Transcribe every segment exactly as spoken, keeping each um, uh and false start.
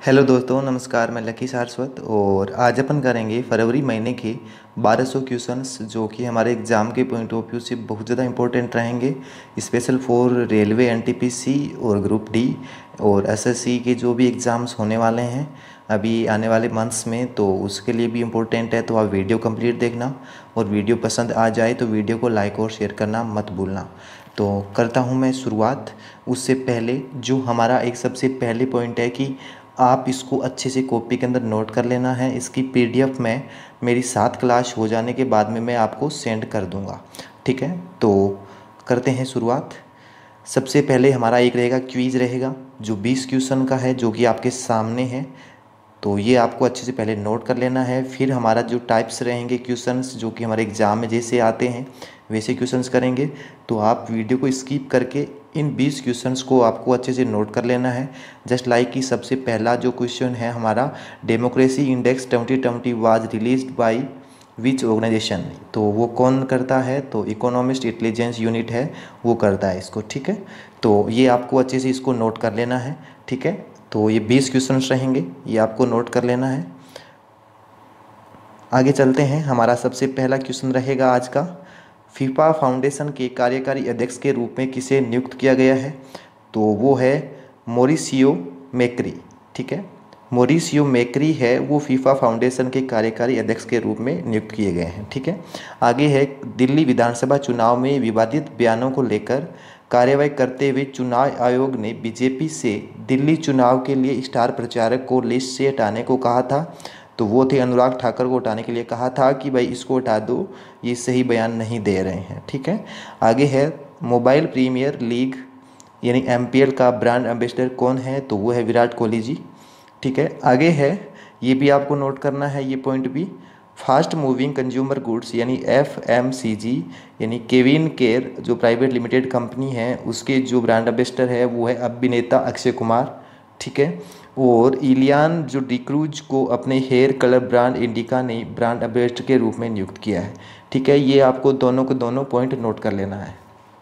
Hello दोस्तों, नमस्कार। मैं लकी सारस्वत और आज अपन करेंगे फरवरी महीने के बारह सौ क्वेश्चंस जो कि हमारे एग्ज़ाम के पॉइंट ऑफ व्यू से बहुत ज़्यादा इंपॉर्टेंट रहेंगे, स्पेशल फॉर रेलवे, एनटीपीसी और ग्रुप डी और एसएससी के जो भी एग्ज़ाम्स होने वाले हैं अभी आने वाले मंथ्स में, तो उसके लिए भी इम्पोर्टेंट है। तो आप वीडियो कंप्लीट देखना और वीडियो पसंद आ जाए तो वीडियो को लाइक और शेयर करना मत भूलना। तो करता हूँ मैं शुरुआत। उससे पहले जो हमारा एक सबसे पहले पॉइंट है कि आप इसको अच्छे से कॉपी के अंदर नोट कर लेना है। इसकी पीडीएफ में मेरी सात क्लास हो जाने के बाद में मैं आपको सेंड कर दूंगा, ठीक है। तो करते हैं शुरुआत। सबसे पहले हमारा एक रहेगा क्विज़ रहेगा जो बीस क्वेश्चन का है, जो कि आपके सामने है। तो ये आपको अच्छे से पहले नोट कर लेना है। फिर हमारा जो टाइप्स रहेंगे क्वेश्चंस जो कि हमारे एग्ज़ाम में जैसे आते हैं वैसे क्वेश्चंस करेंगे। तो आप वीडियो को स्किप करके इन बीस क्वेश्चंस को आपको अच्छे से नोट कर लेना है। जस्ट लाइक कि सबसे पहला जो क्वेश्चन है हमारा, democracy index twenty twenty was released by which organisation. तो वो कौन करता है? तो इकोनॉमिस्ट इंटेलिजेंस यूनिट है, वो करता है इसको, ठीक है। तो ये आपको अच्छे से इसको नोट कर लेना है, ठीक है। तो ये बीस क्वेश्चंस रहेंगे, ये आपको नोट कर लेना है। आगे चलते हैं। हमारा सबसे पहला क्वेश्चन रहेगा आज का, फीफा फाउंडेशन के कार्यकारी अध्यक्ष के रूप में किसे नियुक्त किया गया है? तो वो है मॉरिसियो मैक्री, ठीक है। मॉरिसियो मैक्री है वो फीफा फाउंडेशन के कार्यकारी अध्यक्ष के रूप में नियुक्त किए गए हैं, ठीक है। आगे है, दिल्ली विधानसभा चुनाव में विवादित बयानों को लेकर कार्रवाई करते हुए चुनाव आयोग ने बीजेपी से दिल्ली चुनाव के लिए स्टार प्रचारक को लिस्ट से हटाने को कहा था। तो वो थे अनुराग ठाकुर को हटाने के लिए कहा था कि भाई इसको हटा दो, ये सही बयान नहीं दे रहे हैं, ठीक है। आगे है, मोबाइल प्रीमियर लीग यानी एमपीएल का ब्रांड एम्बेसडर कौन है? तो वो है विराट कोहली जी, ठीक है। आगे है, ये भी आपको नोट करना है ये पॉइंट भी, फास्ट मूविंग कंज्यूमर गुड्स यानी एफएमसीजी यानी केविन केयर जो प्राइवेट लिमिटेड कंपनी है उसके जो ब्रांड एम्बेसडर है वो है अभिनेता अक्षय कुमार, ठीक है। और इलियान जो डिक्रूज को अपने हेयर कलर ब्रांड इंडिका ने ब्रांड एम्बेसडर के रूप में नियुक्त किया है, ठीक है। ये आपको दोनों को दोनों पॉइंट नोट कर लेना है।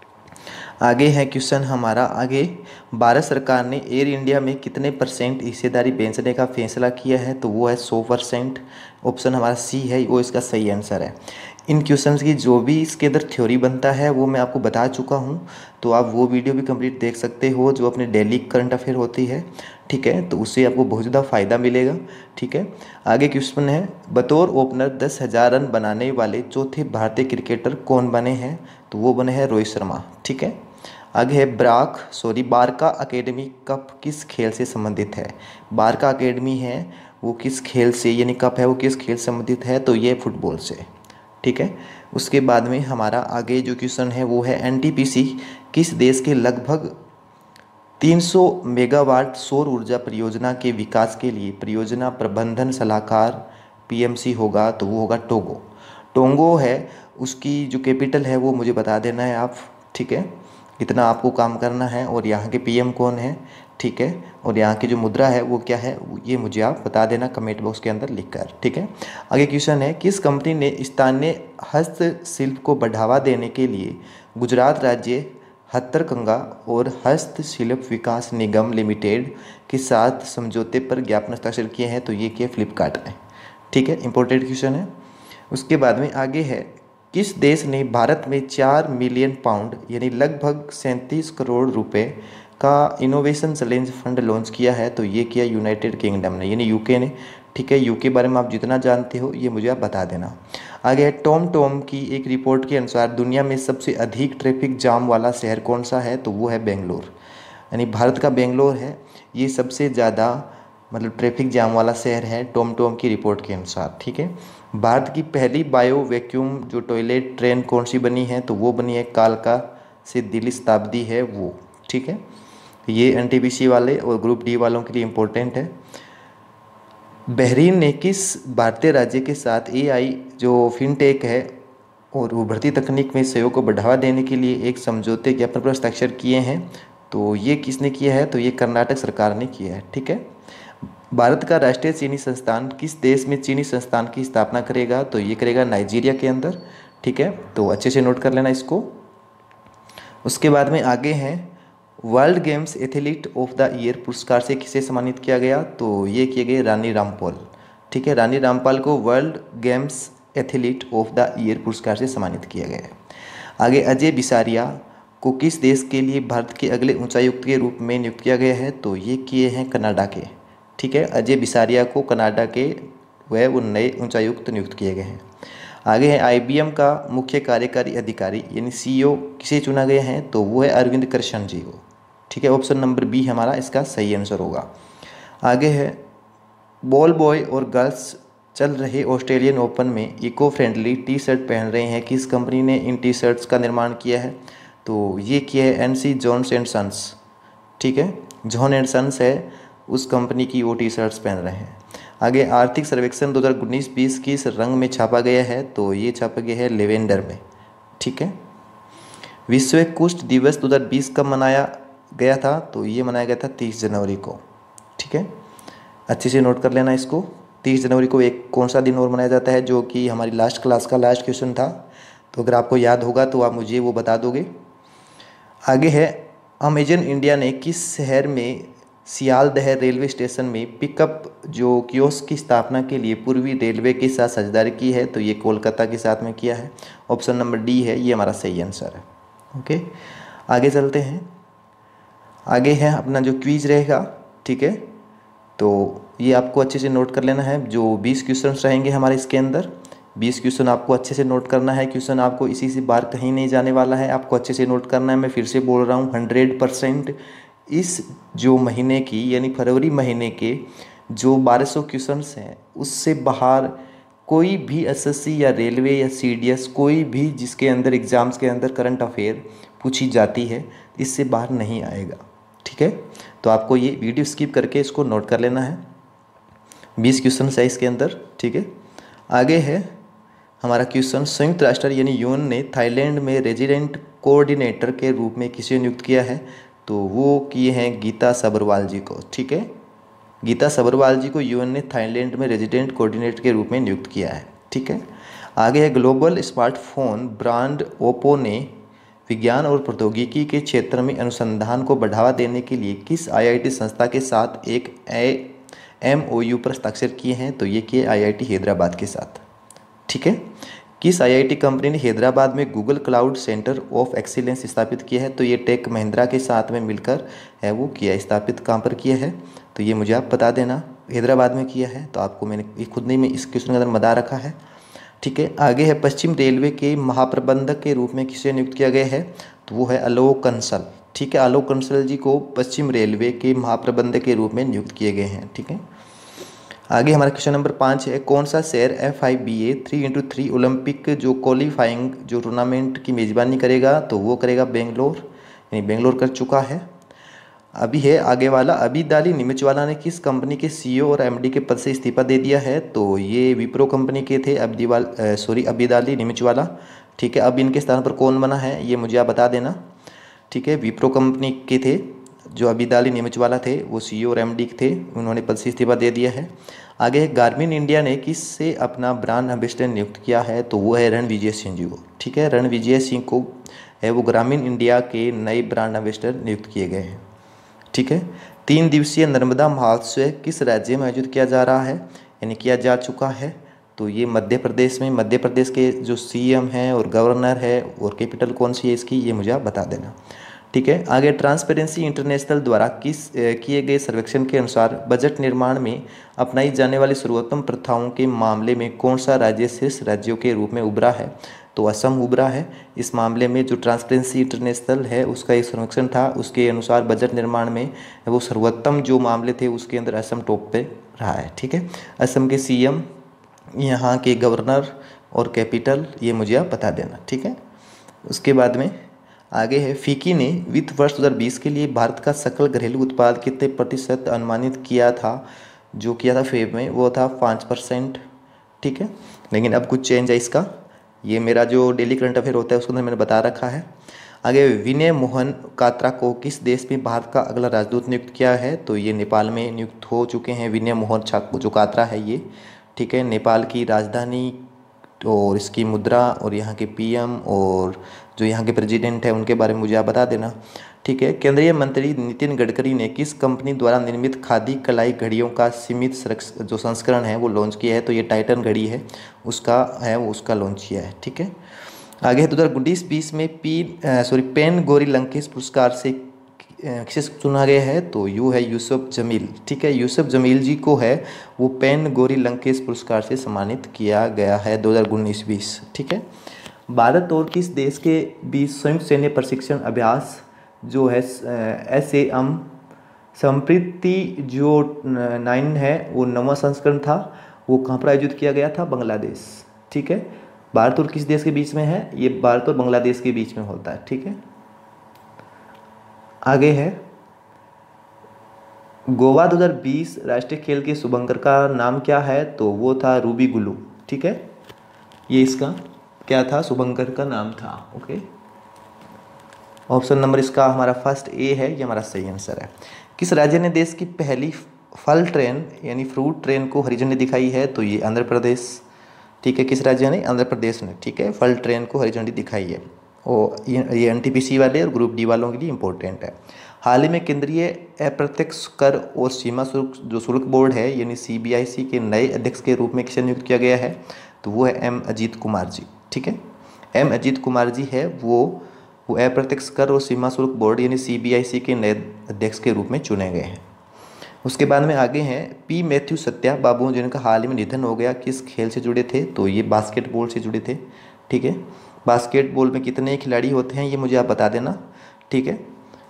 आगे है क्वेश्चन हमारा आगे, भारत सरकार ने एयर इंडिया में कितने परसेंट हिस्सेदारी बेचने का फैसला किया है? तो वो है सौ परसेंट। ऑप्शन हमारा सी है वो इसका सही आंसर है। इन क्वेश्चंस की जो भी इसके अंदर थ्योरी बनता है वो मैं आपको बता चुका हूँ, तो आप वो वीडियो भी कंप्लीट देख सकते हो जो अपने डेली करंट अफेयर होती है, ठीक है। तो उससे आपको बहुत ज़्यादा फ़ायदा मिलेगा, ठीक है। आगे क्वेश्चन है, बतौर ओपनर दस हज़ार रन बनाने वाले चौथे भारतीय क्रिकेटर कौन बने हैं? तो वो बने हैं रोहित शर्मा, ठीक है। आगे है, ब्राक सॉरी बारका अकेडमी कप किस खेल से संबंधित है? बारका अकेडमी है वो किस खेल से यानी कप है वो किस खेल से संबंधित है? तो ये फुटबॉल से, ठीक है। उसके बाद में हमारा आगे जो क्वेश्चन है वो है, एनटीपीसी किस देश के लगभग तीन सौ मेगावाट सौर ऊर्जा परियोजना के विकास के लिए परियोजना प्रबंधन सलाहकार पीएमसी होगा? तो वो होगा टोगो। टोंगो है, उसकी जो कैपिटल है वो मुझे बता देना है आप, ठीक है। इतना आपको काम करना है। और यहाँ के पीएम कौन है, ठीक है। और यहाँ की जो मुद्रा है वो क्या है ये मुझे आप बता देना कमेंट बॉक्स के अंदर लिखकर, ठीक है। आगे क्वेश्चन है, किस कंपनी ने स्थानीय हस्तशिल्प को बढ़ावा देने के लिए गुजरात राज्य हथकरघा और हस्तशिल्प विकास निगम लिमिटेड के साथ समझौते पर ज्ञापन हस्ताक्षर किए हैं? तो ये किया फ्लिपकार्ट ने, ठीक है। इंपॉर्टेंट क्वेश्चन है। उसके बाद में आगे है, किस देश ने भारत में चार मिलियन पाउंड यानी लगभग सैंतीस करोड़ रुपए का इनोवेशन चैलेंज फंड लॉन्च किया है? तो ये किया यूनाइटेड किंगडम ने यानी यूके ने, ठीक है। यूके बारे में आप जितना जानते हो ये मुझे आप बता देना। आगे है, टॉम टॉम की एक रिपोर्ट के अनुसार दुनिया में सबसे अधिक ट्रैफिक जाम वाला शहर कौन सा है? तो वो है बेंगलोर, यानी भारत का बेंगलोर है ये सबसे ज़्यादा मतलब ट्रैफिक जाम वाला शहर है टॉम टॉम की रिपोर्ट के अनुसार, ठीक है। भारत की पहली बायो वैक्यूम जो टॉयलेट ट्रेन कौन सी बनी है? तो वो बनी है कालका से दिल्ली शताब्दी है वो, ठीक है। ये एनटीपीसी वाले और ग्रुप डी वालों के लिए इम्पोर्टेंट है। बहरीन ने किस भारतीय राज्य के साथ एआई जो फिनटेक है और उभरती तकनीक में सहयोग को बढ़ावा देने के लिए एक समझौते ज्ञापन पर हस्ताक्षर किए हैं? तो ये किसने किया है? तो ये कर्नाटक सरकार ने किया है, ठीक है। भारत का राष्ट्रीय चीनी संस्थान किस देश में चीनी संस्थान की स्थापना करेगा? तो ये करेगा नाइजीरिया के अंदर, ठीक है। तो अच्छे से नोट कर लेना इसको। उसके बाद में आगे हैं, world games athlete of the year पुरस्कार से किसे सम्मानित किया गया? तो ये किए गए रानी रामपाल। ठीक है, रानी रामपाल को world games athlete of the year पुरस्कार से सम्मानित किया गया है। आगे अजय बिसारिया को किस देश के लिए भारत के अगले उच्चायुक्त के रूप में नियुक्त किया गया है? तो ये किए हैं कनाडा के। ठीक है, अजय बिसारिया को कनाडा के वह वो नए उच्चायुक्त नियुक्त किए गए हैं। आगे है आईबीएम का मुख्य कार्यकारी अधिकारी यानी सीईओ किसे चुना गया है? तो वो है अरविंद कृष्ण जी को। ठीक है, ऑप्शन नंबर बी हमारा इसका सही आंसर होगा। आगे है बॉल बॉय और गर्ल्स चल रहे ऑस्ट्रेलियन ओपन में इको फ्रेंडली टी शर्ट पहन रहे हैं, किस कंपनी ने इन टी शर्ट्स का निर्माण किया है? तो ये किया है N C Johns and sons. ठीक है, जॉन एंड सन्स है उस कंपनी की वो टी शर्ट्स पहन रहे हैं। आगे आर्थिक सर्वेक्षण दो हज़ार उन्नीस बीस किस रंग में छापा गया है? तो ये छापा गया है लेवेंडर में। ठीक है, विश्व कुष्ठ दिवस दो हज़ार बीस कब मनाया गया था? तो ये मनाया गया था तीस जनवरी को। ठीक है, अच्छे से नोट कर लेना इसको। तीस जनवरी को एक कौन सा दिन और मनाया जाता है, जो कि हमारी लास्ट क्लास का लास्ट क्वेश्चन था, तो अगर आपको याद होगा तो आप मुझे वो बता दोगे। आगे है अमेजन इंडिया ने किस शहर में सियालदह रेलवे स्टेशन में पिकअप जो कियोस्क की स्थापना के लिए पूर्वी रेलवे के साथ साझेदारी की है? तो ये कोलकाता के साथ में किया है। ऑप्शन नंबर डी है ये हमारा सही आंसर है। ओके, आगे चलते हैं। आगे है अपना जो क्विज रहेगा। ठीक है, तो ये आपको अच्छे से नोट कर लेना है। जो बीस क्वेश्चंस रहेंगे हमारे इसके अंदर, बीस क्वेश्चन आपको अच्छे से नोट करना है। क्वेश्चन आपको इसी से बाहर कहीं नहीं जाने वाला है, आपको अच्छे से नोट करना है। मैं फिर से बोल रहा हूँ, हंड्रेड परसेंट इस जो महीने की यानी फरवरी महीने के जो बारह सौ क्वेश्चंस हैं उससे बाहर कोई भी एसएससी या रेलवे या सीडीएस कोई भी जिसके अंदर एग्ज़ाम्स के अंदर करंट अफेयर पूछी जाती है इससे बाहर नहीं आएगा। ठीक है, तो आपको ये वीडियो स्किप करके इसको नोट कर लेना है। बीस क्वेश्चन है इसके अंदर। ठीक है, आगे है हमारा क्वेश्चन, संयुक्त राष्ट्र यानी यूएन ने थाईलैंड में रेजिडेंट कोऑर्डिनेटर के रूप में किसे नियुक्त किया है? तो वो किए हैं गीता सब्रवाल जी को। ठीक है, गीता सब्रवाल जी को यूएन ने थाईलैंड में रेजिडेंट कोऑर्डिनेटर के रूप में नियुक्त किया है। ठीक है, आगे है ग्लोबल स्मार्टफोन ब्रांड ओप्पो ने विज्ञान और प्रौद्योगिकी के क्षेत्र में अनुसंधान को बढ़ावा देने के लिए किस आईआईटी संस्था के साथ एक एमओयू पर हस्ताक्षर किए हैं? तो ये किए आईआईटी हैदराबाद के साथ। ठीक है, किस आईआईटी कंपनी ने हैदराबाद में Google cloud centre of excellence स्थापित किया है? तो ये टेक महिंद्रा के साथ में मिलकर है वो किया, स्थापित कहाँ पर किया है? तो ये मुझे आप बता देना, हैदराबाद में किया है। तो आपको मैंने ये खुद नहीं, मैं इस क्वेश्चन के अंदर बता रखा है। ठीक है, आगे है पश्चिम रेलवे के महाप्रबंधक के रूप में किसे नियुक्त किया गया है? तो वो है आलोक कंसल। ठीक है, आलोक कंसल जी को पश्चिम रेलवे के महाप्रबंधक के रूप में नियुक्त किए गए हैं। ठीक है, आगे हमारा क्वेश्चन नंबर पाँच है, कौन सा शहर F I B A three into three Olympic जो क्वालिफाइंग जो टूर्नामेंट की मेज़बानी करेगा? तो वो करेगा बेंगलोर, यानी बेंगलोर कर चुका है। अभी है आगे वाला, अबीद अली निमिचवाला ने किस कंपनी के सीईओ और एमडी के पद से इस्तीफा दे दिया है? तो ये विप्रो कंपनी के थे अब्दीवाल सॉरी अबीद अली निमिचवाला। ठीक है, अब इनके स्थान पर कौन बना है ये मुझे आप बता देना। ठीक है, विप्रो कंपनी के थे जो अबीद अली निमिचवाला थे, वो सीईओ और एमडी थे, उन्होंने पद से इस्तीफा दे दिया है। आगे गार्मिन इंडिया ने किस से अपना ब्रांड एम्बेसडर नियुक्त किया है? तो वो है रणविजय सिंह जी को। ठीक है, रणविजय सिंह को है वो ग्रामीण इंडिया के नए ब्रांड एम्बेसडर नियुक्त किए गए हैं। ठीक है, तीन दिवसीय नर्मदा महोत्सव किस राज्य में आयोजित किया जा रहा है, यानी किया जा चुका है? तो ये मध्य प्रदेश में, मध्य प्रदेश के जो सीएम हैं और गवर्नर है और कैपिटल कौन सी है इसकी, ये मुझे आप बता देना। ठीक है, आगे ट्रांसपेरेंसी इंटरनेशनल द्वारा किस किए गए सर्वेक्षण के अनुसार बजट निर्माण में अपनाई जाने वाली सर्वोत्तम प्रथाओं के मामले में कौन सा राज्य शीर्ष राज्यों के रूप में उभरा है? तो असम उभरा है। इस मामले में जो ट्रांसपेरेंसी इंटरनेशनल है उसका एक सर्वेक्षण था, उसके अनुसार बजट निर्माण में वो सर्वोत्तम जो मामले थे उसके अंदर असम टॉप पे रहा है। ठीक है, असम के सीएम, यहाँ के गवर्नर और कैपिटल, ये मुझे आप बता देना। ठीक है, उसके बाद में आगे है, फीकी ने वित्त वर्ष दो हज़ार बीस के लिए भारत का सकल घरेलू उत्पाद कितने प्रतिशत अनुमानित किया था? जो किया था फेब में वो था पाँच परसेंट। ठीक है, लेकिन अब कुछ चेंज है इसका, ये मेरा जो डेली करंट अफेयर होता है उसके अंदर मैंने बता रखा है। आगे विनय मोहन कात्रा को किस देश में भारत का अगला राजदूत नियुक्त किया है? तो ये नेपाल में नियुक्त हो चुके हैं विनय मोहन जो कात्रा है ये। ठीक है, नेपाल की राजधानी और इसकी मुद्रा और यहाँ के पीएम और जो यहाँ के प्रेसिडेंट है उनके बारे में मुझे आप बता देना। ठीक है। केंद्रीय मंत्री नितिन गडकरी ने किस कंपनी द्वारा निर्मित खादी कलाई घड़ियों का सीमित संरक्ष- जो संस्करण है वो लॉन्च किया है, तो ये टाइटन घड़ी है उसका है वो उसका लॉन्च किया है। ठीक है। आगे दो हज़ार उन्नीस बीस में पी सॉरी पेन गोरी लंकेश पुरस्कार से अ, किसे चुना गया है, तो यू है यूसुफ जमील। ठीक है। यूसुफ जमील जी को है वो पेन गोरी लंकेश पुरस्कार से सम्मानित किया गया है दो हज़ार उन्नीस बीस। ठीक है। भारत और किस देश के बीच संयुक्त सैन्य प्रशिक्षण अभ्यास जो है एस ए एम संप्रीति जो नाइन है वो नवा संस्करण था, वो कहाँ पर आयोजित किया गया था? बांग्लादेश। ठीक है। भारत और किस देश के बीच में है? ये भारत और बांग्लादेश के बीच में होता है। ठीक है। आगे है गोवा दो हज़ार बीस राष्ट्रीय खेल के शुभंकर का नाम क्या है? तो वो था रूबी गुलू। ठीक है। ये इसका क्या था? शुभंकर का नाम था। ओके। ऑप्शन नंबर इसका हमारा फर्स्ट ए है, ये हमारा सही आंसर है। किस राज्य ने देश की पहली फल ट्रेन यानी फ्रूट ट्रेन को हरी झंडी दिखाई है? तो ये आंध्र प्रदेश। ठीक है। किस राज्य ने? आंध्र प्रदेश ने। ठीक है। फल ट्रेन को हरी झंडी दिखाई है। और ये एन टी पी सी वाले और ग्रुप डी वालों के लिए इंपॉर्टेंट है। हाल ही में केंद्रीय अप्रत्यक्ष कर और सीमा शुल्क जो शुल्क बोर्ड है यानी सी बी आई सी के नए अध्यक्ष के रूप में किसे नियुक्त किया गया है? तो वो है एम अजीत कुमार जी। ठीक है। एम अजीत कुमार जी है वो वो अप्रत्यक्ष कर और सीमा शुल्क बोर्ड यानी सी बी आई सी के नए अध्यक्ष के रूप में चुने गए हैं। उसके बाद में आगे हैं पी मैथ्यू सत्या बाबू जिनका हाल ही में निधन हो गया, किस खेल से जुड़े थे? तो ये बास्केटबॉल से जुड़े थे। ठीक है। बास्केटबॉल में कितने खिलाड़ी होते हैं ये मुझे आप बता देना। ठीक है।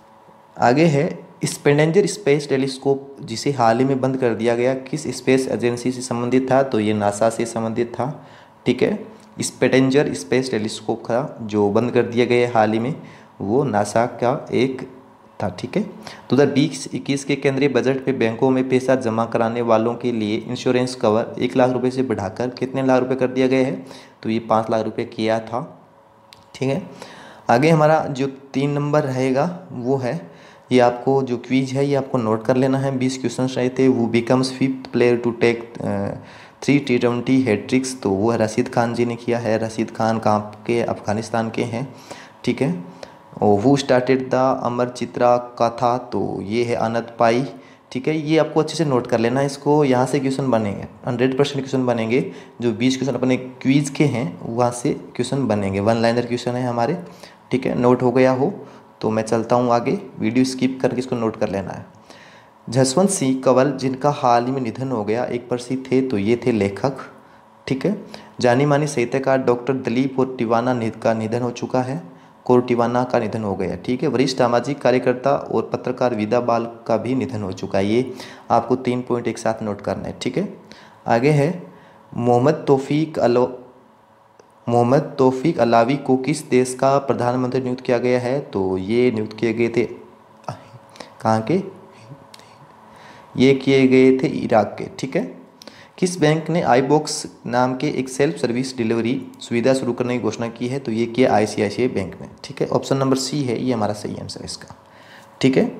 आगे है स्पेंडेंजर स्पेस टेलीस्कोप जिसे हाल ही में बंद कर दिया गया, किस स्पेस एजेंसी से संबंधित था? तो ये नासा से संबंधित था। ठीक है। स्पेंडेंजर स्पेस टेलीस्कोप का जो बंद कर दिया गया हाल ही में वो नासा का एक था। ठीक है। दो हज़ार बीस इक्कीस के केंद्रीय बजट में बैंकों में पैसा जमा कराने वालों के लिए इंश्योरेंस कवर एक लाख रुपए से बढ़ाकर कितने लाख रुपए कर दिया गया है? तो ये पाँच लाख रुपए किया था। ठीक है। आगे हमारा जो तीन नंबर रहेगा वो है, ये आपको जो क्विज है ये आपको नोट कर लेना है। बीस क्वेश्चन रहे थे। वो becomes fifth player to take three T twenty hattricks, तो वो रशीद खान जी ने किया है। रशीद खान कहाँ के? अफगानिस्तान के हैं। ठीक है। और वो स्टार्टेड द अमर चित्रा कथा, तो ये है अनंत पाई। ठीक है। ये आपको अच्छे से नोट कर लेना है इसको, यहाँ से क्वेश्चन बनेंगे, हंड्रेड परसेंट क्वेश्चन बनेंगे। जो बीस क्वेश्चन अपने क्विज के हैं वहाँ से क्वेश्चन बनेंगे, वन लाइनर क्वेश्चन है हमारे। ठीक है। नोट हो गया हो तो मैं चलता हूँ आगे, वीडियो स्किप करके इसको नोट कर लेना है। जसवंत सिंह कंवल जिनका हाल ही में निधन हो गया, एक प्रसिद्ध थे, तो ये थे लेखक। ठीक है। जानी मानी साहित्यकार डॉक्टर दलीप और टिवाना का निधन हो चुका है, कोरटिवाना का निधन हो गया। ठीक है। वरिष्ठ सामाजिक कार्यकर्ता और पत्रकार विदा बाल का भी निधन हो चुका है। ये आपको तीन पॉइंट एक साथ नोट करना है। ठीक है। आगे है मोहम्मद तौफीक अलो मोहम्मद तौफीक अलावी को किस देश का प्रधानमंत्री नियुक्त किया गया है? तो ये नियुक्त किए गए थे कहाँ के? ये किए गए थे इराक के। ठीक है। किस बैंक ने आई बॉक्स नाम के एक सेल्फ सर्विस डिलीवरी सुविधा शुरू करने की घोषणा की है? तो ये किया आई सी आई सी आई बैंक ने। ठीक है। ऑप्शन नंबर सी है ये हमारा सही आंसर है इसका। ठीक है।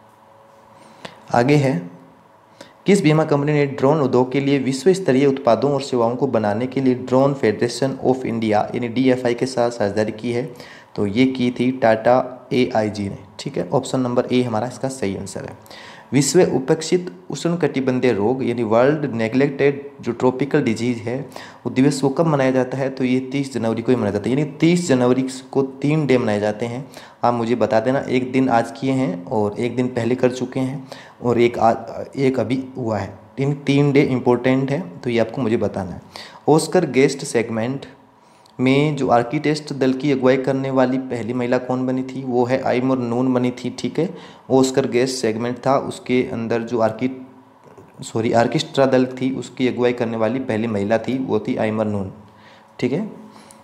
आगे है किस बीमा कंपनी ने ड्रोन उद्योग के लिए विश्व स्तरीय उत्पादों और सेवाओं को बनाने के लिए ड्रोन फेडरेशन ऑफ इंडिया यानी डी एफ आई के साथ साझेदारी की है? तो ये की थी टाटा ए आई जी ने। ठीक है। ऑप्शन नंबर ए हमारा इसका सही आंसर है। विश्व उपेक्षित उष्णकटिबंधीय रोग यानी वर्ल्ड नेग्लेक्टेड जो ट्रॉपिकल डिजीज है वो दिवस को कब मनाया जाता है? तो ये तीस जनवरी को ही मनाया जाता है, यानी तीस जनवरी को तीन डे मनाए जाते हैं। आप मुझे बता देना, एक दिन आज किए हैं और एक दिन पहले कर चुके हैं और एक आज एक अभी हुआ है। इन तीन डे इम्पोर्टेंट है, तो ये आपको मुझे बताना है। ऑस्कर गेस्ट सेगमेंट में जो आर्किटेक्ट दल की अगुवाई करने वाली पहली महिला कौन बनी थी? वो है आइमोर नून बनी थी। ठीक है। ऑस्कर गेस्ट सेगमेंट था, उसके अंदर जो आर्की सॉरी आर्केस्ट्रा दल थी उसकी अगुवाई करने वाली पहली महिला थी, वो थी आइमोर नून। ठीक है।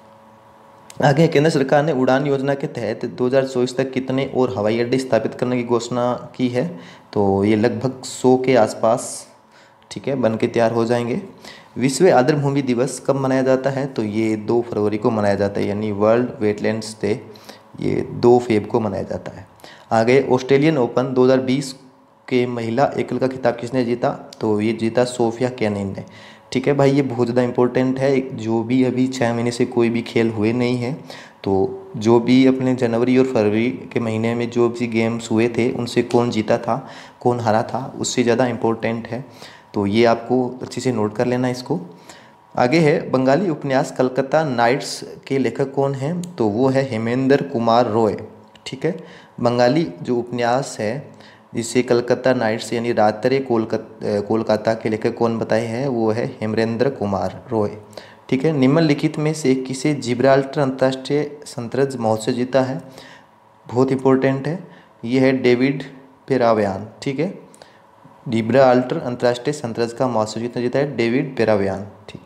आगे केंद्र सरकार ने उड़ान योजना के तहत दो हज़ार चौबीस तक कितने और हवाई अड्डे स्थापित करने की घोषणा की है? तो ये लगभग सौ के आसपास ठीक है बन के तैयार हो जाएंगे। विश्व आर्द्रभूमि दिवस कब मनाया जाता है? तो ये दो फरवरी को मनाया जाता है, यानी वर्ल्ड वेटलैंड्स डे ये दो फेब को मनाया जाता है। आगे ऑस्ट्रेलियन ओपन दो हज़ार बीस के महिला एकल का खिताब किसने जीता? तो ये जीता सोफिया केनिन ने। ठीक है भाई, ये बहुत ज़्यादा इंपॉर्टेंट है। जो भी अभी छः महीने से कोई भी खेल हुए नहीं है तो जो भी अपने जनवरी और फरवरी के महीने में जो भी गेम्स हुए थे उनसे कौन जीता था, कौन हारा था, उससे ज़्यादा इम्पोर्टेंट है। तो ये आपको अच्छे से नोट कर लेना इसको। आगे है, बंगाली उपन्यास कलकत्ता नाइट्स के लेखक कौन हैं? तो वो है हेमेंद्र कुमार रॉय। ठीक है, बंगाली जो उपन्यास है जिसे कलकत्ता नाइट्स यानी रात्रे कोलकाता कोलकाता के लेखक कौन बताए हैं? वो है हेमरेंद्र कुमार रॉय। ठीक है, निम्नलिखित में से किसे जिब्राल्टर अंतर्राष्ट्रीय शतरंज महोत्सव जीता है? बहुत इंपॉर्टेंट है, ये है डेविड पेराव्यान। ठीक है, जिब्राल्टर अंतर्राष्ट्रीय शतरंज का महोत्सव जीता जीता है डेविड पेराव्यान। ठीक,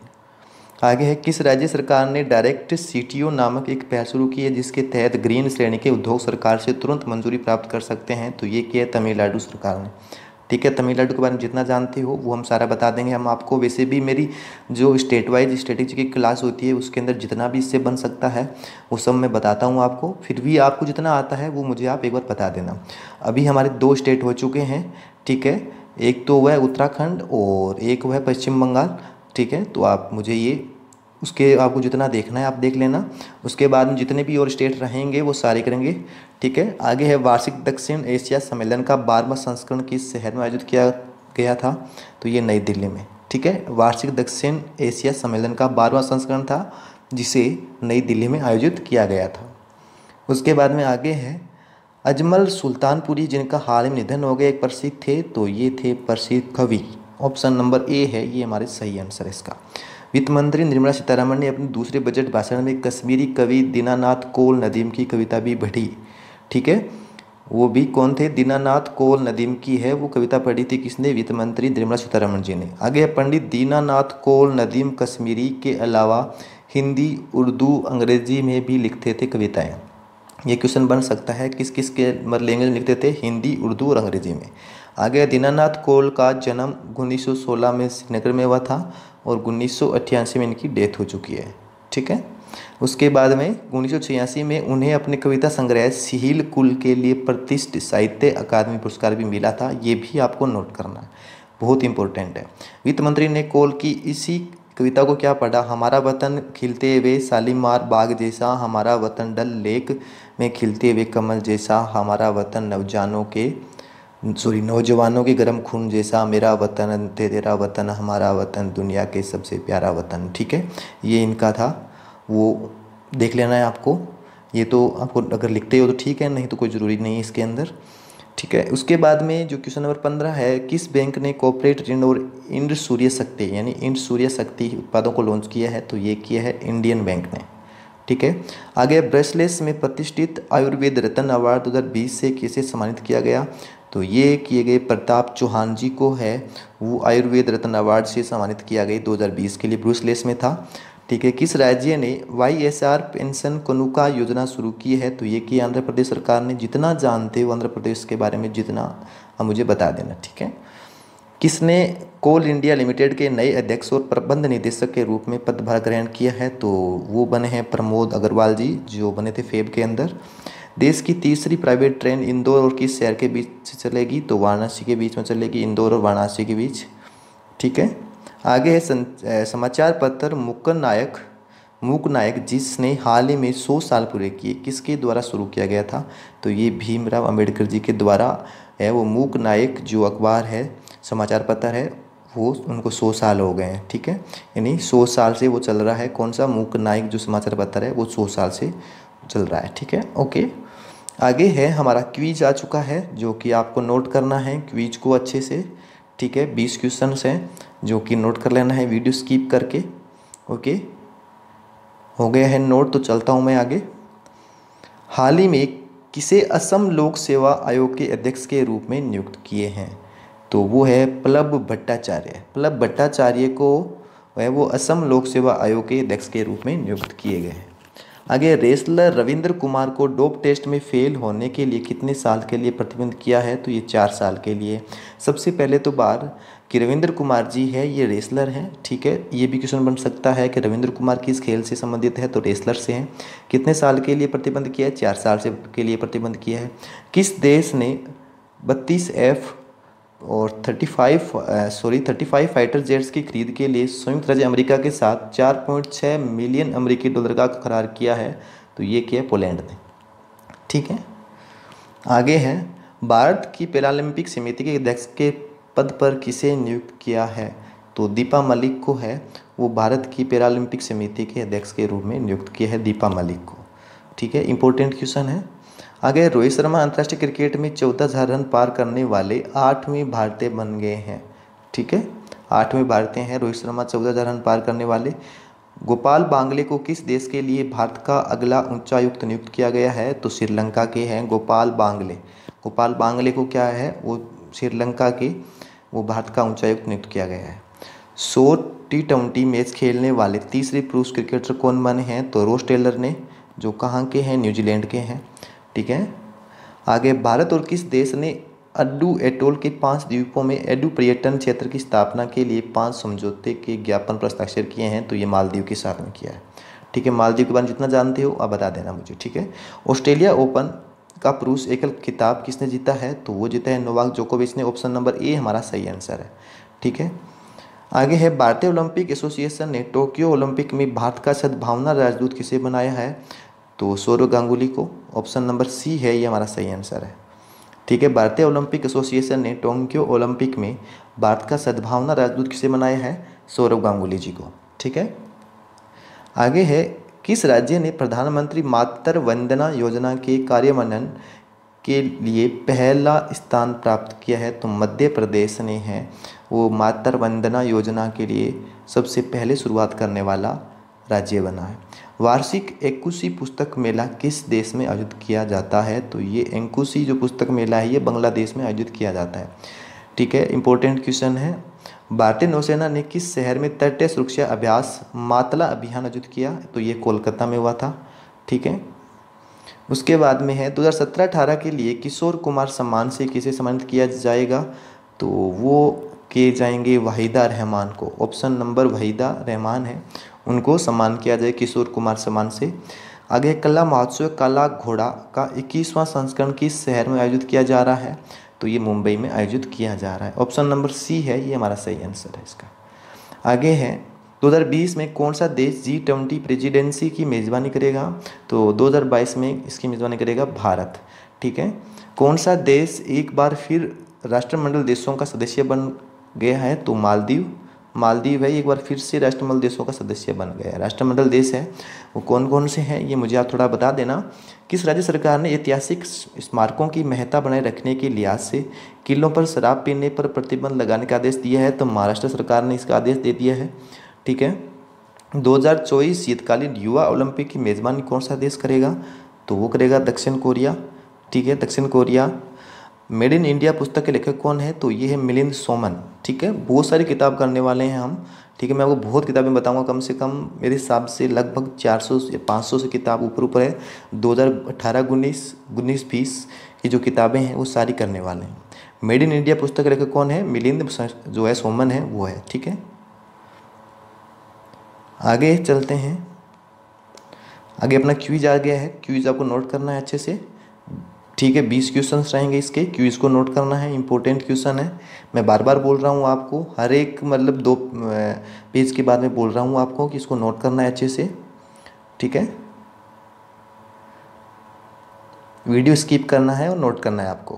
आगे है, किस राज्य सरकार ने डायरेक्ट सीटीओ नामक एक पहल शुरू की है जिसके तहत ग्रीन श्रेणी के उद्योग सरकार से तुरंत मंजूरी प्राप्त कर सकते हैं? तो ये किया है तमिलनाडु सरकार ने। ठीक है, तमिलनाडु के बारे में जितना जानते हो वो हम सारा बता देंगे हम आपको। वैसे भी मेरी जो स्टेट वाइज स्ट्रेटेजी की क्लास होती है उसके अंदर जितना भी इससे बन सकता है वो सब मैं बताता हूँ आपको। फिर भी आपको जितना आता है वो मुझे आप एक बार बता देना। अभी हमारे दो स्टेट हो चुके हैं। ठीक है, एक तो हुआ है उत्तराखंड और एक हुआ है पश्चिम बंगाल। ठीक है, तो आप मुझे ये उसके आपको जितना देखना है आप देख लेना। उसके बाद में जितने भी और स्टेट रहेंगे वो सारे करेंगे। ठीक है, आगे है, वार्षिक दक्षिण एशिया सम्मेलन का बारहवां संस्करण किस शहर में आयोजित किया गया था? तो ये नई दिल्ली में। ठीक है, वार्षिक दक्षिण एशिया सम्मेलन का बारहवां संस्करण था जिसे नई दिल्ली में आयोजित किया गया था। उसके बाद में आगे है, अजमल सुल्तानपुरी जिनका हाल ही में निधन हो गया एक प्रसिद्ध थे, तो ये थे प्रसिद्ध कवि। ऑप्शन नंबर ए है ये हमारे सही आंसर है इसका। वित्त मंत्री निर्मला सीतारमण ने अपने दूसरे बजट भाषण में कश्मीरी कवि दीनानाथ कोल नदीम की कविता भी पढ़ी। ठीक है, वो भी कौन थे? दीनानाथ कोल नदीम की है वो कविता पढ़ी थी किसने? वित्त मंत्री निर्मला सीतारमण जी ने। आगे पंडित दीनानाथ कोल नदीम कश्मीरी के अलावा हिंदी, उर्दू, अंग्रेजी में भी लिखते थे कविताएँ। ये क्वेश्चन बन सकता है किस किस के मतलब लैंग्वेज में लिखते थे? हिंदी, उर्दू और अंग्रेजी में। आगे दीनानाथ कोल का जन्म उन्नीस सौ सोलह में श्रीनगर में हुआ था और उन्नीस सौ अट्ठासी में इनकी डेथ हो चुकी है। ठीक है, उसके बाद में उन्नीस सौ छियासी में उन्हें अपने कविता संग्रह सील कुल के लिए प्रतिष्ठित साहित्य अकादमी पुरस्कार भी मिला था। ये भी आपको नोट करना है, बहुत इंपॉर्टेंट है। वित्त मंत्री ने कोल की इसी कविता को क्या पढ़ा? हमारा वतन खिलते हुए शालीमार बाग जैसा, हमारा वतन डल लेक में खिलते हुए कमल जैसा, हमारा वतन नौजवानों के सॉरी नौजवानों के गर्म खून जैसा, मेरा वतन तेरा वतन, हमारा वतन दुनिया के सबसे प्यारा वतन। ठीक है, ये इनका था, वो देख लेना है आपको। ये तो आपको अगर लिखते हो तो ठीक है, नहीं तो कोई ज़रूरी नहीं है इसके अंदर। ठीक है, उसके बाद में जो क्वेश्चन नंबर पंद्रह है, किस बैंक ने कॉर्पोरेट ऋण और इंड सूर्य शक्ति यानी इंड सूर्य शक्ति उत्पादों को लॉन्च किया है? तो ये किया है इंडियन बैंक ने। ठीक है, आगे ब्रसलेस में प्रतिष्ठित आयुर्वेद रत्न अवार्ड दो हज़ार बीस से किसे सम्मानित किया गया? तो ये किए गए प्रताप चौहान जी को है, वो आयुर्वेद रत्न अवार्ड से सम्मानित किया गया दो हज़ार बीस के लिए, ब्रूसलेस में था। ठीक है, किस राज्य ने Y S R pension Kanuka योजना शुरू की है? तो ये की आंध्र प्रदेश सरकार ने। जितना जानते हो आंध्र प्रदेश के बारे में जितना आप मुझे बता देना। ठीक है, किसने कोल इंडिया लिमिटेड के नए अध्यक्ष और प्रबंध निदेशक के रूप में पदभार ग्रहण किया है? तो वो बने हैं प्रमोद अग्रवाल जी, जो बने थे फेब के अंदर। देश की तीसरी प्राइवेट ट्रेन इंदौर और किस शहर के बीच चलेगी? तो वाराणसी के बीच में चलेगी, इंदौर और वाराणसी के बीच। ठीक है, आगे है समाचार पत्र मूक नायक मूक नायक जिसने हाल ही में सौ साल पूरे किए, किसके द्वारा शुरू किया गया था? तो ये भीमराव अंबेडकर जी के द्वारा है। वो मूक नायक जो अखबार है, समाचार पत्र है, वो उनको सौ साल हो गए हैं। ठीक है, यानी सौ साल से वो चल रहा है। कौन सा? मूक नायक जो समाचार पत्र है वो सौ साल से चल रहा है। ठीक है, ओके। आगे है हमारा क्विज आ चुका है जो कि आपको नोट करना है क्विज को अच्छे से। ठीक है, बीस क्वेश्चन हैं जो कि नोट कर लेना है वीडियो स्किप करके। ओके, हो गया है नोट, तो चलता हूँ मैं आगे। हाल ही में किसे असम लोक सेवा आयोग के अध्यक्ष के रूप में नियुक्त किए हैं? तो वो है प्लब भट्टाचार्य। प्लब भट्टाचार्य को वह वो असम लोक सेवा आयोग के अध्यक्ष के रूप में नियुक्त किए गए हैं। आगे रेसलर रविंद्र कुमार को डोप टेस्ट में फेल होने के लिए कितने साल के लिए प्रतिबंध किया है? तो ये चार साल के लिए। सबसे पहले तो बार कि रविंद्र कुमार जी है, ये रेसलर हैं। ठीक है, ये भी क्वेश्चन बन सकता है कि रविंद्र कुमार किस खेल से संबंधित है? तो रेसलर से हैं। कितने साल के लिए प्रतिबंध किया है? चार साल से के लिए प्रतिबंध किया है। किस देश ने बत्तीस एफ और पैंतीस सॉरी पैंतीस फाइटर जेट्स की खरीद के लिए संयुक्त राज्य अमेरिका के साथ चार पॉइंट छह मिलियन अमेरिकी डॉलर का करार किया है? तो ये किया पोलैंड ने। ठीक है, आगे है भारत की पैरालंपिक समिति के अध्यक्ष के पद पर किसे नियुक्त किया है? तो दीपा मलिक को है वो भारत की पैरालंपिक समिति के अध्यक्ष के रूप में नियुक्त किया है दीपा मलिक को। ठीक है, इंपॉर्टेंट क्वेश्चन है। आगे रोहित शर्मा अंतर्राष्ट्रीय क्रिकेट में चौदह हज़ार रन पार करने वाले आठवें भारतीय बन गए हैं। ठीक है, आठवें भारतीय हैं रोहित शर्मा, चौदह हज़ार रन पार करने वाले। गोपाल बांगले को किस देश के लिए भारत का अगला उच्चायुक्त नियुक्त किया गया है? तो श्रीलंका के हैं गोपाल बांगले। गोपाल बांगले को क्या है वो श्रीलंका के वो भारत का उच्चायुक्त नियुक्त किया गया है। सौ टी ट्वेंटी मैच खेलने वाले तीसरे पुरुष क्रिकेटर कौन बने हैं? तो रोस टेलर ने, जो कहाँ के हैं? न्यूजीलैंड के हैं। ठीक है, आगे भारत और किस देश ने अड्डू एटोल के पांच द्वीपों में एडू पर्यटन क्षेत्र की स्थापना के लिए पांच समझौते के ज्ञापन पर हस्ताक्षर किए हैं? तो ये मालदीव के साथ में किया है। ठीक है, मालदीव के बारे में जितना जानते हो आप बता देना मुझे। ठीक है, ऑस्ट्रेलिया ओपन का पुरुष एकल खिताब किसने जीता है? तो वो जीता है नोवाक जोकोविच ने। ऑप्शन नंबर ए हमारा सही आंसर है। ठीक है, आगे है भारतीय ओलंपिक एसोसिएशन ने टोक्यो ओलंपिक में भारत का सद्भावना राजदूत किसे बनाया है? तो सौरव गांगुली को। ऑप्शन नंबर सी है ये हमारा सही आंसर है। ठीक है, भारतीय ओलंपिक एसोसिएशन ने टोक्यो ओलंपिक में भारत का सद्भावना राजदूत किसे बनाया है? सौरव गांगुली जी को। ठीक है, आगे है किस राज्य ने प्रधानमंत्री मातृ वंदना योजना के कार्यान्वयन के लिए पहला स्थान प्राप्त किया है? तो मध्य प्रदेश ने है वो मातृ वंदना योजना के लिए सबसे पहले शुरुआत करने वाला राज्य बना है। वार्षिक एकुशी पुस्तक मेला किस देश में आयोजित किया जाता है? तो ये एकुशी जो पुस्तक मेला है ये बांग्लादेश में आयोजित किया जाता है। ठीक है, इंपॉर्टेंट क्वेश्चन है। भारतीय नौसेना ने किस शहर में तटीय सुरक्षा अभ्यास मातला अभियान आयोजित किया? तो ये कोलकाता में हुआ था। ठीक है, उसके बाद में है दो हज़ार सत्रह अठारह के लिए किशोर कुमार सम्मान से किसे सम्मानित किया जाएगा? तो वो किए जाएंगे वहीदा रहमान को। ऑप्शन नंबर वहीदा रहमान है, उनको सम्मान किया जाए किशोर कुमार सम्मान से। आगे कला महोत्सव काला घोड़ा का इक्कीसवां संस्करण किस शहर में आयोजित किया जा रहा है? तो ये मुंबई में आयोजित किया जा रहा है। ऑप्शन नंबर सी है ये हमारा सही आंसर है इसका। आगे है दो हज़ार बीस में कौन सा देश जी ट्वेंटी प्रेसिडेंसी की मेज़बानी करेगा? तो दो हज़ार बाईस में इसकी मेज़बानी करेगा भारत। ठीक है, कौन सा देश एक बार फिर राष्ट्रमंडल देशों का सदस्य बन गया है? तो मालदीव। मालदीव है एक बार फिर से राष्ट्रमंडल देशों का सदस्य बन गया है। राष्ट्रमंडल देश है वो कौन कौन से हैं ये मुझे आप थोड़ा बता देना। किस राज्य सरकार ने ऐतिहासिक स्मारकों की महत्ता बनाए रखने के लिहाज से किलों पर शराब पीने पर प्रतिबंध लगाने का आदेश दिया है? तो महाराष्ट्र सरकार ने इसका आदेश दे दिया है। ठीक है, दो हज़ार चौबीस शीतकालीन युवा ओलंपिक की मेज़बानी कौन सा देश करेगा? तो वो करेगा दक्षिण कोरिया। ठीक है, दक्षिण कोरिया। मेड इन इंडिया पुस्तक के लेखक कौन है? तो ये है मिलिंद सोमन। ठीक है, बहुत सारी किताब करने वाले हैं हम। ठीक है, मैं आपको बहुत किताबें बताऊंगा, कम से कम मेरे हिसाब से लगभग चार सौ से पाँच सौ से किताब ऊपर ऊपर है। दो हज़ार अठारह उन्नीस उन्नीस बीस की जो किताबें हैं वो सारी करने वाले हैं। मेड इन इंडिया पुस्तक के लेखक कौन है? मिलिंद जो है सोमन है वो है। ठीक है, आगे चलते हैं। आगे अपना क्विज आ गया है, क्विज आपको नोट करना है अच्छे से। ठीक है, बीस क्वेश्चंस रहेंगे इसके, क्विज को नोट करना है, इंपॉर्टेंट क्वेश्चन है। मैं बार बार बोल रहा हूँ आपको, हर एक मतलब दो पेज के बाद में बोल रहा हूँ आपको कि इसको नोट करना है अच्छे से। ठीक है, वीडियो स्किप करना है और नोट करना है आपको।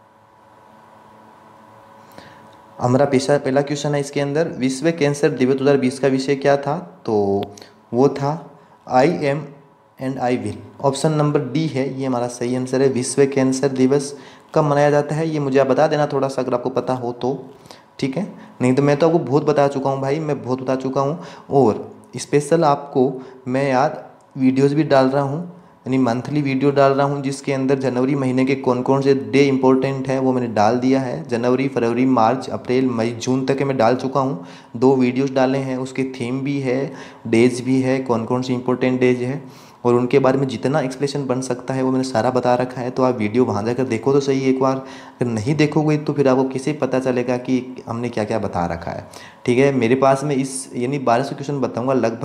हमारा पेशा पहला क्वेश्चन है इसके अंदर, विश्व कैंसर दिवस दो हज़ार बीस का विषय क्या था? तो वो था I M and I will. Option number D है ये हमारा सही आंसर है। विश्व कैंसर दिवस कब मनाया जाता है ये मुझे आप बता देना थोड़ा सा, अगर आपको पता हो तो। ठीक है, नहीं तो मैं तो आपको बहुत बता चुका हूँ भाई, मैं बहुत बता चुका हूँ। और स्पेशल आपको मैं यार वीडियोस भी डाल रहा हूँ, यानी मंथली वीडियो डाल रहा हूँ, जिसके अंदर जनवरी महीने के कौन कौन से डे इंपॉर्टेंट है वो मैंने डाल दिया है। जनवरी फरवरी मार्च अप्रैल मई जून तक के मैं डाल चुका हूँ। दो वीडियोस डाले हैं, उसके थीम भी है, डेज भी है, कौन कौन से इंपॉर्टेंट डेज है, और उनके बारे में जितना एक्सप्लेनेशन बन सकता है वो मैंने सारा बता रखा है। तो आप वीडियो वहाँ जाकर देखो तो सही एक बार, अगर नहीं देखोगे तो फिर आपको किसे पता चलेगा कि हमने क्या क्या बता रखा है। ठीक है, मेरे पास में इस यानी बारह सौ क्वेश्चन बताऊँगा, लगभग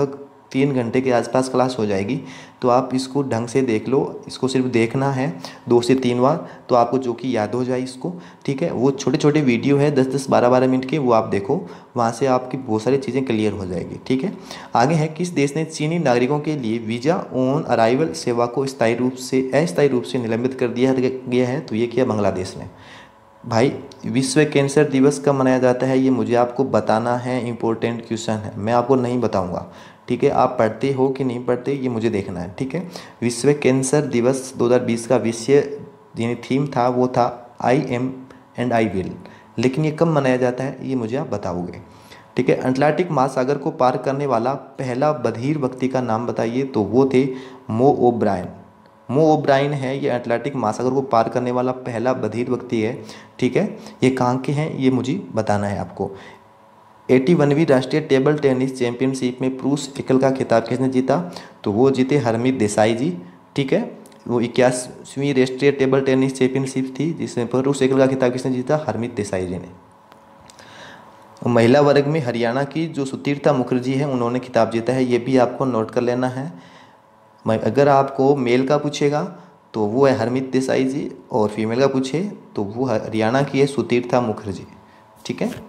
तीन घंटे के आसपास क्लास हो जाएगी। तो आप इसको ढंग से देख लो, इसको सिर्फ देखना है दो से तीन बार, तो आपको जो कि याद हो जाए इसको, ठीक है। वो छोटे छोटे वीडियो है दस दस बारह बारह मिनट के, वो आप देखो, वहाँ से आपकी बहुत सारी चीज़ें क्लियर हो जाएगी, ठीक है। आगे है, किस देश ने चीनी नागरिकों के लिए वीज़ा ऑन अराइवल सेवा को स्थायी रूप से अस्थायी रूप से निलंबित कर दिया गया है? तो ये किया बांग्लादेश ने। भाई, विश्व कैंसर दिवस कब मनाया जाता है, ये मुझे आपको बताना है, इम्पोर्टेंट क्वेश्चन है, मैं आपको नहीं बताऊंगा, ठीक है। आप पढ़ते हो कि नहीं पढ़ते ये मुझे देखना है, ठीक है। विश्व कैंसर दिवस दो हज़ार बीस का विषय यानी थीम था वो था I M and I will, लेकिन ये कब मनाया जाता है ये मुझे आप बताओगे, ठीक है। अटलांटिक महासागर को पार करने वाला पहला बधिर व्यक्ति का नाम बताइए? तो वो थे मो ओब्रायन। मो ओब्रायन है ये अटलांटिक महासागर को पार करने वाला पहला बधिर व्यक्ति है, ठीक है। ये कहाँ के हैं ये मुझे बताना है आपको। इक्यासीवीं राष्ट्रीय टेबल टेनिस चैंपियनशिप में पुरुष एकल का खिताब किसने जीता? तो वो जीते हरमीत देसाई जी, ठीक है। वो इक्यासीवीं राष्ट्रीय टेबल टेनिस चैंपियनशिप थी जिसमें पुरुष एकल का खिताब किसने जीता? हरमीत देसाई जी ने। महिला वर्ग में हरियाणा की जो सुतीर्था मुखर्जी है उन्होंने खिताब जीता है, ये भी आपको नोट कर लेना है। अगर आपको मेल का पूछेगा तो वो है हरमीत देसाई जी, और फीमेल का पूछे तो वो हरियाणा की है सुतीर्था मुखर्जी, ठीक है।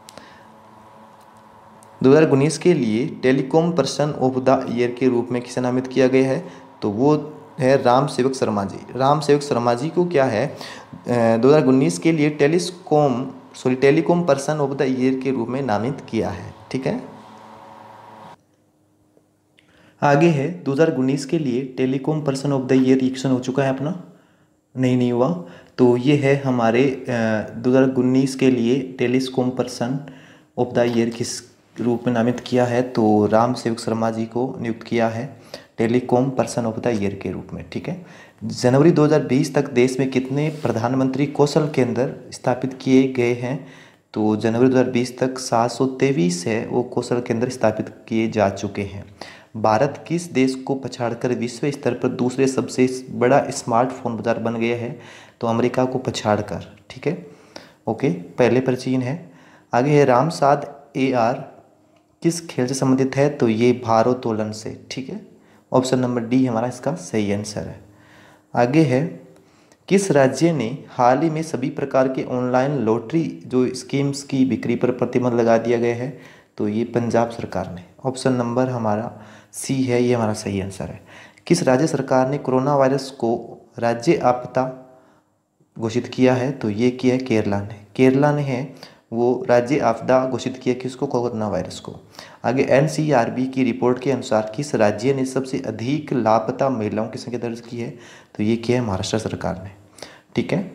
दो हज़ार उन्नीस के लिए telecom person of the year के रूप में किसे नामित किया गया है? तो वो है राम सेवक शर्मा जी। राम सेवक शर्मा जी को क्या है दो हज़ार उन्नीस के लिए telecom sorry telecom person of the year के रूप में नामित किया है, ठीक है। आगे है दो हज़ार उन्नीस के लिए telecom person of the year election हो चुका है अपना, नहीं नहीं हुआ। तो ये है हमारे दो हज़ार उन्नीस के लिए telecom person of the year किस रूप में नामित किया है? तो राम सेवक शर्मा जी को नियुक्त किया है telecom person of the year के रूप में, ठीक है। जनवरी दो हज़ार बीस तक देश में कितने प्रधानमंत्री कौशल केंद्र स्थापित किए गए हैं? तो जनवरी दो हज़ार बीस तक सात सौ तेईस है वो कौशल केंद्र स्थापित किए जा चुके हैं। भारत किस देश को पछाड़कर विश्व स्तर पर दूसरे सबसे बड़ा स्मार्टफोन बाजार बन गया है? तो अमेरिका को पछाड़कर, ठीक है। ओके, पहले पर चीन है। आगे है रामसाद ए आर किस खेल से संबंधित है? तो ये भारोत्तोलन से, ठीक है। ऑप्शन नंबर डी हमारा इसका सही आंसर है। आगे है, किस राज्य ने हाल ही में सभी प्रकार के ऑनलाइन लॉटरी जो स्कीम्स की बिक्री पर प्रतिबंध लगा दिया गया है? तो ये पंजाब सरकार ने। ऑप्शन नंबर हमारा सी है, ये हमारा सही आंसर है। किस राज्य सरकार ने कोरोना वायरस को राज्य आपदा घोषित किया है? तो ये किया है केरला ने। केरला ने है वो राज्य आपदा घोषित किया किसको? कोरोना वायरस को। आगे एन सी आर बी की रिपोर्ट के अनुसार किस राज्य ने सबसे अधिक लापता महिलाओं की संख्या दर्ज की है? तो ये किया है महाराष्ट्र सरकार ने, ठीक है।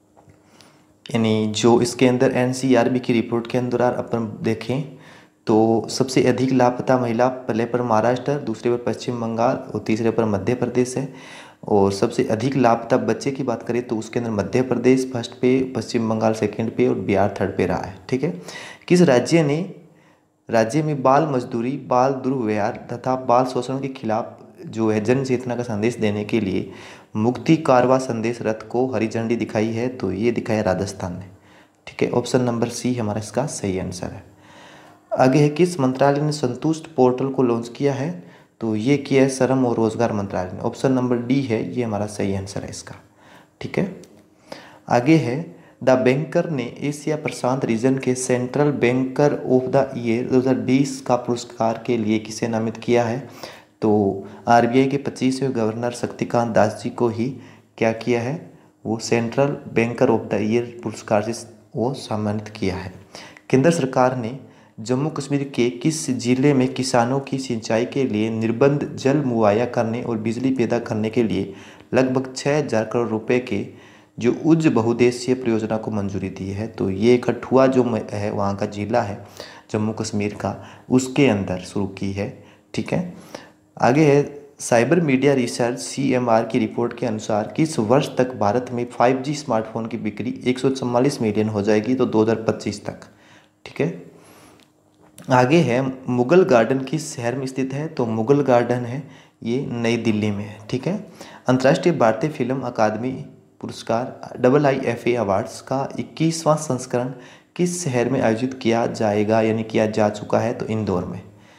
यानी जो इसके अंदर एन सी आर बी की रिपोर्ट के अंदर अपन देखें तो सबसे अधिक लापता महिला पहले पर महाराष्ट्र, दूसरे पर पश्चिम बंगाल और तीसरे पर मध्य प्रदेश है। और सबसे अधिक लापता बच्चे की बात करें तो उसके अंदर मध्य प्रदेश फर्स्ट पे, पश्चिम बंगाल सेकंड पे और बिहार थर्ड पे रहा है, ठीक है। किस राज्य ने राज्य में बाल मजदूरी, बाल दुर्व्यवहार तथा बाल शोषण के खिलाफ जो है जन चेतना का संदेश देने के लिए मुक्ति कारवा संदेश रथ को हरी झंडी दिखाई है? तो ये दिखाया राजस्थान ने, ठीक है। ऑप्शन नंबर सी हमारा इसका सही आंसर है। आगे है, किस मंत्रालय ने संतुष्ट पोर्टल को लॉन्च किया है? तो ये किया है श्रम और रोजगार मंत्रालय ने। ऑप्शन नंबर डी है, ये हमारा सही आंसर है इसका, ठीक है। आगे है, द बैंकर ने एशिया प्रशांत रीजन के central banker of the year दो हज़ार बीस का पुरस्कार के लिए किसे नामित किया है? तो आर बी आई के पच्चीसवें गवर्नर शक्तिकांत दास जी को ही क्या किया है? वो central banker of the year पुरस्कार से वो सम्मानित किया है। केंद्र सरकार ने जम्मू कश्मीर के किस जिले में किसानों की सिंचाई के लिए निर्बाध जल मुहैया करने और बिजली पैदा करने के लिए लगभग छः हजार करोड़ रुपए के जो उच्च बहुउद्देशीय परियोजना को मंजूरी दी है? तो ये कठुआ जो है वहाँ का जिला है जम्मू कश्मीर का, उसके अंदर शुरू की है, ठीक है। आगे है, cyber media research C M R की रिपोर्ट के अनुसार किस वर्ष तक भारत में फाइव जी स्मार्टफोन की बिक्री एक सौ चौवालीस मिलियन हो जाएगी? तो दो हज़ार पच्चीस तक, ठीक है। आगे है, मुगल गार्डन किस शहर में स्थित है? तो मुगल गार्डन है ये नई दिल्ली में है, ठीक है। अंतर्राष्ट्रीय भारतीय फिल्म अकादमी पुरस्कार double I F A awards का इक्कीसवां संस्करण किस शहर में आयोजित किया जाएगा यानी किया जा चुका है? तो इंदौर में।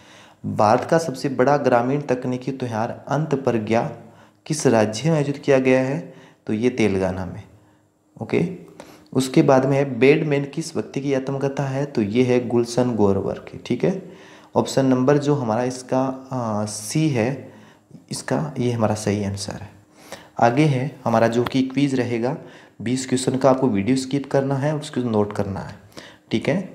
भारत का सबसे बड़ा ग्रामीण तकनीकी त्योहार अंतप्रज्ञा किस राज्य में आयोजित किया गया है? तो ये तेलंगाना में। ओके। उसके बाद में है बैडमैन किस व्यक्ति की आत्मकथा है? तो ये है गुलशन ग्रोवर की। ठीक है। ऑप्शन नंबर जो हमारा इसका आ, सी है, इसका ये हमारा सही आंसर है। आगे है हमारा जो कि क्विज रहेगा, बीस क्वेश्चन का आपको वीडियो स्किप करना है, उसको नोट करना है। ठीक है।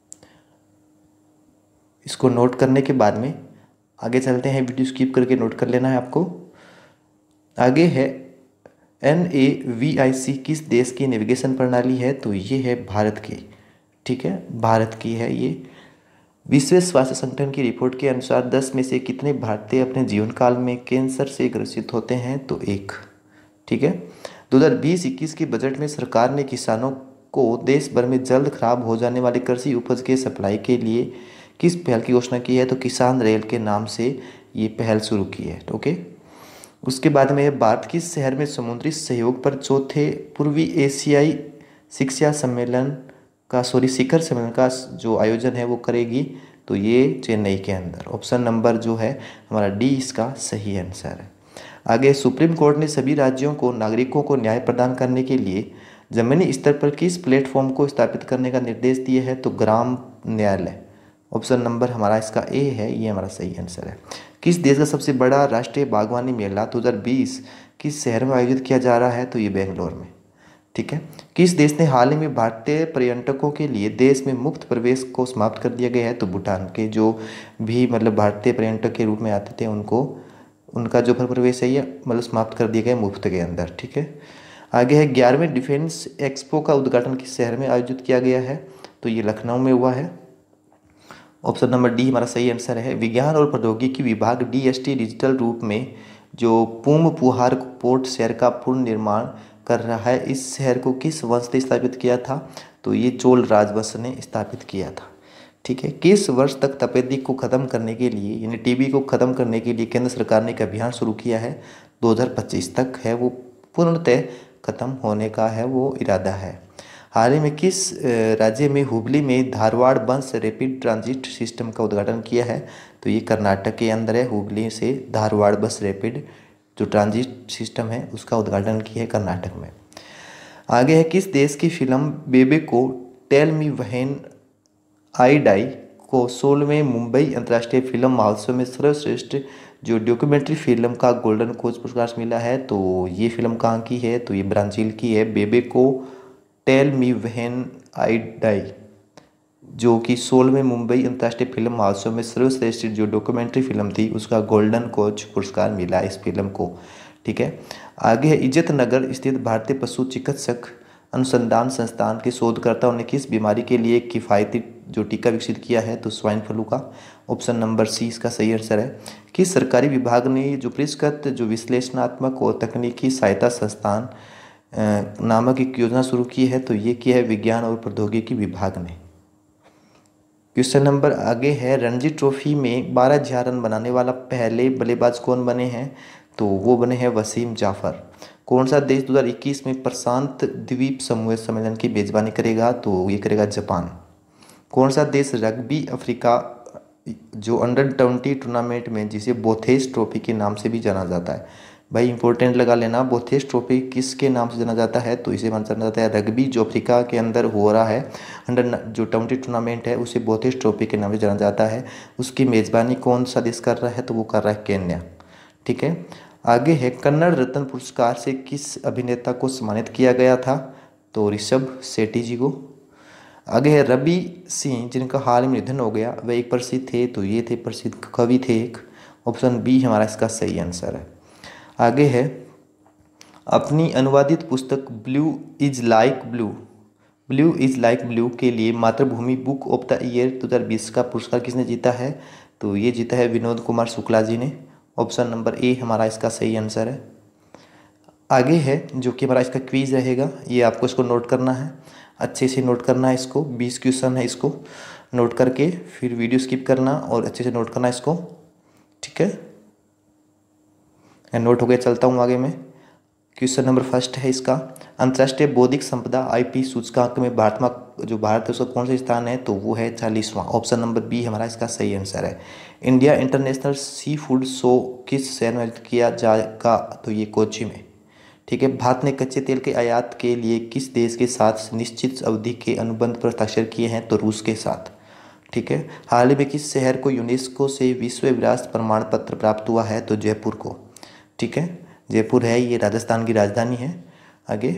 इसको नोट करने के बाद में आगे चलते हैं, वीडियो स्किप करके नोट कर लेना है आपको। आगे है एन ए वी आई सी किस देश की नेविगेशन प्रणाली है? तो ये है भारत की। ठीक है, भारत की है ये। विश्व स्वास्थ्य संगठन की रिपोर्ट के अनुसार दस में से कितने भारतीय अपने जीवन काल में कैंसर से ग्रसित होते हैं? तो एक। ठीक है। दो हज़ार बीस इक्कीस के बजट में सरकार ने किसानों को देश भर में जल्द खराब हो जाने वाली कृषि उपज के सप्लाई के लिए किस पहल की घोषणा की है? तो किसान रेल के नाम से ये पहल शुरू की है। ओके। उसके बाद में भारत किस शहर में समुद्री सहयोग पर चौथे पूर्वी एशियाई शिक्षा सम्मेलन का सॉरी शिखर सम्मेलन का जो आयोजन है वो करेगी? तो ये चेन्नई के अंदर। ऑप्शन नंबर जो है हमारा डी इसका सही आंसर है। आगे सुप्रीम कोर्ट ने सभी राज्यों को नागरिकों को न्याय प्रदान करने के लिए जमीनी स्तर पर किस प्लेटफॉर्म को स्थापित करने का निर्देश दिया है? तो ग्राम न्यायालय। ऑप्शन नंबर हमारा इसका ए है, ये हमारा सही आंसर है। किस देश का सबसे बड़ा राष्ट्रीय बागवानी मेला दो हज़ार बीस किस शहर में आयोजित किया जा रहा है? तो ये बेंगलोर में। ठीक है। किस देश ने हाल ही में भारतीय पर्यटकों के लिए देश में मुफ्त प्रवेश को समाप्त कर दिया गया है? तो भूटान के जो भी मतलब भारतीय पर्यटक के रूप में आते थे उनको उनका जो प्रवेश है ये मतलब समाप्त कर दिया गया मुफ्त के अंदर। ठीक है। आगे है ग्यारहवें डिफेंस एक्सपो का उद्घाटन किस शहर में आयोजित किया गया है? तो ये लखनऊ में हुआ है। ऑप्शन नंबर डी हमारा सही आंसर है। विज्ञान और प्रौद्योगिकी विभाग डी एस टी डिजिटल रूप में जो पूम पुहार पोर्ट शहर का पूर्ण निर्माण कर रहा है, इस शहर को किस वंश ने स्थापित किया था? तो ये चोल राजवंश ने स्थापित किया था। ठीक है। किस वर्ष तक तपेदिक को खत्म करने के लिए यानी टीबी को खत्म करने के लिए केंद्र सरकार ने एक अभियान शुरू किया है? दो हज़ार पच्चीस तक है वो पूर्णतः खत्म होने का है वो इरादा है। हाल ही में किस राज्य में हुबली में धारवाड़ बस रैपिड ट्रांजिट सिस्टम का उद्घाटन किया है? तो ये कर्नाटक के अंदर है। हुबली से धारवाड़ बस रैपिड जो ट्रांजिट सिस्टम है उसका उद्घाटन किया है कर्नाटक में। आगे है किस देश की फिल्म बेबे को tell me when I die को सोलहवें मुंबई अंतर्राष्ट्रीय फिल्म महोत्सव में सर्वश्रेष्ठ जो डॉक्यूमेंट्री फिल्म का गोल्डन कोच पुरस्कार मिला है? तो ये फिल्म कहाँ की है? तो ये ब्राज़ील की है। बेबे को tell me when I die जो कि सोलहवें मुंबई अंतर्राष्ट्रीय फिल्म महोत्सव में सर्वश्रेष्ठ जो डॉक्यूमेंट्री फिल्म थी उसका गोल्डन कोच पुरस्कार मिला इस फिल्म को। ठीक है। आगे है इज्जत नगर स्थित भारतीय पशु चिकित्सक अनुसंधान संस्थान के शोधकर्ताओं ने किस बीमारी के लिए एक किफ़ायती जो टीका विकसित किया है? तो स्वाइन फ्लू का। ऑप्शन नंबर सी इसका सही आंसर है। किस सरकारी विभाग ने जो पुरस्कृत जो विश्लेषणात्मक और तकनीकी सहायता संस्थान नामक एक योजना शुरू की है? तो ये की है विज्ञान और प्रौद्योगिकी विभाग ने। क्वेश्चन नंबर आगे है रणजी ट्रॉफी में बारह हजार रन बनाने वाला पहले बल्लेबाज कौन बने हैं? तो वो बने हैं वसीम जाफर। कौन सा देश दो हज़ार इक्कीस में प्रशांत द्वीप समूह सम्मेलन की मेजबानी करेगा? तो ये करेगा जापान। कौन सा देश रग्बी अफ्रीका जो अंडर ट्वेंटी टूर्नामेंट में जिसे बोथेस ट्रॉफी के नाम से भी जाना जाता है, भाई इंपॉर्टेंट लगा लेना, बोथेस ट्रॉफी किसके नाम से जाना जाता है? तो इसे जाना जाता है रग्बी जो अफ्रीका के अंदर हो रहा है अंडर जो ट्वेंटी टूर्नामेंट है उसे बोथेस ट्रॉफी के नाम से जाना जाता है। उसकी मेज़बानी कौन सा देश कर रहा है? तो वो कर रहा है केन्या। ठीक है। आगे है कन्नड़ रत्न पुरस्कार से किस अभिनेता को सम्मानित किया गया था? तो ऋषभ शेट्टी जी को। आगे है रवि सिंह जिनका हाल में निधन हो गया, वह एक प्रसिद्ध थे, तो ये थे प्रसिद्ध कवि थे एक। ऑप्शन बी हमारा इसका सही आंसर है। आगे है अपनी अनुवादित पुस्तक blue is like blue blue is like blue के लिए मातृभूमि बुक ऑफ द ईयर दो हज़ार बीस का पुरस्कार किसने जीता है? तो ये जीता है विनोद कुमार शुक्ला जी ने। ऑप्शन नंबर ए हमारा इसका सही आंसर है। आगे है जो कि हमारा इसका क्विज रहेगा, ये आपको इसको नोट करना है, अच्छे से नोट करना है इसको। बीस क्वेश्चन है, इसको नोट करके फिर वीडियो स्किप करना और अच्छे से नोट करना इसको। ठीक है, नोट हो गया, चलता हूँ आगे में। क्वेश्चन नंबर फर्स्ट है इसका, अंतर्राष्ट्रीय बौद्धिक संपदा आईपी सूचकांक में भारत में जो भारत है उसका कौन सा स्थान है, तो वो है चालीसवां। ऑप्शन नंबर बी हमारा इसका सही आंसर है। India international sea food show किस शहर में आयोजित किया जाएगा, तो ये कोच्चि में। ठीक है, भारत ने कच्चे तेल के आयात के लिए किस देश के साथ निश्चित अवधि के अनुबंध पर हस्ताक्षर किए हैं, तो रूस के साथ। ठीक है, हाल ही में किस शहर को यूनेस्को से विश्व विरासत प्रमाण पत्र प्राप्त हुआ है, तो जयपुर को। ठीक है, जयपुर है ये राजस्थान की राजधानी है। आगे,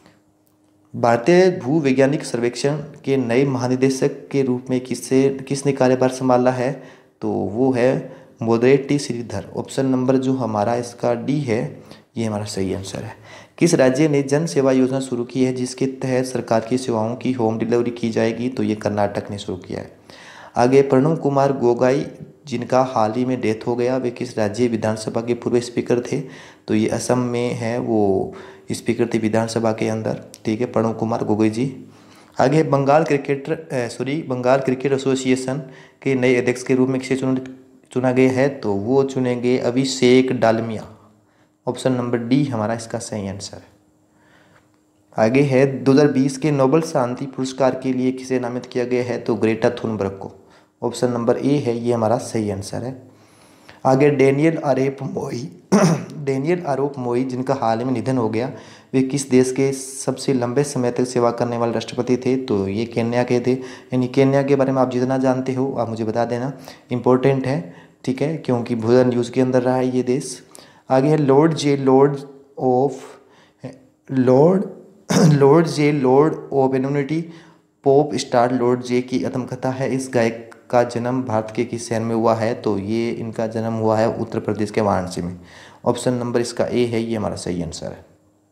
भारतीय भूवैज्ञानिक सर्वेक्षण के नए महानिदेशक के रूप में किससे किसने कार्यभार संभाला है, तो वो है मोदेटी श्रीधर। ऑप्शन नंबर जो हमारा इसका डी है ये हमारा सही आंसर है। किस राज्य ने जन सेवा योजना शुरू की है जिसके तहत सरकार की सेवाओं की होम डिलीवरी की जाएगी, तो ये कर्नाटक ने शुरू किया है। आगे, प्रणव कुमार गोगोई जिनका हाल ही में डेथ हो गया, वे किस राज्य विधानसभा के पूर्व स्पीकर थे, तो ये असम में है, वो स्पीकर थे विधानसभा के अंदर। ठीक है, प्रणव कुमार गोगोई जी। आगे, Bengal cricketer sorry Bengal cricket association के नए अध्यक्ष के रूप में किसे चुन चुना गया है, तो वो चुनेंगे Abhishek Dalmiya. Option number D हमारा इसका सही आंसर है। आगे है, दो हज़ार बीस के नोबेल शांति पुरस्कार के लिए किसे नामित किया गया है, तो ग्रेटा थुनबर्ग को। ऑप्शन नंबर ए है ये हमारा सही आंसर है। आगे, डेनियल आरेप मोई डेनियल आरोप मोई जिनका हाल ही में निधन हो गया, वे किस देश के सबसे लंबे समय तक सेवा करने वाले राष्ट्रपति थे, तो ये केन्या के थे। यानी केन्या के बारे में आप जितना जानते हो आप मुझे बता देना, इम्पोर्टेंट है। ठीक है, क्योंकि भूजल न्यूज़ के अंदर रहा है ये देश। आगे है, lord J lord of lord lord J lord of immunity pop star lord J की आत्मकथा है। इस गायक का जन्म भारत के किस शहर में हुआ है, तो ये इनका जन्म हुआ है उत्तर प्रदेश के वाराणसी में। ऑप्शन नंबर इसका ए है ये हमारा सही आंसर है।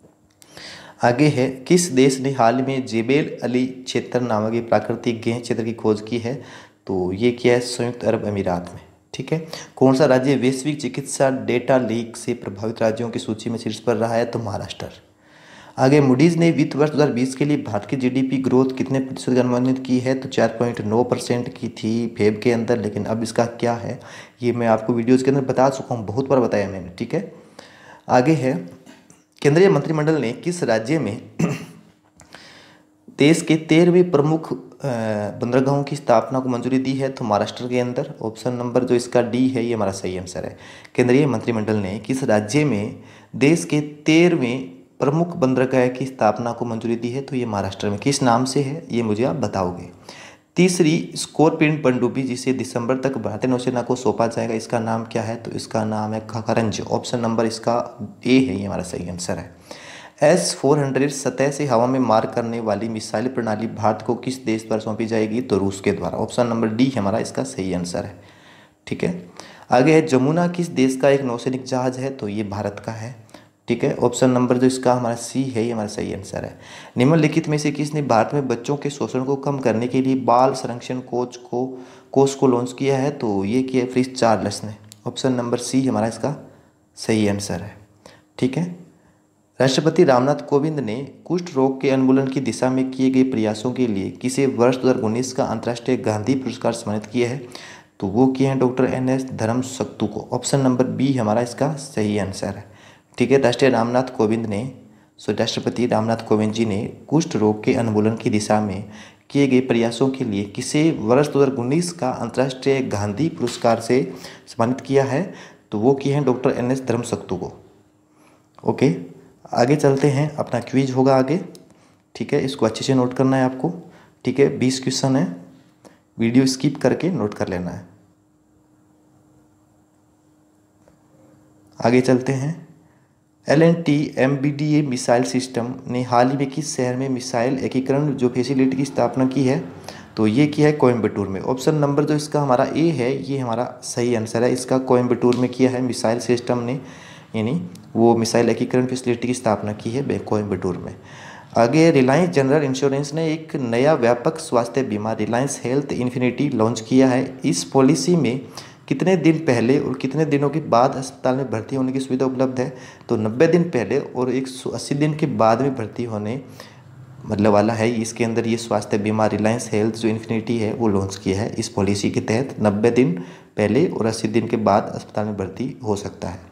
आगे है, किस देश ने हाल में जेबेल अली क्षेत्र नामक एक प्राकृतिक गैस क्षेत्र की खोज की है, तो ये किया है संयुक्त अरब अमीरात में। ठीक है, कौन सा राज्य वैश्विक चिकित्सा डेटा लीक से प्रभावित राज्यों की सूची में शीर्ष पर रहा है, तो महाराष्ट्र। आगे, मूडीज ने वित्त वर्ष दो हज़ार बीस के लिए भारत की जीडीपी ग्रोथ कितने प्रतिशत की अनुमानित की है, तो चार पॉइंट नौ परसेंट की थी फेब के अंदर, लेकिन अब इसका क्या है ये मैं आपको वीडियोज़ के अंदर बता चुका हूँ, बहुत बार बताया मैंने। ठीक है, आगे है, केंद्रीय मंत्रिमंडल ने किस राज्य में देश के तेरहवें प्रमुख बंदरगाहों की स्थापना को मंजूरी दी है, तो महाराष्ट्र के अंदर। ऑप्शन नंबर जो इसका डी है ये हमारा सही आंसर है। केंद्रीय मंत्रिमंडल ने किस राज्य में देश के तेरहवें प्रमुख बंदरगाह की स्थापना को मंजूरी दी है, तो ये महाराष्ट्र में। किस नाम से है ये मुझे आप बताओगे। तीसरी स्कॉर्पियन पनडुब्बी जिसे दिसंबर तक भारतीय नौसेना को सौंपा जाएगा, इसका नाम क्या है, तो इसका नाम है खकरंज। ऑप्शन नंबर इसका ए है ये हमारा सही आंसर है। एस फोर हंड्रेड सतह से हवा में मार करने वाली मिसाइल प्रणाली भारत को किस देश पर सौंपी जाएगी, तो रूस के द्वारा। ऑप्शन नंबर डी हमारा इसका सही आंसर है। ठीक है, आगे है, जमुना किस देश का एक नौसैनिक जहाज है, तो ये भारत का है। ठीक है, ऑप्शन नंबर जो इसका हमारा सी है ये हमारा सही आंसर है। निम्नलिखित में से किसने भारत में बच्चों के शोषण को कम करने के लिए बाल संरक्षण कोच को कोष को लॉन्च किया है, तो ये किया फ्रिज चार्ल्स ने। ऑप्शन नंबर सी हमारा इसका सही आंसर है। ठीक है, राष्ट्रपति रामनाथ कोविंद ने कुष्ठ रोग के उन्मूलन की दिशा में किए गए प्रयासों के लिए किसे वर्ष दो हज़ार उन्नीस का अंतर्राष्ट्रीय गांधी पुरस्कार सम्मानित किया है, तो वो किए हैं डॉक्टर एन एस धर्मसक्तु को। ऑप्शन नंबर बी हमारा इसका सही आंसर है। ठीक है, राष्ट्रीय रामनाथ कोविंद ने सो राष्ट्रपति रामनाथ कोविंद जी ने कुष्ठ रोग के उन्मूलन की दिशा में किए गए प्रयासों के लिए किसे वर्ष दो हज़ार उन्नीस का अंतर्राष्ट्रीय गांधी पुरस्कार से सम्मानित किया है, तो वो किए हैं डॉक्टर एन एस धर्मसक्तु को। ओके, आगे चलते हैं, अपना क्विज होगा आगे। ठीक है, इसको अच्छे से नोट करना है आपको। ठीक है, बीस क्वेश्चन है, वीडियो स्किप करके नोट कर लेना है। आगे चलते हैं, L N T M B D A missile system ने हाल ही में किस शहर में मिसाइल एकीकरण जो फैसिलिटी की स्थापना की है, तो ये किया है कोयम्बटूर में। ऑप्शन नंबर जो इसका हमारा ए है ये हमारा सही आंसर है। इसका कोयम्बटूर में किया है मिसाइल सिस्टम ने, यानी वो मिसाइल एकीकरण फैसिलिटी की स्थापना की है कोयम्बटूर में। आगे, रिलायंस जनरल इंश्योरेंस ने एक नया व्यापक स्वास्थ्य बीमा रिलायंस हेल्थ इन्फिनिटी लॉन्च किया है। इस पॉलिसी में कितने दिन पहले और कितने दिनों के बाद अस्पताल में भर्ती होने की सुविधा उपलब्ध है, तो नब्बे दिन पहले और एक सौ अस्सी दिन के बाद में भर्ती होने मतलब वाला है। इसके अंदर ये स्वास्थ्य बीमा रिलायंस हेल्थ जो इन्फिनिटी है वो लॉन्च किया है। इस पॉलिसी के तहत नब्बे दिन पहले और अस्सी दिन के बाद अस्पताल में भर्ती हो सकता है।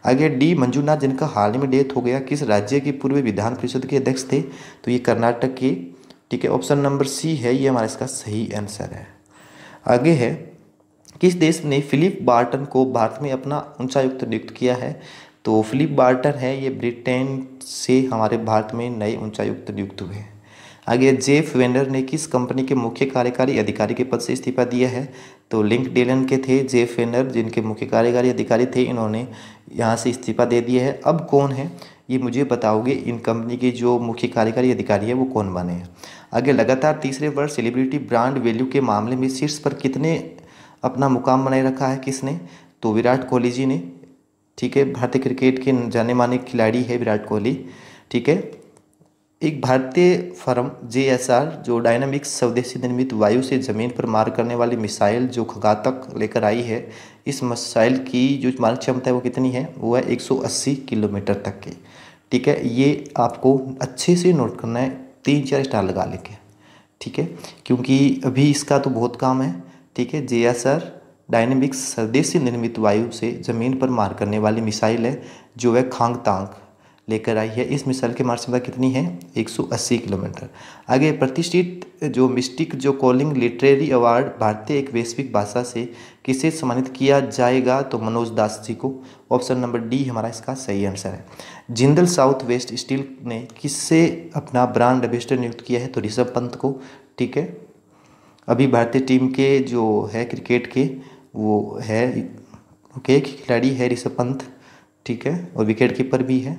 आगे डी मंजूनाथ जिनका हाल ही में डेथ हो गया, किस राज्य के पूर्व विधान परिषद के अध्यक्ष थे? तो ये कर्नाटक के। ठीक है, ऑप्शन नंबर सी है ये हमारा इसका सही आंसर है। आगे है, किस देश ने फिलिप बार्टन को भारत में अपना उच्चायुक्त नियुक्त किया है? तो फिलिप बार्टन है ये ब्रिटेन से हमारे भारत में नए उच्चायुक्त नियुक्त हुए हैं। आगे जेफ वेंडर ने किस कंपनी के मुख्य कार्यकारी अधिकारी के पद से इस्तीफा दिया है? तो लिंक्डइन के थे जेफ वेंडर, जिनके मुख्य कार्यकारी अधिकारी थे, इन्होंने यहाँ से इस्तीफा दे दिया है। अब कौन है ये मुझे बताओगे, इन कंपनी के जो मुख्य कार्यकारी अधिकारी है वो कौन बने हैं? आगे लगातार तीसरे वर्ष सेलिब्रिटी ब्रांड वैल्यू के मामले में शीर्ष पर कितने अपना मुकाम बनाए रखा है? किसने? तो विराट कोहली जी ने। ठीक है, भारतीय क्रिकेट के जाने माने खिलाड़ी है विराट कोहली। ठीक है, एक भारतीय फर्म जे एस आर जो डायनामिक्स स्वदेशी निर्मित वायु से जमीन पर मार करने वाली मिसाइल जो खगातक लेकर आई है, इस मिसाइल की जो मारक क्षमता है वो कितनी है? वो है एक सौ अस्सी किलोमीटर तक की। ठीक है, ये आपको अच्छे से नोट करना है, तीन चार स्टार लगा लेके। ठीक है, क्योंकि अभी इसका तो बहुत काम है। ठीक है, जे एस आर डायनेमिक्स स्वदेशी निर्मित वायु से ज़मीन पर मार करने वाली मिसाइल है जो वह खांगतांग लेकर आई है। इस मिसाइल की मारक क्षमता कितनी है? एक सौ अस्सी किलोमीटर। आगे प्रतिष्ठित जो मिस्टिक जो कॉलिंग लिटरेरी अवार्ड भारतीय एक वैश्विक भाषा से किसे सम्मानित किया जाएगा? तो मनोज दास जी को। ऑप्शन नंबर डी हमारा इसका सही आंसर है। जिंदल साउथ वेस्ट स्टील ने किससे अपना ब्रांड एम्बेसडर नियुक्त किया है? तो ऋषभ पंत को। ठीक है, अभी भारतीय टीम के जो है क्रिकेट के वो है ओके खिलाड़ी है ऋषभ पंत। ठीक है, और विकेट कीपर भी है।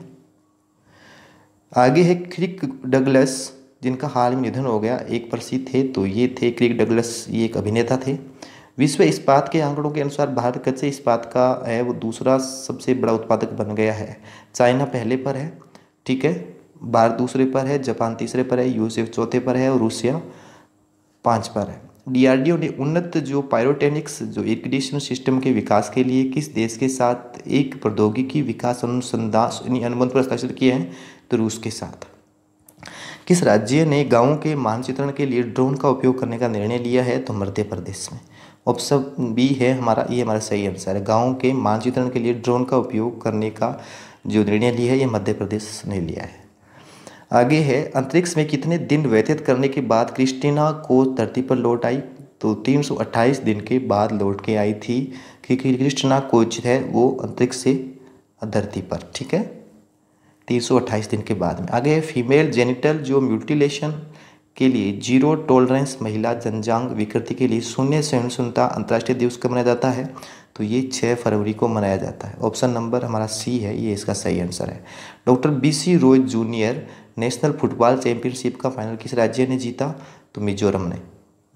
आगे है क्रिक डगलस जिनका हाल में निधन हो गया, एक प्रसिद्ध थे, तो ये थे क्रिक डगलस, ये एक अभिनेता थे। विश्व इस्पात के आंकड़ों के अनुसार भारत कच्चे इस्पात का है वो दूसरा सबसे बड़ा उत्पादक बन गया है। चाइना पहले पर है। ठीक है, भारत दूसरे पर है, जापान तीसरे पर है, यूएसए चौथे पर है और रूसिया पाँच पर है। डीआरडीओ ने उन्नत जो पायरोटेनिक्स जो इरिगेशन सिस्टम के विकास के लिए किस देश के साथ एक प्रौद्योगिकी विकास अनुसंधान अनुबंध पर हस्ताक्षर किए हैं? तो रूस के साथ। किस राज्य ने गांवों के मानचित्रण के लिए ड्रोन का उपयोग करने का निर्णय लिया है? तो मध्य प्रदेश में। ऑप्शन बी है हमारा, ये हमारा सही आंसर है। गांवों के मानचित्रण के लिए ड्रोन का उपयोग करने का जो निर्णय लिया है ये मध्य प्रदेश ने लिया है। आगे है, अंतरिक्ष में कितने दिन व्यतीत करने के बाद क्रिस्टीना को धरती पर लौट आई? तो तीन सौ अट्ठाईस दिन के बाद लौट के आई थी, क्योंकि क्रिस्टीना कोच है वो अंतरिक्ष से धरती पर। ठीक है, तीन सौ अट्ठाईस दिन के बाद में। आगे है, फीमेल जेनिटल जो म्यूटिलेशन के लिए जीरो टॉलरेंस महिला जनजांग विकृति के लिए शून्य सहिष्णुता अंतर्राष्ट्रीय दिवस कब मनाया जाता है? तो ये छः फरवरी को मनाया जाता है। ऑप्शन नंबर हमारा सी है, ये इसका सही आंसर है। Doctor B C Roy junior national football championship का फाइनल किस राज्य ने जीता? तो मिजोरम ने।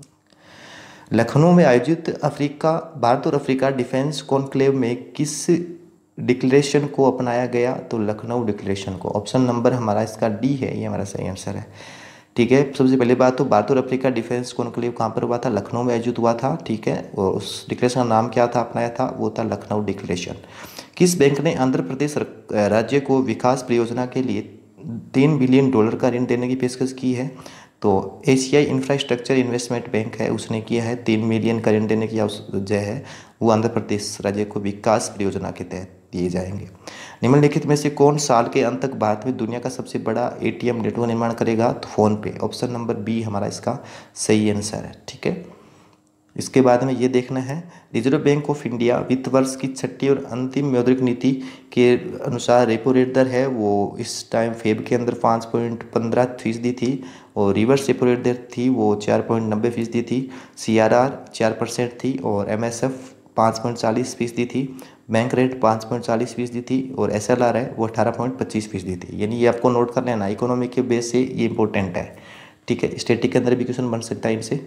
लखनऊ में आयोजित अफ्रीका भारत और अफ्रीका डिफेंस कॉन्क्लेव में किस डिक्लेरेशन को अपनाया गया? तो लखनऊ डिक्लेरेशन को। ऑप्शन नंबर हमारा इसका डी है, ये हमारा सही आंसर है। ठीक है, सबसे पहले बात तो भारत और अफ्रीका डिफेंस कॉन्क्लेव कहाँ पर हुआ था? लखनऊ में आयोजित हुआ था। ठीक है, और उस डिक्लेरेशन का नाम क्या था अपनाया था? वो था लखनऊ डिक्लेरेशन। किस बैंक ने आंध्र प्रदेश राज्य को विकास परियोजना के लिए तीन बिलियन डॉलर का ऋण देने की पेशकश की है? तो एशियाई इंफ्रास्ट्रक्चर इन्वेस्टमेंट बैंक है उसने किया है, तीन मिलियन का ऋण देने की जो है वो आंध्र प्रदेश राज्य को विकास परियोजना के तहत दिए जाएंगे। निम्नलिखित में से कौन साल के अंत तक भारत में दुनिया का सबसे बड़ा एटीएम नेटवर्क निर्माण करेगा? तो फोन पे। ऑप्शन नंबर बी हमारा इसका सही आंसर है। ठीक है, इसके बाद में ये देखना है, रिजर्व बैंक ऑफ इंडिया वित्त वर्ष की छठी और अंतिम मौद्रिक नीति के अनुसार रेपो रेट दर है वो इस टाइम फेब के अंदर पाँच पॉइंट पंद्रह फीसदी थी और रिवर्स रेपो रेट दर थी वो चार पॉइंट नब्बे फीसदी थी। सी आर आर चार परसेंट थी और एम एस एफ पाँच पॉइंट चालीस फीसदी थी। बैंक रेट पाँच पॉइंट चालीस फीसदी थी और एस एल आर है वो अठारह पॉइंट पच्चीस फीसदी थी। यानी ये आपको नोट कर लेना, इकोनॉमी के बेस से ये इंपॉर्टेंट है। ठीक है, स्टैटिक के अंदर भी क्वेश्चन बन सकता है इनसे।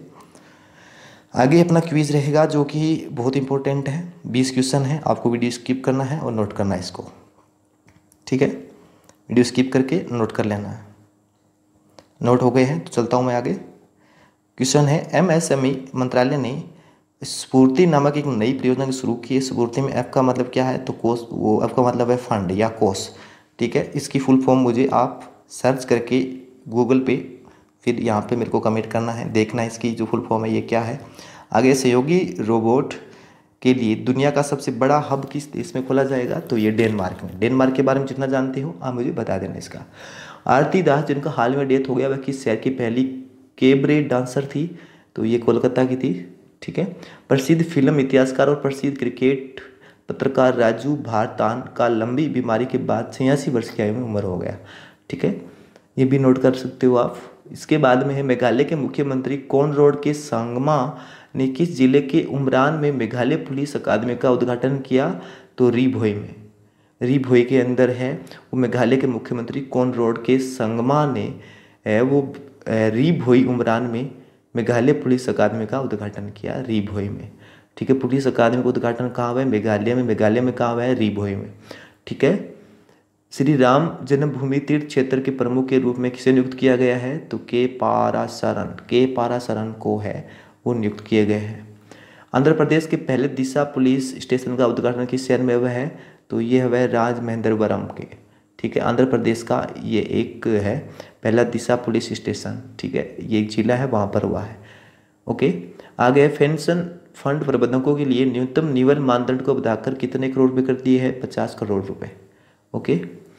आगे अपना क्विज रहेगा जो कि बहुत इंपॉर्टेंट है, बीस क्वेश्चन है, आपको वीडियो स्किप करना है और नोट करना है इसको। ठीक है, वीडियो स्किप करके नोट कर लेना है। नोट हो गए हैं तो चलता हूँ मैं आगे। क्वेश्चन है, एम एस एम ई मंत्रालय ने स्फूर्ति नामक एक नई परियोजना की शुरू की है। स्फूर्ति में एफ का मतलब क्या है? तो कोष, वो एफ का मतलब है फंड या कोष। ठीक है, इसकी फुल फॉर्म मुझे आप सर्च करके गूगल पे फिर यहाँ पे मेरे को कमेंट करना है, देखना है इसकी जो फुल फॉर्म है ये क्या है। आगे, सहयोगी रोबोट के लिए दुनिया का सबसे बड़ा हब किस देश में खोला जाएगा? तो ये डेनमार्क में। डेनमार्क के बारे में जितना जानते हो आप मुझे बता देना इसका। आरती दास जिनका हाल में डेथ हो गया, वह किस शहर की पहली कैबरे डांसर थी? तो ये कोलकाता की थी। ठीक है। प्रसिद्ध फिल्म इतिहासकार और प्रसिद्ध क्रिकेट पत्रकार राजू भारतान का लंबी बीमारी के बाद छियासी वर्ष की आयु में उम्र हो गया। ठीक है, ये भी नोट कर सकते हो आप। इसके बाद में है मेघालय के मुख्यमंत्री कोनराड के संगमा ने किस जिले के उमरान में मेघालय पुलिस अकादमी का उद्घाटन किया? तो री भोई में। री भोई के अंदर है वो मेघालय के मुख्यमंत्री कोनराड के संगमा ने है वो री भोई उमरान में मेघालय पुलिस अकादमी का उद्घाटन किया, री भोई में। ठीक है, पुलिस अकादमी का उद्घाटन कहाँ हुआ है? मेघालय में। मेघालय में कहाँ हुआ है? री भोई में। ठीक है। श्री राम जन्मभूमि तीर्थ क्षेत्र के प्रमुख के रूप में किसे नियुक्त किया गया है? तो के पारासरन के पारासरन को है वो नियुक्त किए गए हैं। आंध्र प्रदेश के पहले दिशा पुलिस स्टेशन का उद्घाटन किस शहर में हुआ है? तो ये हुआ है राजमहेंद्रवरम के। ठीक है, आंध्र प्रदेश का ये एक है पहला दिशा पुलिस स्टेशन। ठीक है, ये एक जिला है, वहाँ पर हुआ है। ओके, आगे पेंशन फंड प्रबंधकों के लिए न्यूनतम निवल मानदंड को बढ़ाकर कितने करोड़ रुपए कर दिए हैं? पचास करोड़ रुपए। ओके,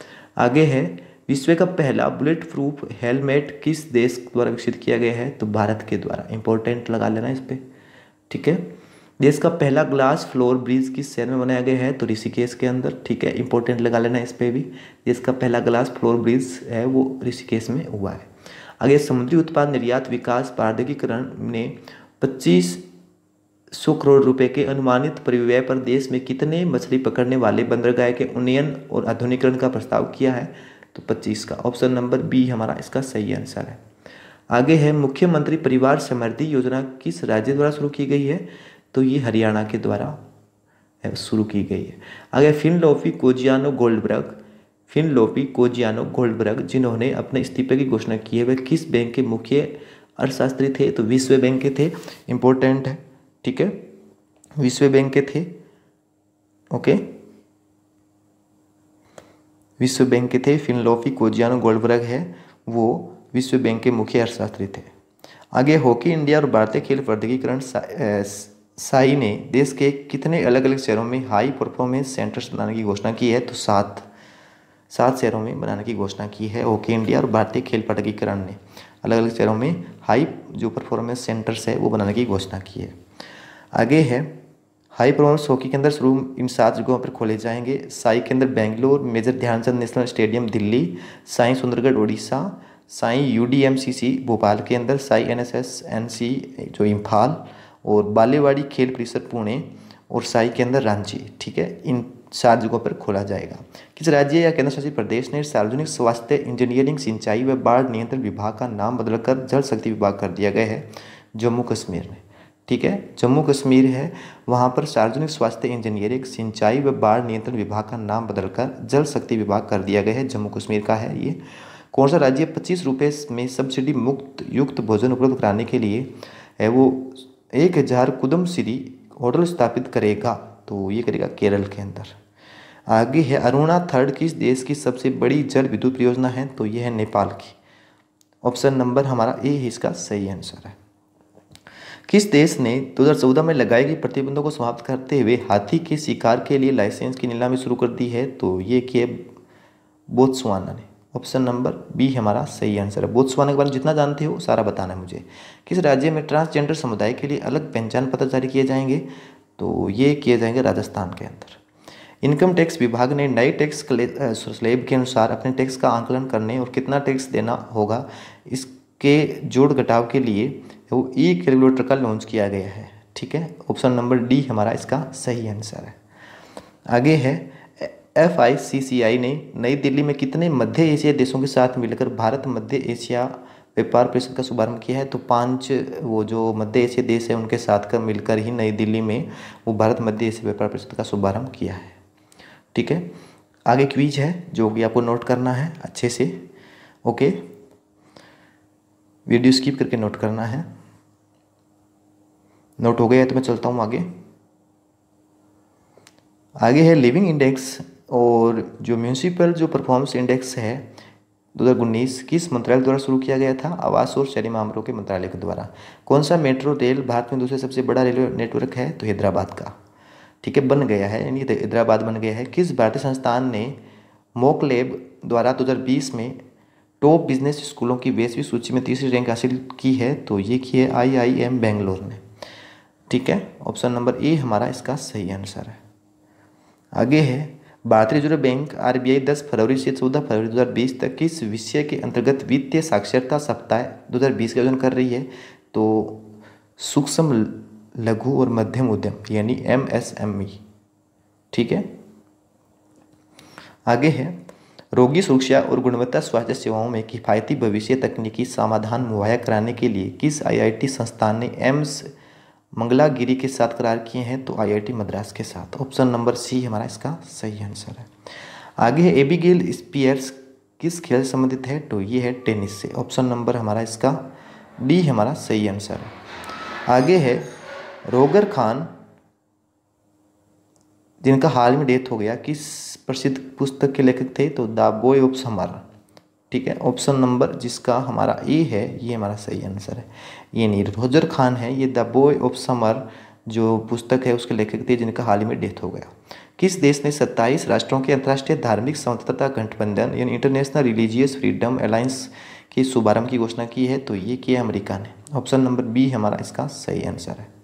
आगे है विश्व का पहला बुलेट प्रूफ हेलमेट किस देश द्वारा विकसित किया गया है? तो भारत के द्वारा। इंपॉर्टेंट लगा लेना इस पे। ठीक है, देश का पहला ग्लास फ्लोर ब्रिज किस शहर में बनाया गया है? तो ऋषिकेश के अंदर। ठीक है, इंपॉर्टेंट लगा लेना इस पे भी। देश का पहला ग्लास फ्लोर ब्रिज है वो ऋषिकेश में हुआ है। आगे समुद्री उत्पाद निर्यात विकास प्राधिकरण ने पच्चीस सौ करोड़ रुपए के अनुमानित परिव्यय पर देश में कितने मछली पकड़ने वाले बंदरगाह के उन्नयन और आधुनिकीकरण का प्रस्ताव किया है? तो पच्चीस का। ऑप्शन नंबर बी हमारा इसका सही आंसर है। आगे है मुख्यमंत्री परिवार समृद्धि योजना किस राज्य द्वारा शुरू की गई है? तो ये हरियाणा के द्वारा शुरू की गई है। आगे फिनलोफी कोजियानो गोल्डबर्ग फिनलोफी कोजियानो गोल्डबर्ग जिन्होंने अपने इस्तीफे की घोषणा की है, वह किस बैंक के मुख्य अर्थशास्त्री थे? तो विश्व बैंक के थे। इंपॉर्टेंट है। ठीक है, विश्व बैंक के थे। ओके, विश्व बैंक के थे। फिनलोफी कोजियानो गोल्डबर्ग है वो विश्व बैंक के मुख्य अर्थशास्त्री थे। आगे हॉकी इंडिया और भारतीय खेल प्राधिकरण साई ने देश के कितने अलग अलग शहरों में हाई परफॉर्मेंस सेंटर्स बनाने की घोषणा की है? तो सात सात शहरों में बनाने की घोषणा की है हॉकी इंडिया और भारतीय खेल प्राधिकरण ने। अलग अलग शहरों में हाई जो परफॉर्मेंस सेंटर्स है वो बनाने की घोषणा की है। आगे है हाई परफॉर्मेंस हॉकी के अंदर शुरू इन सात जगहों पर खोले जाएंगे। साई के अंदर Bangalore, major Dhyanchand national stadium Delhi, SAI Sundargarh Orissa, SAI UDMCC Bhopal के अंदर, साई एनएसएस एनसी जो इम्फाल और बालेवाड़ी खेल परिसर पुणे और साई के अंदर रांची। ठीक है, इन सात जगहों पर खोला जाएगा। किस राज्य या केंद्र शासित प्रदेश ने सार्वजनिक स्वास्थ्य इंजीनियरिंग सिंचाई व बाढ़ नियंत्रण विभाग का नाम बदलकर जल शक्ति विभाग कर दिया गया है? जम्मू कश्मीर में। ठीक है, जम्मू कश्मीर है, वहाँ पर सार्वजनिक स्वास्थ्य इंजीनियरिंग सिंचाई व बाढ़ नियंत्रण विभाग का नाम बदलकर जल शक्ति विभाग कर दिया गया है। जम्मू कश्मीर का है ये। कौन सा राज्य पच्चीस रुपये में सब्सिडी मुक्त युक्त भोजन उपलब्ध कराने के लिए है वो एक हज़ार कुदम श्री होटल स्थापित करेगा? तो ये करेगा केरल के अंदर। आगे है अरुणा थर्ड किस देश की सबसे बड़ी जल विद्युत परियोजना है? तो ये है नेपाल की। ऑप्शन नंबर हमारा ए ही इसका सही आंसर है। किस देश ने दो हज़ार चौदह में लगाए गए प्रतिबंधों को समाप्त करते हुए हाथी के शिकार के लिए लाइसेंस की नीलामी शुरू कर दी है? तो ये किए बोत्सवाना ने। ऑप्शन नंबर बी हमारा सही आंसर है। बोत्सवाना के बारे में जितना जानते हो सारा बताना है मुझे। किस राज्य में ट्रांसजेंडर समुदाय के लिए अलग पहचान पत्र जारी किए जाएंगे? तो ये किए जाएंगे राजस्थान के अंदर। इनकम टैक्स विभाग ने नए टैक्स स्लैब के अनुसार अपने टैक्स का आंकलन करने और कितना टैक्स देना होगा इसके जोड़ घटाव के लिए वो ई कैलकुलेटर का लॉन्च किया गया है। ठीक है, ऑप्शन नंबर डी हमारा इसका सही आंसर है। आगे है एफ आई सी सी आई ने नई दिल्ली में कितने मध्य एशियाई देशों के साथ मिलकर भारत मध्य एशिया व्यापार परिषद का शुभारंभ किया है? तो पांच वो जो मध्य एशियाई देश है उनके साथ कर मिलकर ही नई दिल्ली में वो भारत मध्य एशिया व्यापार परिषद का शुभारंभ किया है। ठीक है, आगे क्विज है जो कि आपको नोट करना है अच्छे से। ओके, वीडियो स्किप करके नोट करना है। नोट हो गया तो मैं चलता हूँ आगे। आगे है लिविंग इंडेक्स और जो म्यूनिसिपल जो परफॉर्मेंस इंडेक्स है दो हज़ार उन्नीस किस मंत्रालय द्वारा शुरू किया गया था? आवास और शहरी मामलों के मंत्रालय के द्वारा। कौन सा मेट्रो रेल भारत में दूसरे सबसे बड़ा रेलवे नेटवर्क है? तो हैदराबाद का। ठीक है, बन गया है, यानी हैदराबाद बन गया है। किस भारतीय संस्थान ने मॉक लैब द्वारा दो हज़ार बीस में टॉप बिजनेस स्कूलों की वैश्विक सूची में तीसरी रैंक हासिल की है? तो ये की है आई आई एम बेंगलोर ने। ठीक है, ऑप्शन नंबर ए हमारा इसका सही आंसर है। आगे है, भारतीय reserve bank R B I दस फरवरी से चौदह फरवरी दो हज़ार बीस तक किस विषय के अंतर्गत वित्तीय साक्षरता सप्ताह दो हज़ार बीस का आयोजन कर रही है? तो सूक्ष्म लघु और मध्यम उद्यम यानी एम एस एम ई। ठीक है, आगे है, रोगी सुरक्षा और गुणवत्ता स्वास्थ्य सेवाओं में किफ़ायती भविष्य तकनीकी समाधान मुहैया कराने के लिए किस आई आई टी संस्थान ने एम्स मंगलागिरी के साथ करार किए हैं? तो आई आई टी मद्रास के साथ। ऑप्शन नंबर सी हमारा इसका सही आंसर है। आगे है, एबिगेल स्पियर्स किस खेल से संबंधित है? तो ये है टेनिस से। ऑप्शन नंबर हमारा इसका डी हमारा सही आंसर है। आगे है, रोगर खान जिनका हाल में डेथ हो गया, किस प्रसिद्ध पुस्तक के लेखक थे? तो द बॉय ऑफ समर। ठीक है, ऑप्शन नंबर जिसका हमारा ए है ये हमारा सही आंसर है। ये नहीं, रोजर खान है, ये द बॉय ऑफ समर जो पुस्तक है उसके लेखक थे जिनका हाल ही में डेथ हो गया। किस देश ने सत्ताईस राष्ट्रों के अंतर्राष्ट्रीय धार्मिक स्वतंत्रता गठबंधन यानी इंटरनेशनल रिलीजियस फ्रीडम अलायंस के शुभारंभ की घोषणा की है? तो ये किया अमेरिका ने। ऑप्शन नंबर बी हमारा इसका सही आंसर है।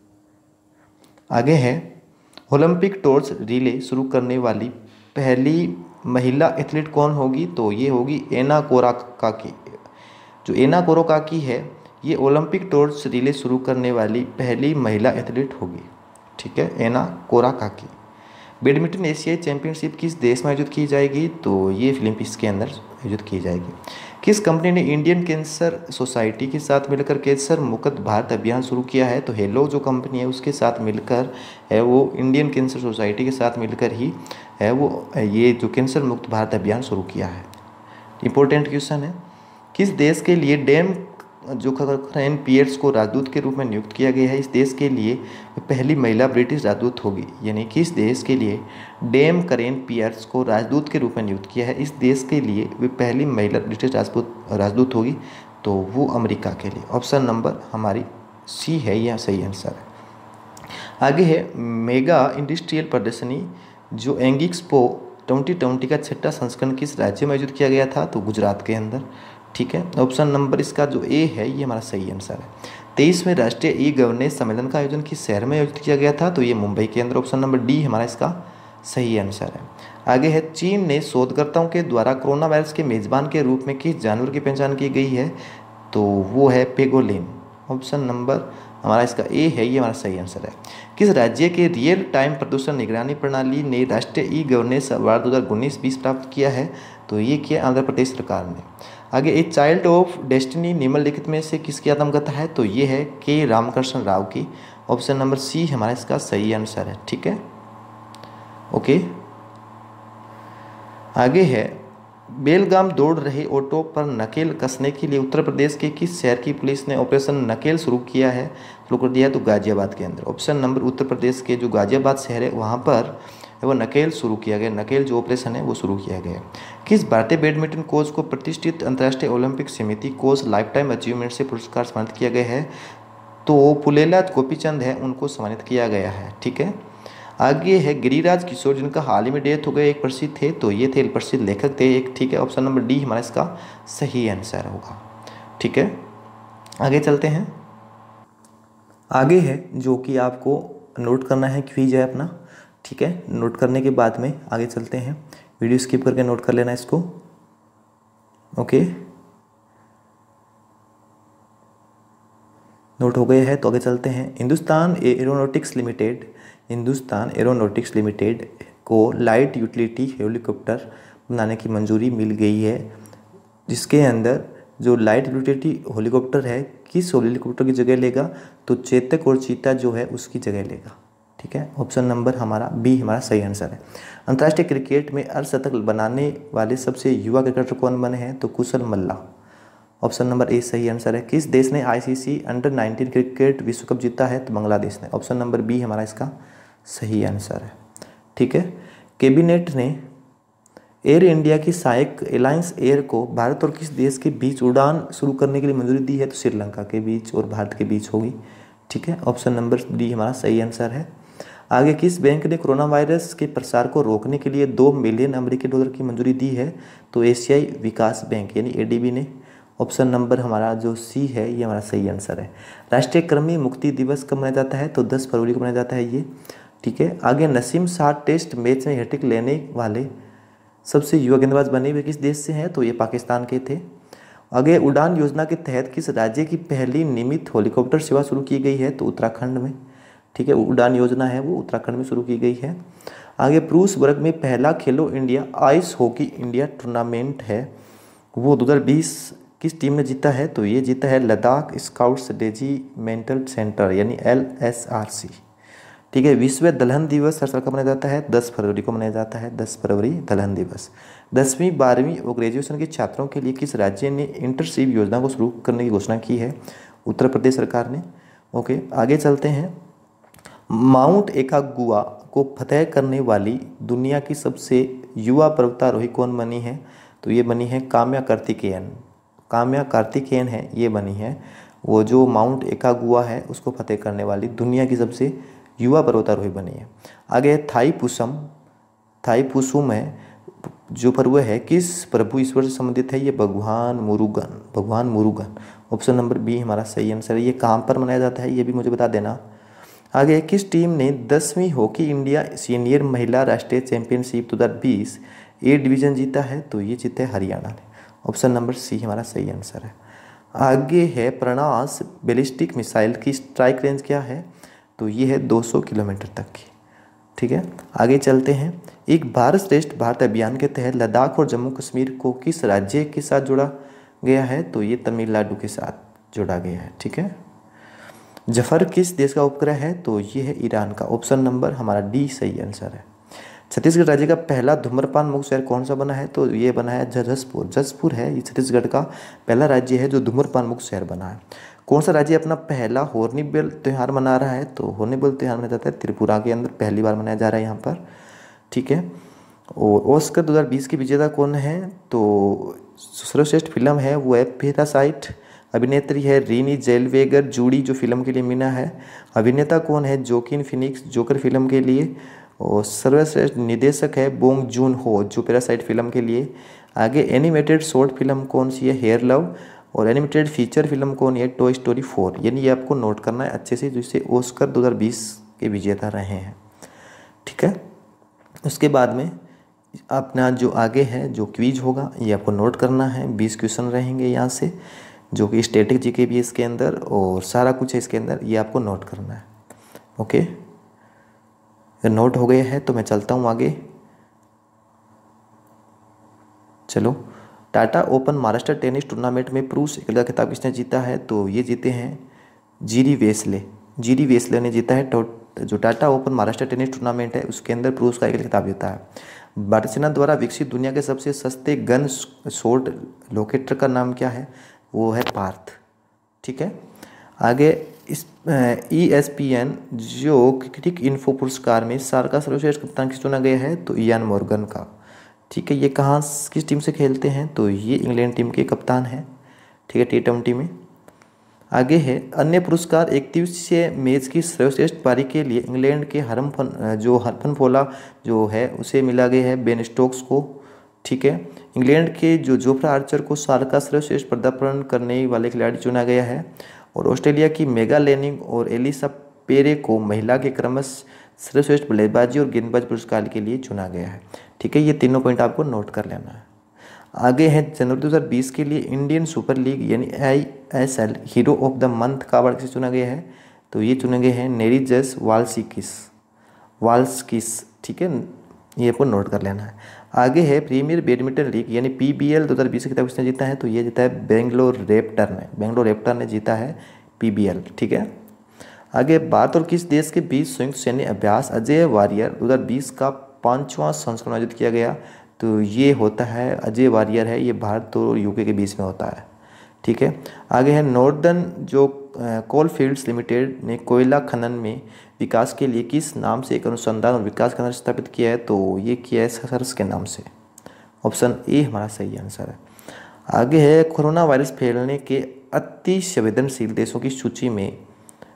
आगे है, ओलंपिक टॉर्च रिले शुरू करने वाली पहली महिला एथलीट कौन होगी? तो ये होगी एना कोराकाकी। जो एना कोराकाकी है ये ओलंपिक टॉर्च रिले शुरू करने वाली पहली महिला एथलीट होगी। ठीक है, एना कोराकाकी। बैडमिंटन एशियाई चैंपियनशिप किस देश में आयोजित की जाएगी? तो ये फिलीपींस के अंदर आयोजित की जाएगी। किस कंपनी ने इंडियन कैंसर सोसाइटी के साथ मिलकर कैंसर मुक्त भारत अभियान शुरू किया है? तो हेलो जो कंपनी है उसके साथ मिलकर है वो इंडियन कैंसर सोसाइटी के साथ मिलकर ही है वो ये जो कैंसर मुक्त भारत अभियान शुरू किया है। इंपॉर्टेंट क्वेश्चन है, किस देश के लिए डैम जो करेन पियर्स को राजदूत के रूप में नियुक्त किया गया है? इस देश के लिए पहली महिला ब्रिटिश राजदूत होगी। यानी किस देश के लिए डैम करेन पियर्स को राजदूत के रूप में नियुक्त किया है? इस देश के लिए वे पहली महिला ब्रिटिश राजपूत राजदूत होगी, तो वो अमेरिका के लिए। ऑप्शन नंबर हमारी सी है, यह सही आंसर है। आगे है, मेगा इंडस्ट्रियल प्रदर्शनी जो एंगिक्सपो ट्वेंटी ट्वेंटी का छठा संस्करण किस राज्य में आयोजित किया गया था? तो गुजरात के अंदर। ठीक है, ऑप्शन नंबर इसका जो ए है ये हमारा सही आंसर है। तेईसवें राष्ट्रीय ई गवर्नेंस सम्मेलन का आयोजन किस शहर में आयोजित किया गया था? तो ये मुंबई के अंदर। ऑप्शन नंबर डी हमारा इसका सही आंसर है। आगे है, चीन ने शोधकर्ताओं के द्वारा कोरोना वायरस के मेजबान के रूप में किस जानवर की पहचान की गई है? तो वो है पेगोलिन। ऑप्शन नंबर हमारा इसका ए है, ये हमारा सही आंसर है। किस राज्य के रियल टाइम प्रदूषण निगरानी प्रणाली ने राष्ट्रीय ई गवर्नेंस अवार्ड दो हज़ार उन्नीस बीस प्राप्त किया है? तो ये किया आंध्र प्रदेश सरकार ने। आगे, ए चाइल्ड ऑफ डेस्टिनी निम्नलिखित में से किसकी आत्मकथा है? तो ये है के रामकृष्ण राव की। ऑप्शन नंबर सी हमारा इसका सही आंसर है। ठीक है, ओके। आगे है, बेलगाम दौड़ रहे ऑटो पर नकेल कसने के लिए उत्तर प्रदेश के किस शहर की पुलिस ने ऑपरेशन नकेल शुरू किया है शुरू कर दिया है? तो गाजियाबाद के अंदर। ऑप्शन नंबर उत्तर प्रदेश के जो गाजियाबाद शहर है वहाँ पर वो नकेल शुरू किया गया, नकेल जो ऑपरेशन है वो शुरू किया गया। किस भारतीय बैडमिंटन कोच को प्रतिष्ठित अंतर्राष्ट्रीय ओलंपिक समिति कोच लाइफ टाइम अचीवमेंट से पुरस्कार सम्मानित किया गया है? तो पुलेला गोपीचंद है, उनको सम्मानित किया गया है। ठीक है, आगे है, गिरिराज किशोर जिनका हाल ही में डेथ हो गया, एक प्रसिद्ध थे, तो ये थे प्रसिद्ध लेखक थे एक। ठीक है, ऑप्शन नंबर डी हमारा इसका सही आंसर होगा। ठीक है, आगे चलते हैं। आगे है जो कि आपको नोट करना है, क्विज है अपना। ठीक है, नोट करने के बाद में आगे चलते हैं। वीडियो स्किप करके नोट कर लेना इसको। ओके, नोट हो गए हैं तो आगे चलते हैं। Hindustan aeronautics limited Hindustan aeronautics limited को लाइट यूटिलिटी हेलीकॉप्टर बनाने की मंजूरी मिल गई है, जिसके अंदर जो लाइट यूटिलिटी हेलीकॉप्टर है किस हेलीकॉप्टर की जगह लेगा? तो चेतक और चीता जो है उसकी जगह लेगा। ठीक है, ऑप्शन नंबर हमारा बी हमारा सही आंसर है। अंतर्राष्ट्रीय क्रिकेट में अर्धशतक बनाने वाले सबसे युवा क्रिकेटर कौन बने हैं? तो कुशल मल्ला। ऑप्शन नंबर ए सही आंसर है। किस देश ने आईसीसी अंडर नाइनटीन क्रिकेट विश्व कप जीता है? तो बांग्लादेश ने। ऑप्शन नंबर बी हमारा इसका सही आंसर है। ठीक है, कैबिनेट ने एयर इंडिया की सहायक एलायंस एयर को भारत और किस देश के बीच उड़ान शुरू करने के लिए मंजूरी दी है? तो श्रीलंका के बीच और भारत के बीच होगी। ठीक है, ऑप्शन नंबर डी हमारा सही आंसर है। आगे, किस बैंक ने कोरोना वायरस के प्रसार को रोकने के लिए दो मिलियन अमेरिकी डॉलर की मंजूरी दी है? तो एशियाई विकास बैंक यानी ए डी बी ने। ऑप्शन नंबर हमारा जो सी है ये हमारा सही आंसर है। राष्ट्रीय कृमि मुक्ति दिवस कब मनाया जाता है? तो दस फरवरी को मनाया जाता है ये, ठीक है। आगे, नसीम शाह टेस्ट मैच में हैट्रिक लेने वाले सबसे युवा गेंदबाज बने हुए किस देश से हैं? तो ये पाकिस्तान के थे। आगे, उड़ान योजना के तहत किस राज्य की पहली नियमित हेलीकॉप्टर सेवा शुरू की गई है? तो उत्तराखंड में, ठीक है। उड़ान योजना है वो उत्तराखंड में शुरू की गई है। आगे, पुरुष वर्ग में पहला Khelo India ice hockey India tournament है वो दो हज़ार बीस किस टीम ने जीता है? तो ये जीता है लद्दाख स्काउट्स रेजिमेंटल सेंटर यानी एल एस आर सी, ठीक है। विश्व दलहन दिवस हर साल कब मनाया जाता है? दस फरवरी को मनाया जाता है, दस फरवरी दलहन दिवस। दसवीं बारहवीं और ग्रेजुएशन के छात्रों के लिए किस राज्य ने इंटर्नशिप योजना को शुरू करने की घोषणा की है? उत्तर प्रदेश सरकार ने। ओके, आगे चलते हैं। माउंट एकागुआ को फतह करने वाली दुनिया की सबसे युवा पर्वतारोही कौन बनी है? तो ये बनी है काम्या कार्तिकेयन। काम्या कार्तिकेयन है ये बनी है, वो जो माउंट एकागुआ है उसको फतेह करने वाली दुनिया की सबसे युवा पर्वतारोही बनी है। आगे, थाईपुसम थाईपुसुम है जो पर्व है किस प्रभु ईश्वर से संबंधित है? ये भगवान मुरुगन भगवान मुरुगन। ऑप्शन नंबर बी हमारा सही आंसर है। ये कहाँ पर मनाया जाता है ये भी मुझे बता देना। आगे, किस टीम ने दसवीं हॉकी इंडिया सीनियर महिला राष्ट्रीय चैंपियनशिप दो हज़ार बीस ए डिवीज़न जीता है? तो ये जीता है हरियाणा ने। ऑप्शन नंबर सी हमारा सही आंसर है। आगे है, प्रणास बैलिस्टिक मिसाइल की स्ट्राइक रेंज क्या है? तो ये है दो सौ किलोमीटर तक की, ठीक है। आगे चलते हैं। एक भारत श्रेष्ठ भारत अभियान के तहत लद्दाख और जम्मू कश्मीर को किस राज्य के साथ जोड़ा गया है? तो ये तमिलनाडु के साथ जोड़ा गया है, ठीक है। जफर किस देश का उपग्रह है? तो ये है ईरान का। ऑप्शन नंबर हमारा डी सही आंसर है। छत्तीसगढ़ राज्य का पहला धूम्रपान मुक्त शहर कौन सा बना है? तो ये बना है जसपुर। जसपुर है ये छत्तीसगढ़ का पहला राज्य है जो धूम्रपान मुक्त शहर बना है। कौन सा राज्य अपना पहला हॉर्नबिल त्यौहार मना रहा है? तो हॉर्नबिल त्यौहार मनाया जाता है त्रिपुरा के अंदर, पहली बार मनाया जा रहा है यहाँ पर, ठीक है। और ऑस्कर दो हज़ार बीस की विजेता कौन है? तो सर्वश्रेष्ठ फिल्म है वो है पैरासाइट। अभिनेत्री है रीनी जेलवेगर जूडी जो फिल्म के लिए मीना है। अभिनेता कौन है? जोकिन फिनिक्स जोकर फिल्म के लिए। और सर्वश्रेष्ठ निर्देशक है बोंग जून हो जो पैरासाइट फिल्म के लिए। आगे, एनिमेटेड शॉर्ट फिल्म कौन सी है? Hair Love. और एनिमेटेड फीचर फिल्म कौन है? Toy Story four. यानी ये आपको नोट करना है अच्छे से, जिससे ऑस्कर दो हज़ार बीस के विजेता रहे हैं, ठीक है। उसके बाद में अपना जो आगे है जो क्विज होगा ये आपको नोट करना है। बीस क्वेश्चन रहेंगे यहाँ से जो कि स्टैटिक जीके भी है इसके अंदर और सारा कुछ है इसके अंदर, ये आपको नोट करना है। ओके, अगर नोट हो गया है तो मैं चलता हूँ आगे। चलो, Tata Open Maharashtra tennis tournament में पुरुष एकल खिताब किसने जीता है? तो ये जीते हैं जीरी वेस्ले। जीरी वेस्ले ने जीता है। जो Tata Open Maharashtra tennis tournament है उसके अंदर पुरुष का एकल खिताब जीता है। भारतीय सेना द्वारा विकसित दुनिया के सबसे सस्ते गन शॉट लोकेटर का नाम क्या है? वो है पार्थ, ठीक है। आगे, इस ई एस पी एन जो क्रिकेट इन्फो पुरस्कार में साल का सर्वश्रेष्ठ कप्तान किस चुना गया है? तो इयान मॉर्गन का, ठीक है। ये कहाँ किस टीम से खेलते हैं? तो ये इंग्लैंड टीम के कप्तान हैं, ठीक है, टी ट्वेंटी में। आगे है, अन्य पुरस्कार एक दिवसीय मैच की सर्वश्रेष्ठ पारी के लिए इंग्लैंड के हरमफन जो हरफनफोला जो है उसे मिला गया है बेन स्टोक्स को, ठीक है। इंग्लैंड के जो जोफ्रा आर्चर को साल का सर्वश्रेष्ठ पदार्पण करने वाले खिलाड़ी चुना गया है। और ऑस्ट्रेलिया की मेगा लेनिंग और एलिसा पेरे को महिला के क्रमश सर्वश्रेष्ठ बल्लेबाजी और गेंदबाज पुरस्कार के लिए चुना गया है, ठीक है। ये तीनों पॉइंट आपको नोट कर लेना है। आगे है, जनवरी दो हज़ार बीस के लिए इंडियन सुपर लीग यानी I S L hero of the month का अवार्ड किसे चुना गया है? तो ये चुने गए हैं नेरिजस वाल्सिकिस वाल्सकिस, ठीक है, ये आपको नोट कर लेना है। आगे है, प्रीमियर बैडमिंटन लीग यानी पी बी एल दो हज़ार बीस की किताब किसने जीता है? तो ये जीता है बेंगलोर रैप्टर ने बेंगलोर रैप्टर ने जीता है पी बी एल, ठीक है। आगे, भारत और किस देश के बीच संयुक्त सैन्य अभ्यास अजय वारियर दो हज़ार बीस का पाँचवां संस्करण आयोजित किया गया? तो ये होता है अजय वारियर है, ये भारत और यूके के बीच में होता है, ठीक है। आगे है, नॉर्दर्न जो कोल फील्ड्स लिमिटेड ने कोयला खनन में विकास के लिए किस नाम से एक अनुसंधान और विकास केंद्र स्थापित किया है? तो ये किया है सर्स के नाम से। ऑप्शन ए हमारा सही आंसर है। आगे है, कोरोना वायरस फैलने के अति संवेदनशील देशों की सूची में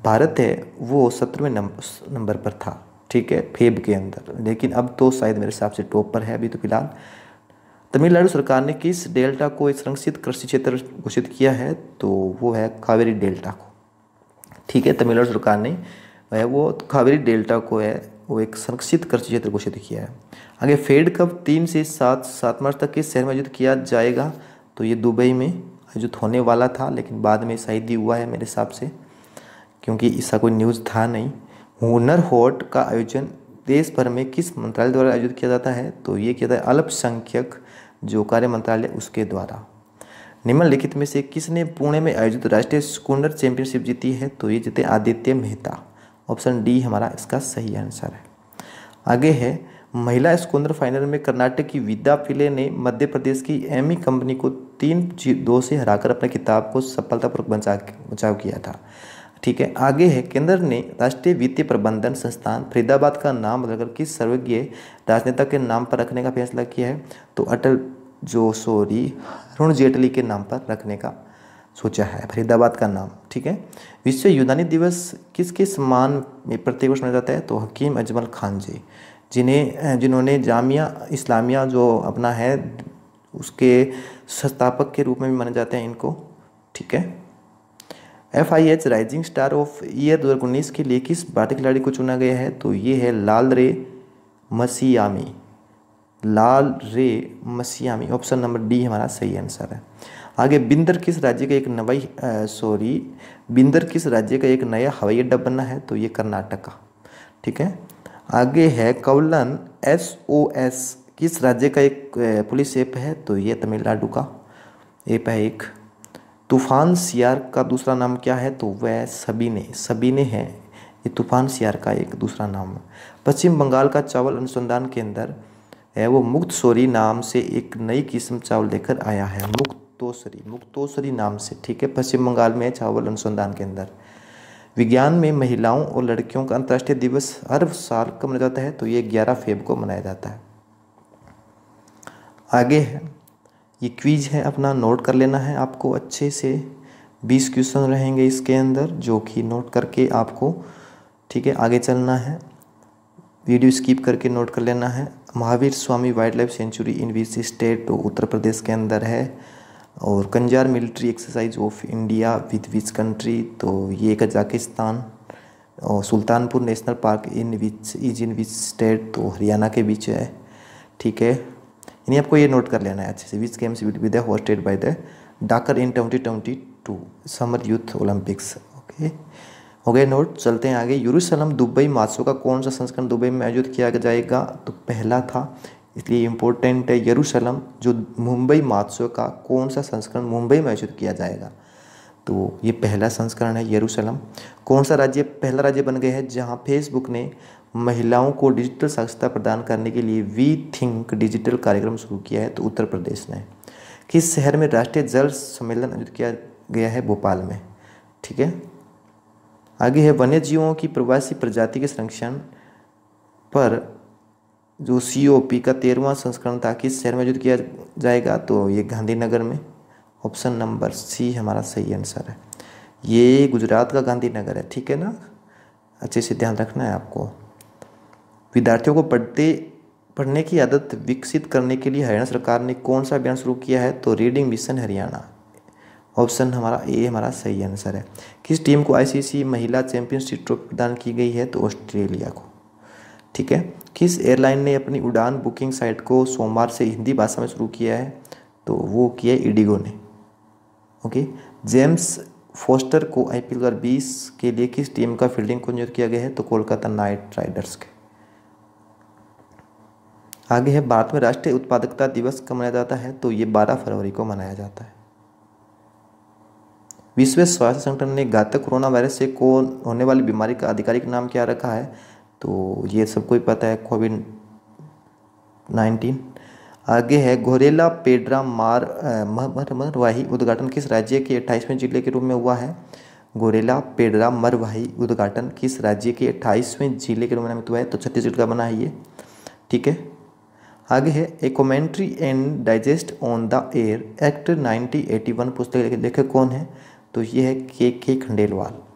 भारत है वो सत्रहवें नंबर नंबर पर था, ठीक है, फेब के अंदर, लेकिन अब तो शायद मेरे हिसाब से टॉप पर है अभी तो फिलहाल। तमिलनाडु सरकार ने किस डेल्टा को एक संरक्षित कृषि क्षेत्र घोषित किया है? तो वो है कावेरी डेल्टा को, ठीक है। तमिलनाडु सरकार ने है वो कावेरी डेल्टा को है वो एक संरक्षित कृषि क्षेत्र घोषित किया है। आगे फेड कप तीन से सात सात मार्च तक किस शहर में आयोजित किया जाएगा? तो ये दुबई में आयोजित होने वाला था, लेकिन बाद में शायद ही हुआ है मेरे हिसाब से, क्योंकि इसका कोई न्यूज़ था नहीं। हुनर हाट का आयोजन देश भर में किस मंत्रालय द्वारा आयोजित किया जाता है? तो ये किया जाता है अल्पसंख्यक जो कार्य मंत्रालय उसके द्वारा। निम्नलिखित में से किसने पुणे में आयोजित राष्ट्रीय स्कूनर चैंपियनशिप जीती है? तो ये जीते आदित्य मेहता, ऑप्शन डी हमारा इसका सही आंसर है। आगे है महिला स्कूनर फाइनल में कर्नाटक की विद्या पिले ने मध्य प्रदेश की एमी कंपनी को तीन दो से हराकर अपने खिताब को सफलतापूर्वक बचा बचाव किया था, ठीक है। आगे है केंद्र ने राष्ट्रीय वित्तीय प्रबंधन संस्थान फरीदाबाद का नाम बदलकर किस सर्वज्ञ राजनेता के नाम पर रखने का फैसला किया है? तो अटल जो सॉरी अरुण जेटली के नाम पर रखने का सोचा है फरीदाबाद का नाम, ठीक है। विश्व यूनानी दिवस किसके सम्मान में प्रत्येक वर्ष मनाया जाता है? तो हकीम अजमल खान जी, जिन्हें जिन्होंने जामिया इस्लामिया जो अपना है उसके संस्थापक के रूप में भी माने जाते हैं इनको, ठीक है। F I H rising star of year दो हज़ार उन्नीस के लिए किस भारतीय खिलाड़ी को चुना गया है? तो ये है लाल रे मसियामी, लाल रे मसियामी, ऑप्शन नंबर डी हमारा सही आंसर है। आगे बिंदर किस राज्य का एक नवाई सॉरी बिंदर किस राज्य का एक नया हवाई अड्डा बना है? तो ये कर्नाटक का, ठीक है। आगे है कवलन एस ओ एस किस राज्य का एक पुलिस ऐप है? तो ये तमिलनाडु का ऐप है एक। तूफान सियार का दूसरा नाम क्या है? तो वह सबीने सबीने है, ये तूफान सियार का एक दूसरा नाम है। पश्चिम बंगाल का चावल अनुसंधान केंद्र है वो मुक्तसोरी नाम से एक नई किस्म चावल लेकर आया है, मुक्तोसरी मुक्तोसरी नाम से, ठीक है। पश्चिम बंगाल में चावल अनुसंधान केंद्र। विज्ञान में महिलाओं और लड़कियों का अंतर्राष्ट्रीय दिवस हर साल कब मनाया जाता है? तो ये ग्यारह फेब को मनाया जाता है। आगे है ये क्विज है अपना, नोट कर लेना है आपको अच्छे से। बीस क्वेश्चन रहेंगे इसके अंदर जो कि नोट करके आपको, ठीक है, आगे चलना है। वीडियो स्किप करके नोट कर लेना है। Mahavir Swami wild life sanctuary in which state? तो उत्तर प्रदेश के अंदर है। और कंजार military exercise of India with which country? तो ये कजाकिस्तान। और Sultanpur national park in which is in which state? तो हरियाणा के बीच है, ठीक है। यानी आपको ये नोट कर लेना है अच्छे से। Which games will be the hosted by the Dakar in twenty twenty two summer youth Olympics, okay, हो गए नोट। चलते हैं आगे। यरूशलेम दुबई महोत्सव का कौन सा संस्करण दुबई में आयोजित किया जाएगा? तो पहला था, इसलिए इम्पोर्टेंट है। यरूशलेम जो मुंबई महोत्सव का कौन सा संस्करण मुंबई में आयोजित किया जाएगा? तो ये पहला संस्करण है यरूशलेम। कौन सा राज्य पहला राज्य बन गया है जहाँ फेसबुक ने महिलाओं को डिजिटल साक्षरता प्रदान करने के लिए वी थिंक डिजिटल कार्यक्रम शुरू किया है? तो उत्तर प्रदेश ने। किस शहर में राष्ट्रीय जल सम्मेलन आयोजित किया गया है? भोपाल में, ठीक है। आगे है वन्य जीवों की प्रवासी प्रजाति के संरक्षण पर जो सी ओ पी का तेरहवां संस्करण था किस शहर में आयोजित किया जाएगा? तो ये गांधीनगर में, ऑप्शन नंबर सी हमारा सही आंसर है। ये गुजरात का गांधीनगर है, ठीक है ना, अच्छे से ध्यान रखना है आपको। विद्यार्थियों को पढ़ते पढ़ने की आदत विकसित करने के लिए हरियाणा सरकार ने कौन सा अभियान शुरू किया है? तो रीडिंग मिशन हरियाणा, ऑप्शन हमारा ए हमारा सही आंसर है। किस टीम को आई सी सी महिला चैंपियनशिप ट्रॉफी प्रदान की गई है? तो ऑस्ट्रेलिया को, ठीक है। किस एयरलाइन ने अपनी उड़ान बुकिंग साइट को सोमवार से हिंदी भाषा में शुरू किया है? तो वो किया इंडिगो ने, ओके। जेम्स फोस्टर को आई पी एल दो हज़ार बीस के लिए किस टीम का फील्डिंग को नियुक्त किया गया है? तो कोलकाता नाइट राइडर्स के। आगे है भारत में राष्ट्रीय उत्पादकता दिवस कब मनाया जाता है? तो ये बारह फरवरी को मनाया जाता है। विश्व स्वास्थ्य संगठन ने घातक कोरोना वायरस से कौन होने वाली बीमारी का आधिकारिक नाम क्या रखा है? तो ये सबको ही पता है, कोविड नाइन्टीन। आगे है घोरेला पेड्रा मार मरवाही उद्घाटन किस राज्य के अट्ठाईसवें जिले के रूप में हुआ है? घोरेला पेड्रा मरवाही उद्घाटन किस राज्य के अट्ठाईसवें जिले के रूप में हुआ है? तो छत्तीसगढ़ का बना है ये, ठीक है। आगे है a commentary and digest on the air act nineteen eighty one पुस्तक के लेखक कौन है? तो ये है के के खंडेलवाल।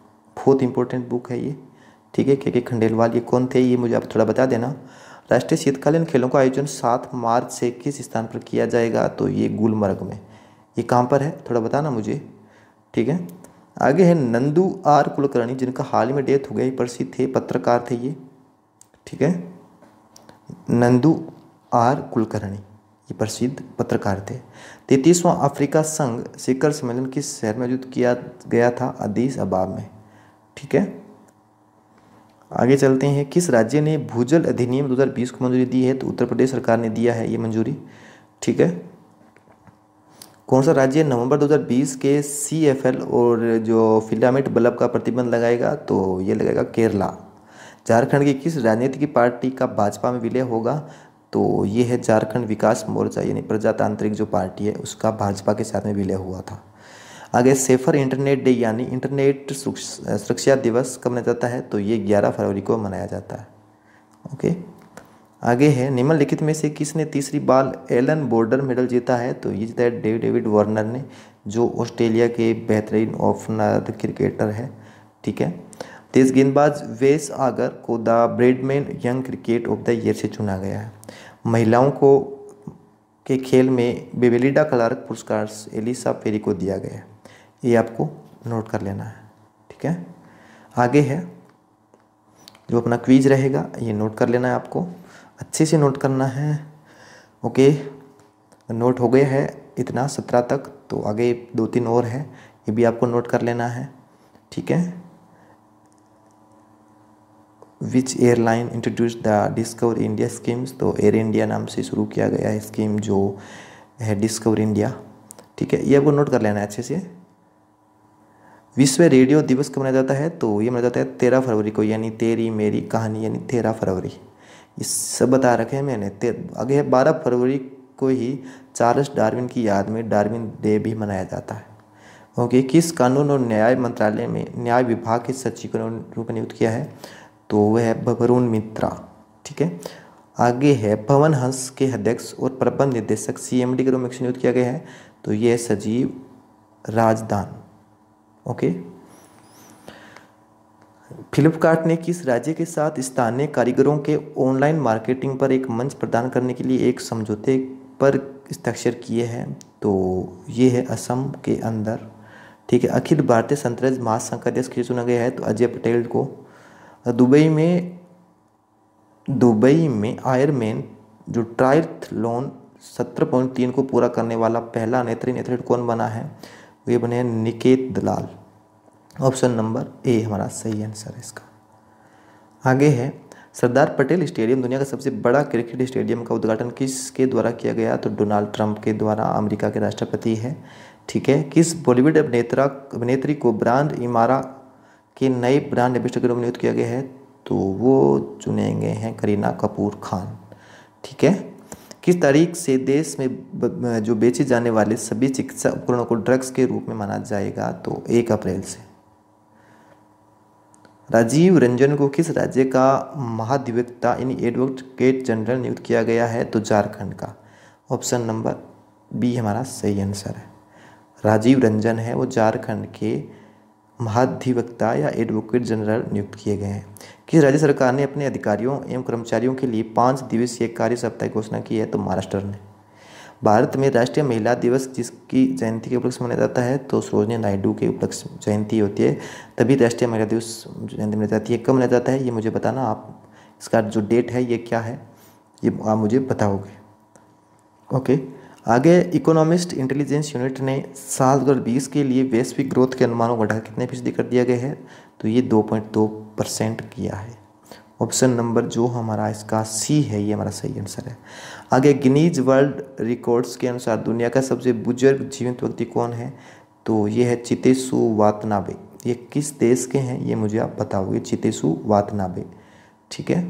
बहुत इंपॉर्टेंट बुक है ये, ठीक है। के के खंडेलवाल ये कौन थे ये मुझे आप थोड़ा बता देना। राष्ट्रीय शीतकालीन खेलों का आयोजन सात मार्च से किस स्थान पर किया जाएगा, तो ये गुलमर्ग में। ये कहाँ पर है थोड़ा बताना मुझे, ठीक है। आगे है नंदू आर कुलकर्णी, जिनका हाल ही में डेथ हो गई, प्रसिद्ध थे, पत्रकार थे ये, ठीक है। नंदू आर कुलकर्णी ये प्रसिद्ध पत्रकार थे। तैंतीसवां अफ्रीका संघ शिखर सम्मेलन किस शहर में आयोजित किया गया था, अदीस अबाब में, ठीक है। आगे चलते हैं, किस राज्य ने भूजल अधिनियम दो हज़ार बीस को मंजूरी दी है, तो उत्तर प्रदेश सरकार ने दिया है ये मंजूरी, ठीक है। कौन सा राज्य नवंबर दो हज़ार बीस के सी एफ एल और जो फिलामेंट बल्ब का प्रतिबंध लगाएगा, तो ये लगाएगा केरला। झारखंड की किस राजनीतिक पार्टी का भाजपा में विलय होगा, तो ये है झारखंड विकास मोर्चा यानी प्रजातांत्रिक जो पार्टी है उसका भाजपा के साथ में विलय हुआ था। आगे सेफर इंटरनेट डे यानी इंटरनेट सुरक्षा दिवस कब मनाया जाता है, तो ये ग्यारह फरवरी को मनाया जाता है, ओके। आगे है निम्नलिखित में से किसने तीसरी बार एलन बोर्डर मेडल जीता है, तो ये जीता है डेव डेविड वार्नर ने, जो ऑस्ट्रेलिया के बेहतरीन ओपनर क्रिकेटर है, ठीक है। तेज गेंदबाज वेस आगर को the Bradman young cricket of the year से चुना गया है। महिलाओं को के खेल में बेबेलिडा क्लार्क पुरस्कार एलिसा फेरी को दिया गया है, ये आपको नोट कर लेना है, ठीक है। आगे है जो अपना क्विज रहेगा ये नोट कर लेना है, आपको अच्छे से नोट करना है, ओके। नोट हो गए है इतना सत्रह तक, तो आगे दो तीन और है ये भी आपको नोट कर लेना है, ठीक है। Which airline introduce the discover India schemes, तो एयर इंडिया नाम से शुरू किया गया है स्कीम जो है डिस्कवर इंडिया, ठीक है। ये आपको नोट कर लेना है अच्छे से। विश्व रेडियो दिवस कब मनाया जाता है, तो ये मनाया जाता है तेरह फरवरी को, यानी तेरी मेरी कहानी यानी तेरह फरवरी, ये सब बता रखे हैं मैंने। आगे है बारह फरवरी को ही चार्ल्स डार्विन की याद में डार्विन डे भी मनाया जाता है, ओके। किस कानून और न्याय मंत्रालय में न्याय विभाग के सचिव के रूप में नियुक्त किया है, तो वह है वरुण मित्रा, ठीक है। आगे है भवन हंस के अध्यक्ष और प्रबंध निदेशक सी एम डी के रूप में नियुक्त किया गया है, तो यह है सजीव राजदान, ओके। फ्लिपकार्ट ने किस राज्य के साथ स्थानीय कारीगरों के ऑनलाइन मार्केटिंग पर एक मंच प्रदान करने के लिए एक समझौते पर हस्ताक्षर किए हैं, तो ये है असम के अंदर, ठीक है। अखिल भारतीय संतरज महासंघ का अध्यक्ष चुना गया है, तो अजय पटेल को। दुबई में दुबई में आयरमैन जो ट्रायथलॉन सत्रह पॉइंट तीन को पूरा करने वाला पहला नेत्रहीन एथलीट कौन बना है, वे बने हैं निकेत दलाल। ऑप्शन नंबर ए हमारा सही आंसर है इसका। आगे है सरदार पटेल स्टेडियम दुनिया का सबसे बड़ा क्रिकेट स्टेडियम का उद्घाटन किसके द्वारा किया गया, तो डोनाल्ड ट्रंप के द्वारा, अमेरिका के राष्ट्रपति है, ठीक है। किस बॉलीवुड अभिनेता अभिनेत्री को ब्रांड इमारा के नए ब्रांड एम्बेसडर के रूप में नियुक्त किया गया है, तो वो चुने गए हैं करीना कपूर खान, ठीक है। किस तारीख से देश में जो बेचे जाने वाले सभी चिकित्सा उपकरणों को ड्रग्स के रूप में माना जाएगा, तो एक अप्रैल से। राजीव रंजन को किस राज्य का महाधिवक्ता यानी एडवोकेट जनरल नियुक्त किया गया है, तो झारखंड का। ऑप्शन नंबर बी हमारा सही आंसर है। राजीव रंजन है वो झारखंड के महाधिवक्ता या एडवोकेट जनरल नियुक्त किए गए हैं। किस राज्य सरकार ने अपने अधिकारियों एवं कर्मचारियों के लिए पाँच दिवसीय कार्य सप्ताह की घोषणा की है, तो महाराष्ट्र ने। भारत में राष्ट्रीय महिला दिवस जिसकी जयंती के उपलक्ष्य में मनाया जाता है, तो सरोजिनी नायडू के उपलक्ष्य जयंती होती है, तभी राष्ट्रीय महिला दिवस जयंती मनाई जाती है। कब मनाया जाता है ये मुझे बताना आप, इसका जो डेट है ये क्या है ये आप मुझे बताओगे, ओके। आगे इकोनॉमिस्ट इंटेलिजेंस यूनिट ने साल दो हज़ार बीस के लिए वैश्विक ग्रोथ के अनुमानों को बढ़ाकर कितने फीसदी कर दिया गया है, तो ये दो पॉइंट दो परसेंट किया है। ऑप्शन नंबर जो हमारा इसका सी है ये हमारा सही आंसर है। आगे गिनीज वर्ल्ड रिकॉर्ड्स के अनुसार दुनिया का सबसे बुजुर्ग जीवित व्यक्ति कौन है, तो ये है चितेसु वातनाबे। ये किस देश के हैं ये मुझे आप बताओगे, चितेसु वातनाबे, ठीक है।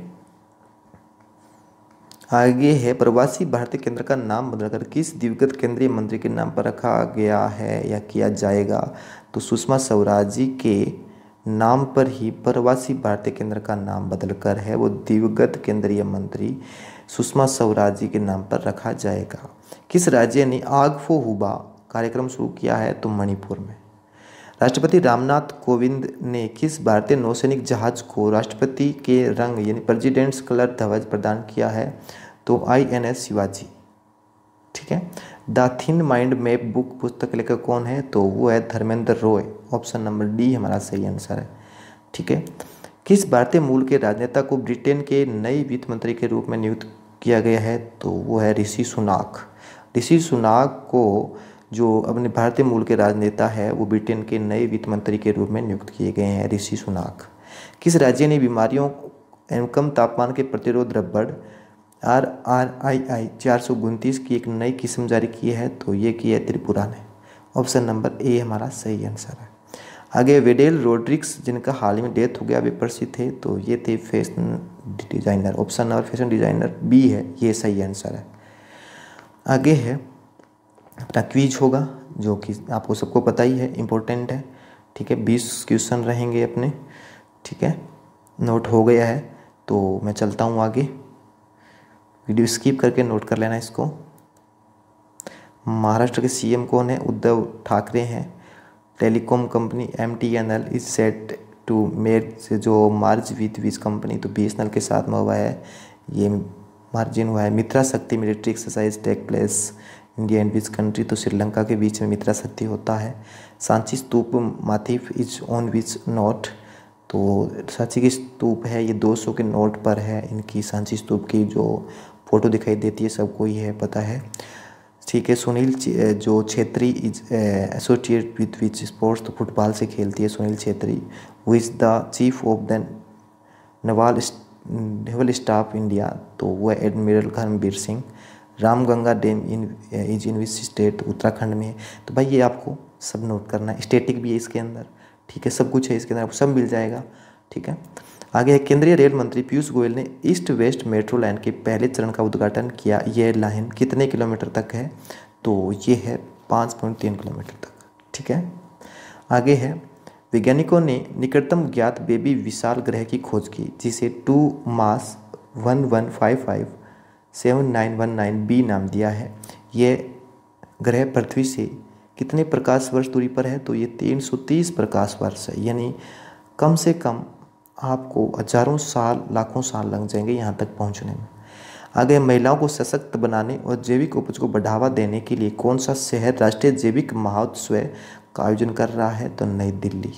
आगे है प्रवासी भारतीय केंद्र का नाम बदलकर किस दिवंगत केंद्रीय मंत्री के नाम पर रखा गया है या किया जाएगा, तो सुषमा स्वराज जी के नाम पर ही प्रवासी भारतीय केंद्र का नाम बदलकर है वो दिवंगत केंद्रीय मंत्री सुषमा स्वराज जी के नाम पर रखा जाएगा। किस राज्य ने आग फो हुबा कार्यक्रम शुरू किया है, तो मणिपुर में। राष्ट्रपति रामनाथ कोविंद ने किस भारतीय नौसैनिक जहाज को राष्ट्रपति के रंग यानी प्रेसिडेंट्स कलर ध्वज प्रदान किया है? तो आई एन एस शिवाजी। ठीक है। The thin mind map book पुस्तक के लेखक कौन है? तो वो है Dharmendra Roy. Option number D हमारा सही आंसर है। ठीक है। किस भारतीय मूल के राजनेता को ब्रिटेन के नए वित्त मंत्री के रूप में नियुक्त किया गया है? तो वो है ऋषि सुनाक। ऋषि सुनाक को जो अपने भारतीय मूल के राजनेता है वो ब्रिटेन के नए वित्त मंत्री के रूप में नियुक्त किए गए हैं, ऋषि सुनाक। किस राज्य ने बीमारियों एवं कम तापमान के प्रतिरोध रबड़ आर आर आई आई चार सौ उनतीस की एक नई किस्म जारी की है? तो ये की है त्रिपुरा ने। ऑप्शन नंबर ए हमारा सही आंसर है। आगे वेडेल रोड्रिक्स जिनका हाल ही में डेथ हो गया, वे प्रसिद्ध थे, तो ये थे fashion designer. Option number fashion designer B है, ये सही आंसर है। आगे है अपना क्विज होगा जो कि आपको सबको पता ही है, इम्पोर्टेंट है। ठीक है, बीस क्वेश्चन रहेंगे अपने। ठीक है, नोट हो गया है तो मैं चलता हूँ आगे। वीडियो स्किप करके नोट कर लेना इसको। महाराष्ट्र के सीएम कौन है? उद्धव ठाकरे हैं। Telecom company M T N L is set to merge जो मार्ज विथ विच कंपनी? तो बी एस एन एल के साथ में हुआ है ये मार्जिन हुआ है। Mitra Shakti military exercise take place India and which country? तो श्रीलंका के बीच में मित्रा शक्ति होता है। Sanchi stupa motif is on which note? तो सांची की स्तूप है ये दो सौ के नोट पर है। इनकी सांची स्तूप की जो फोटो दिखाई देती है सबको ही है पता है। ठीक है, सुनील जो Chhetri is associate with which sports? तो फुटबॉल से खेलती है Sunil Chhetri. Who is the chief of the naval naval staff India? तो वो है admiral Dharmvir Singh. Ramganga dam in is in which state? Uttarakhand में है। तो भाई ये आपको सब नोट करना है। स्टैटिक भी है इसके अंदर। ठीक है, सब कुछ है इसके अंदर, आपको सब मिल जाएगा। ठीक है, आगे केंद्रीय रेल मंत्री पीयूष गोयल ने ईस्ट वेस्ट मेट्रो लाइन के पहले चरण का उद्घाटन किया। यह लाइन कितने किलोमीटर तक है? तो ये है पाँच पॉइंट तीन किलोमीटर तक। ठीक है, आगे है वैज्ञानिकों ने निकटतम ज्ञात बेबी विशाल ग्रह की खोज की जिसे two MASS one one five five seven nine one nine B नाम दिया है। यह ग्रह पृथ्वी से कितने प्रकाश वर्ष दूरी पर है? तो ये तीन सौ तीस प्रकाश वर्ष है, यानी कम से कम आपको हजारों साल लाखों साल लग जाएंगे यहाँ तक पहुँचने में। आगे महिलाओं को सशक्त बनाने और जैविक उपज को बढ़ावा देने के लिए कौन सा शहर राष्ट्रीय जैविक महोत्सव का आयोजन कर रहा है? तो नई दिल्ली।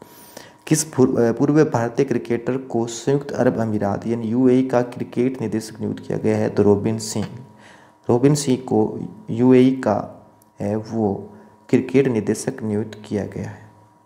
किस पूर्व भारतीय क्रिकेटर को संयुक्त अरब अमीरात यानी यूएई का क्रिकेट निदेशक नियुक्त किया गया है? तो रोबिन सिंह। रोबिन सिंह को यूएई का है वो क्रिकेट निदेशक नियुक्त किया गया है।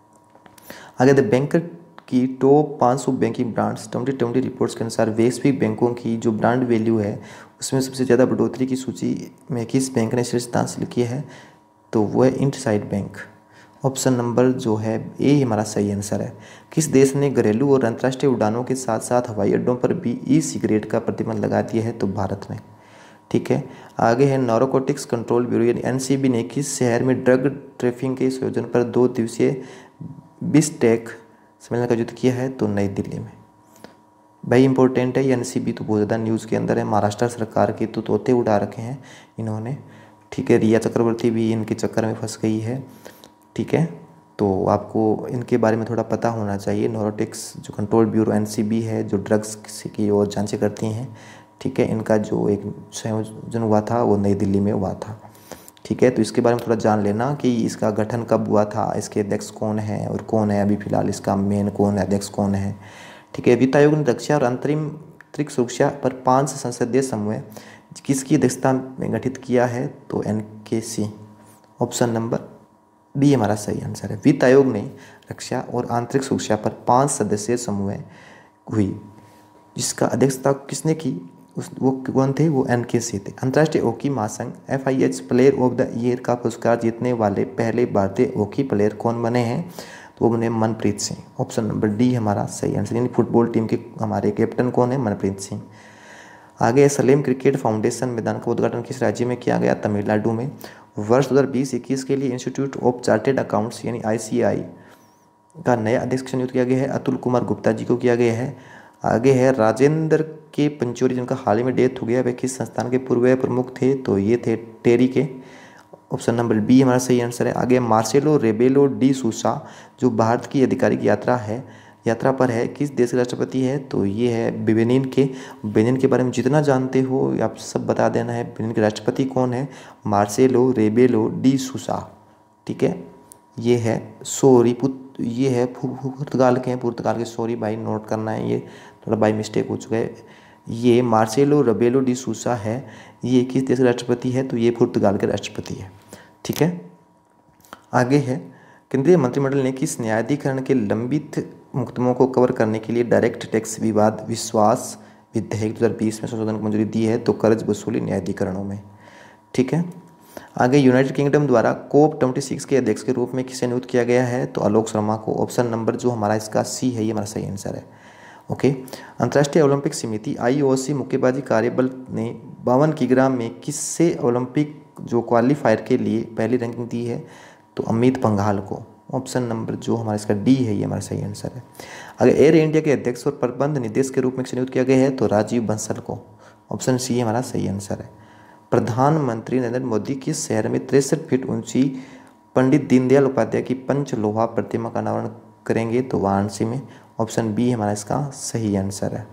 आगे द बैंकर की टॉप पाँच सौ banking brands twenty twenty reports के अनुसार वैश्विक बैंकों की जो ब्रांड वैल्यू है उसमें सबसे ज़्यादा बढ़ोतरी की सूची में किस बैंक ने शीर्ष स्थान हासिल किया है? तो वो है इंडसइंड बैंक। ऑप्शन नंबर जो है ए हमारा सही आंसर है। किस देश ने घरेलू और अंतर्राष्ट्रीय उड़ानों के साथ साथ हवाई अड्डों पर भी ई सिगरेट का प्रतिबंध लगा दिया है? तो भारत ने। ठीक है, आगे है नारकोटिक्स कंट्रोल ब्यूरो यानी एन सी बी ने किस शहर में ड्रग ट्रैफिकिंग के संयोजन पर दो दिवसीय बिस्टेक सम्मेलन का आयोजित किया है? तो नई दिल्ली में। भाई इंपॉर्टेंट है ये एन सी बी, तो बहुत ज़्यादा न्यूज़ के अंदर है। महाराष्ट्र सरकार के तो तोते उड़ा रखे हैं इन्होंने। ठीक है, रिया चक्रवर्ती भी इनके चक्कर में फंस गई है। ठीक है, तो आपको इनके बारे में थोड़ा पता होना चाहिए। नारकोटिक्स जो control bureau N C B है जो ड्रग्स की और जांचें करती हैं। ठीक है, इनका जो एक संयोजन हुआ था वो नई दिल्ली में हुआ था। ठीक है, तो इसके बारे में थोड़ा जान लेना कि इसका गठन कब हुआ था, इसके अध्यक्ष कौन है और कौन है अभी फिलहाल इसका मेन कौन है, अध्यक्ष कौन है। ठीक है, वित्त आयोग ने रक्षा और अंतरिम अंतरिक्ष सुरक्षा पर पांच संसदीय समूह किसकी अध्यक्षता में गठित किया है? तो एन के सी। ऑप्शन नंबर बी हमारा सही आंसर है। वित्त आयोग ने रक्षा और आंतरिक सुरक्षा पर पांच सदस्यीय समूह हुई जिसका अध्यक्षता किसने की? उस वो कौन थे? वो एन के सी थे। अंतर्राष्ट्रीय हॉकी महासंघ F I H player of the year का पुरस्कार जीतने वाले पहले भारतीय हॉकी प्लेयर कौन बने हैं? तो वो बने Manpreet Singh. Option number D हमारा सही आंसर, यानी फुटबॉल टीम के हमारे कैप्टन कौन है? मनप्रीत सिंह। आगे सलेम क्रिकेट फाउंडेशन मैदान का उद्घाटन किस राज्य में किया गया? तमिलनाडु में। वर्ष दो हज़ार बीस इक्कीस के लिए इंस्टीट्यूट ऑफ चार्टेड अकाउंट्स यानी आई सी आई का नया अध्यक्ष नियुक्त किया गया है? अतुल कुमार गुप्ता जी को किया गया है। आगे है राजेंद्र के पंचोरी जिनका हाल ही में डेथ हो गया, वे किस संस्थान के पूर्व प्रमुख थे? तो ये थे टेरी के। ऑप्शन नंबर बी हमारा सही आंसर है। आगे मार्सेलो रेबेलो डी सूसा जो भारत की आधिकारिक यात्रा है यात्रा पर है, किस देश के राष्ट्रपति है? तो ये है बेनिन के। बेनिन के बारे में जितना जानते हो आप सब बता देना है। बेनिन के राष्ट्रपति कौन है? Marcelo Rebelo de Sousa. ठीक है, ये है सॉरी पुत ये है पुर्तगाल के हैं, पुर्तगाल के। सॉरी भाई, नोट करना है, ये थोड़ा बाई मिस्टेक हो चुका है। ये मार्सेलो रेबेलो डी सूसा है, ये किस देश के राष्ट्रपति है? तो ये पुर्तगाल के राष्ट्रपति है। ठीक है, आगे है केंद्रीय मंत्रिमंडल ने किस न्यायाधिकरण के लंबित मुकदमों को कवर करने के लिए डायरेक्ट टैक्स विवाद विश्वास विधेयक दो हज़ार बीस में संशोधन को मंजूरी दी है? तो कर्ज वसूली न्यायाधिकरणों में। ठीक है, आगे यूनाइटेड किंगडम द्वारा कोप छब्बीस के अध्यक्ष के रूप में किसे नियुक्त किया गया है? तो आलोक शर्मा को। ऑप्शन नंबर जो हमारा इसका सी है, ये हमारा सही आंसर है। ओके, अंतर्राष्ट्रीय ओलंपिक समिति आईओसी मुक्केबाजी कार्यबल ने बावन किलोग्राम में किससे ओलंपिक जो क्वालिफायर के लिए पहली रैंकिंग दी है? तो अमित पंघाल को। ऑप्शन नंबर जो हमारा इसका डी है, ये हमारा सही आंसर है। अगर एयर इंडिया के अध्यक्ष और प्रबंध निदेशक के रूप में किसे नियुक्त किया गया है? तो राजीव बंसल को। ऑप्शन सी हमारा सही आंसर है। प्रधानमंत्री नरेंद्र मोदी किस शहर में तिरसठ फीट ऊंची पंडित दीनदयाल उपाध्याय की पंचलोहा प्रतिमा का अनावरण करेंगे? तो वाराणसी में। ऑप्शन बी हमारा इसका सही आंसर है।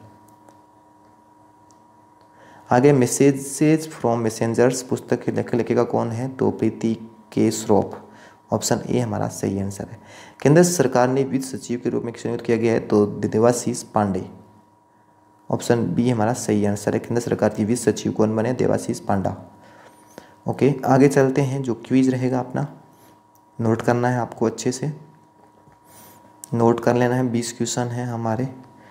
आगे मैसेजेस फ्रॉम मैसेंजर्स पुस्तक के लेखक लेखिका कौन है? तो प्रीति के श्रॉफ। ऑप्शन ए हमारा सही आंसर है। केंद्र सरकार ने वित्त सचिव के रूप में किसे नियुक्त किया गया है? तो देवाशीष पांडे। ऑप्शन बी हमारा सही आंसर है। केंद्र सरकार की वित्त सचिव कौन बने? देवाशीष पांडा। ओके, आगे चलते हैं। जो क्विज रहेगा अपना नोट करना है आपको, अच्छे से नोट कर लेना है। बीस क्वेश्चन है हमारे।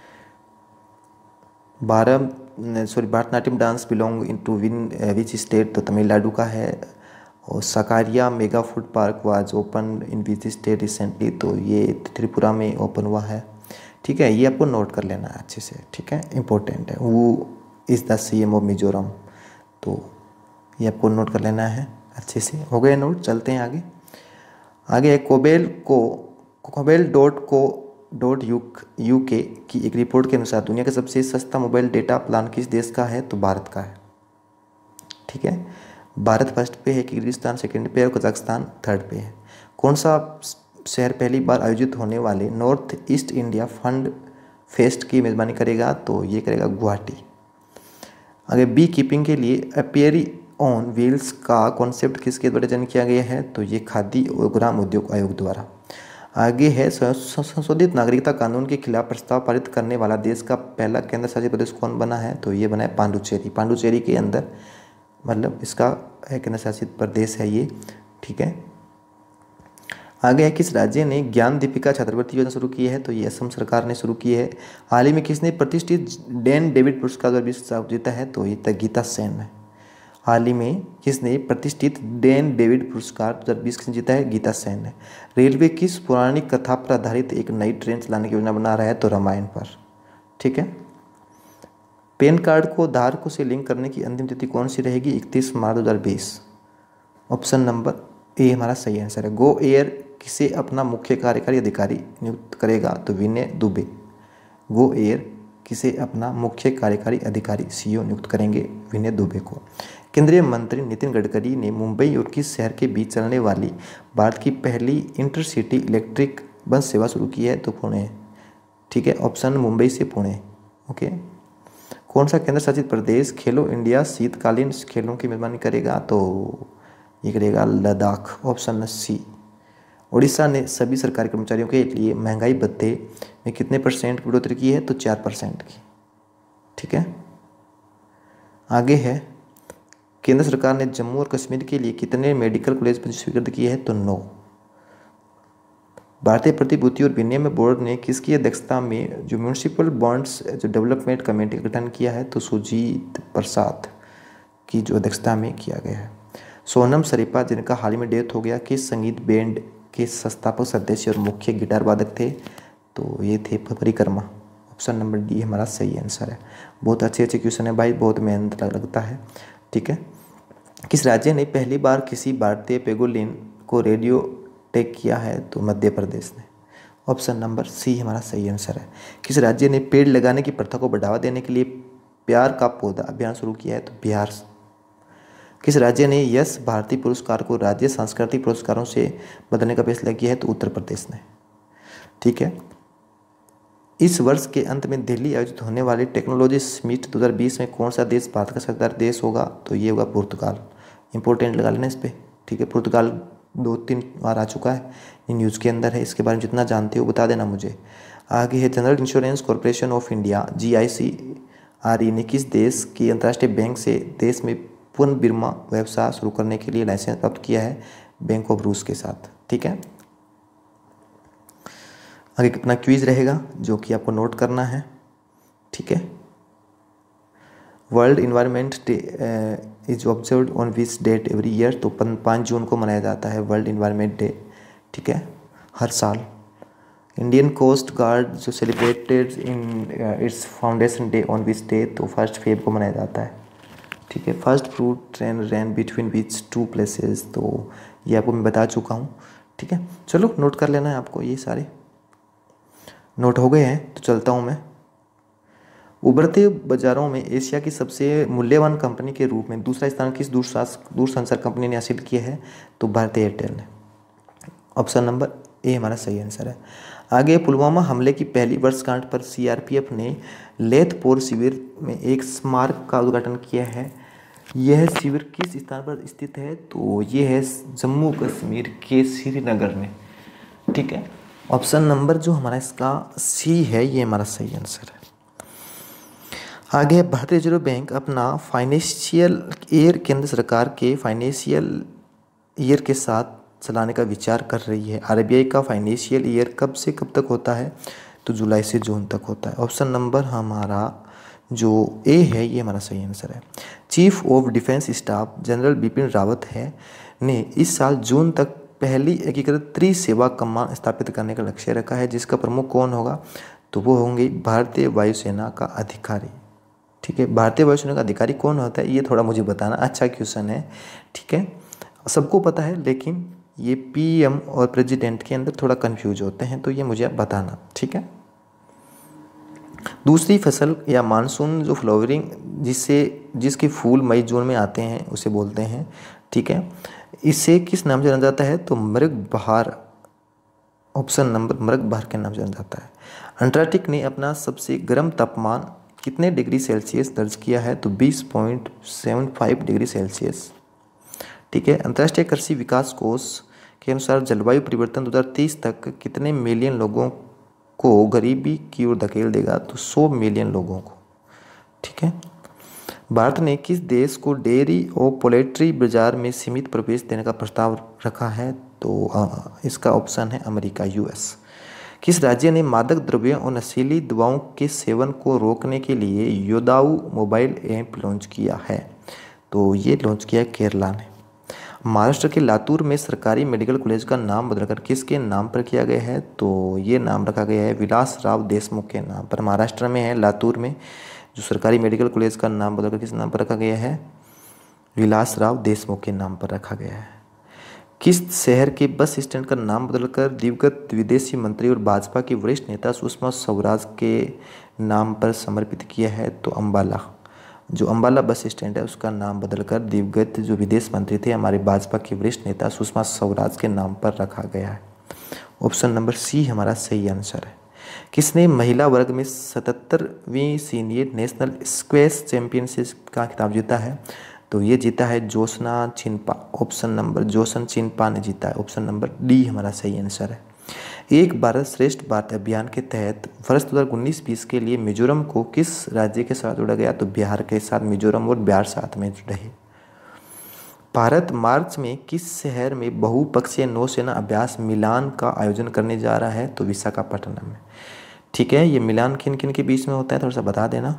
बारह sorry Bharatanatyam dance belong in to win which state? तो तमिलनाडु का है। और Sakaria mega food park was open in which state recently? तो ये त्रिपुरा में ओपन हुआ है। ठीक है, ये आपको नोट कर लेना है अच्छे से। ठीक है, इंपॉर्टेंट है। वो is the C M of Mizoram, तो ये आपको नोट कर लेना है अच्छे से। हो गए नोट, चलते हैं आगे। आगे कोबेल को Kobel dot co dot U U K की एक रिपोर्ट के अनुसार दुनिया का सबसे सस्ता मोबाइल डेटा प्लान किस देश का है? तो भारत का है। ठीक है, भारत फर्स्ट पे है, किर्गिस्तान सेकंड पे है और कजाकिस्तान थर्ड पे है। कौन सा शहर पहली बार आयोजित होने वाले north east India fund fest की मेज़बानी करेगा? तो ये करेगा गुवाहाटी। आगे बी कीपिंग के लिए एपियरी ऑन व्हील्स का कॉन्सेप्ट किसके द्वारा जन किया गया है? तो ये खादी और ग्राम उद्योग आयोग द्वारा। आगे है संशोधित नागरिकता कानून के खिलाफ प्रस्ताव पारित करने वाला देश का पहला केंद्र शासित प्रदेश कौन बना है? तो ये बना है पांडुचेरी। पांडुचेरी के अंदर मतलब इसका केंद्र शासित प्रदेश है ये। ठीक है, आगे है किस राज्य ने ज्ञान दीपिका छात्रवृत्ति योजना शुरू की है? तो ये असम सरकार ने शुरू की है। हाल ही में किसने प्रतिष्ठित डैन डेविड पुरस्कार जीता है? तो ये गीता सेन है। हाल ही में किसने प्रतिष्ठित डैन डेविड पुरस्कार दो हज़ार बीस किसने जीता है? गीता सेन है। रेलवे किस पौराणिक कथा पर आधारित एक नई ट्रेन चलाने की योजना बना रहा है? तो रामायण पर। ठीक है, पैन कार्ड को धारकों से लिंक करने की अंतिम तिथि कौन सी रहेगी? इकतीस मार्च दो हज़ार बीस। ऑप्शन नंबर ए हमारा सही आंसर है। गो एयर किसे अपना मुख्य कार्यकारी अधिकारी नियुक्त करेगा? तो विनय दुबे। गो एयर किसे अपना मुख्य कार्यकारी अधिकारी सीईओ नियुक्त करेंगे? विनय दुबे को। केंद्रीय मंत्री नितिन गडकरी ने मुंबई और किस शहर के बीच चलने वाली भारत की पहली इंटरसिटी इलेक्ट्रिक बस सेवा शुरू की है? तो पुणे। ठीक है, ऑप्शन मुंबई से पुणे। ओके, कौन सा केंद्र शासित प्रदेश खेलो इंडिया शीतकालीन खेलों की मेजबानी करेगा? तो ये करेगा लद्दाख। Option C. उड़ीसा ने सभी सरकारी कर्मचारियों के लिए महंगाई भत्ते में कितने परसेंट की बढ़ोतरी की है? तो चार परसेंट की। ठीक है, आगे है केंद्र सरकार ने जम्मू और कश्मीर के लिए कितने मेडिकल कॉलेज स्वीकृत किए हैं? तो नौ। भारतीय प्रतिभूति और विनिमय बोर्ड ने किसकी अध्यक्षता में जो म्यूनिसिपल बॉन्ड्स जो डेवलपमेंट कमेटी का गठन किया है? तो सुजीत प्रसाद की जो अध्यक्षता में किया गया है। सोनम शरीफा जिनका हाल ही में डेथ हो गया, किस संगीत बैंड के संस्थापक सदस्य और मुख्य गिटार वादक थे? तो ये थे परिक्रमा। ऑप्शन नंबर डी हमारा सही आंसर है। बहुत अच्छे अच्छे क्वेश्चन है भाई, बहुत मेहनत लगता है। ठीक है, किस राज्य ने पहली बार किसी भारतीय पेंगोलिन को रेडियो टैग किया है? तो मध्य प्रदेश ने। ऑप्शन नंबर सी हमारा सही आंसर है। किस राज्य ने पेड़ लगाने की प्रथा को बढ़ावा देने के लिए प्यार का पौधा अभियान शुरू किया है? तो बिहार। किस राज्य ने यश भारती पुरस्कार को राज्य सांस्कृतिक पुरस्कारों से बदलने का फैसला किया है? तो उत्तर प्रदेश ने। ठीक है। इस वर्ष के अंत में दिल्ली आयोजित होने वाली टेक्नोलॉजी समिट दो हज़ार बीस में कौन सा देश भारत का साझेदार देश होगा? तो ये होगा पुर्तगाल। इंपॉर्टेंट लगा लेना इस पर। ठीक है, पुर्तगाल दो तीन बार आ चुका है, इन न्यूज़ के अंदर है। इसके बारे में जितना जानते हो बता देना मुझे। आगे है general insurance corporation of India G I C R E ने किस देश की अंतर्राष्ट्रीय बैंक से देश में पूर्ण बीमा व्यवसाय शुरू करने के लिए लाइसेंस प्राप्त किया है? बैंक ऑफ रूस के साथ। ठीक है। आगे कितना क्विज रहेगा जो कि आपको नोट करना है। ठीक है। World environment day is observed on which date every year? तो पाँच जून को मनाया जाता है वर्ल्ड इन्वायरमेंट डे। ठीक है, हर साल। इंडियन कोस्ट गार्ड जो celebrated in its foundation day on which day? तो फर्स्ट फेब को मनाया जाता है। ठीक है। First fruit train ran between which two places? तो ये आपको मैं बता चुका हूँ। ठीक है, चलो नोट कर लेना है आपको। ये सारे नोट हो गए हैं तो चलता हूँ मैं। उभरते बाजारों में एशिया की सबसे मूल्यवान कंपनी के रूप में दूसरा स्थान किस दूरसंचार कंपनी ने हासिल किया है? तो भारती एयरटेल ने। ऑप्शन नंबर ए हमारा सही आंसर है। आगे, पुलवामा हमले की पहली वर्षगांठ पर सी आर पी एफ ने लेथपोर शिविर में एक स्मारक का उद्घाटन किया है। यह शिविर किस स्थान पर स्थित है? तो ये है जम्मू कश्मीर के श्रीनगर में। ठीक है। ऑप्शन नंबर जो हमारा इसका सी है ये हमारा सही आंसर है। आगे, भारतीय रिजर्व बैंक अपना फाइनेंशियल ईयर केंद्र सरकार के फाइनेंशियल ईयर के साथ चलाने का विचार कर रही है। आर बी आई का फाइनेंशियल ईयर कब से कब तक होता है? तो जुलाई से जून तक होता है। ऑप्शन नंबर हमारा जो ए है ये हमारा सही आंसर है। Chief of defence staff general Bipin Rawat है ने इस साल जून तक पहली एकीकृत त्रिसेवा कमान स्थापित करने का लक्ष्य रखा है, जिसका प्रमुख कौन होगा? तो वो होंगे भारतीय वायुसेना का अधिकारी। ठीक है, भारतीय वायुसेना का अधिकारी कौन होता है ये थोड़ा मुझे बताना। अच्छा क्वेश्चन है। ठीक है, सबको पता है लेकिन ये पी एम और प्रेसिडेंट के अंदर थोड़ा कंफ्यूज होते हैं, तो ये मुझे आप बताना। ठीक है। दूसरी फसल या मानसून जो फ्लावरिंग जिससे जिसके फूल मई जून में आते हैं उसे बोलते हैं। ठीक है, इसे किस नाम से जाना जाता है? तो मृग बहार। ऑप्शन नंबर मृग बहार के नाम से जाना जाता है। अंटार्कटिक ने अपना सबसे गर्म तापमान कितने डिग्री सेल्सियस दर्ज किया है? तो बीस point seven five degree Celsius. ठीक है। अंतर्राष्ट्रीय कृषि विकास कोष के अनुसार जलवायु परिवर्तन दो हज़ार तीस तक कितने मिलियन लोगों को गरीबी की ओर धकेल देगा? तो सौ मिलियन लोगों को। ठीक है। भारत ने किस देश को डेयरी और पोल्ट्री बाजार में सीमित प्रवेश देने का प्रस्ताव रखा है? तो आ, इसका ऑप्शन है अमेरिका, यूएस। किस राज्य ने मादक द्रव्यों और नशीली दवाओं के सेवन को रोकने के लिए योदाऊ मोबाइल ऐप लॉन्च किया है? तो ये लॉन्च किया केरला ने। महाराष्ट्र के लातूर में सरकारी मेडिकल कॉलेज का नाम बदलकर किसके नाम पर किया गया है? तो ये नाम रखा गया है विलास राव देशमुख के नाम पर। महाराष्ट्र में है लातूर में जो सरकारी मेडिकल कॉलेज का नाम बदलकर किस नाम पर रखा गया है? विलास राव देशमुख के नाम पर रखा गया है। किस शहर के बस स्टैंड का नाम बदलकर दिवंगत विदेशी मंत्री और भाजपा की वरिष्ठ नेता सुषमा स्वराज के नाम पर समर्पित किया है? तो अम्बाला। जो अम्बाला बस स्टैंड है उसका नाम बदलकर दिवंगत जो विदेश मंत्री थे हमारे भाजपा के वरिष्ठ नेता सुषमा स्वराज के नाम पर रखा गया है। ऑप्शन नंबर सी हमारा सही आंसर है। किसने महिला वर्ग में सतहत्तरवीं सीनियर नेशनल स्क्वैश चैंपियनशिप का खिताब जीता है? तो ये जीता है जोशना चिनपा। ऑप्शन नंबर जोशन चिनपा ने जीता है। ऑप्शन नंबर डी हमारा सही आंसर है। एक भारत श्रेष्ठ भारत अभियान के तहत वर्ष दो हज़ार उन्नीस बीस के लिए मिजोरम को किस राज्य के साथ जोड़ा गया? तो बिहार के साथ मिजोरम और बिहार साथ में जुड़े हैं। भारत मार्च में किस शहर में बहुपक्षीय नौसेना अभ्यास मिलान का आयोजन करने जा रहा है? तो विशाखापट्टनम में। ठीक है, ये मिलान किन किन के बीच में होता है थोड़ा सा बता देना।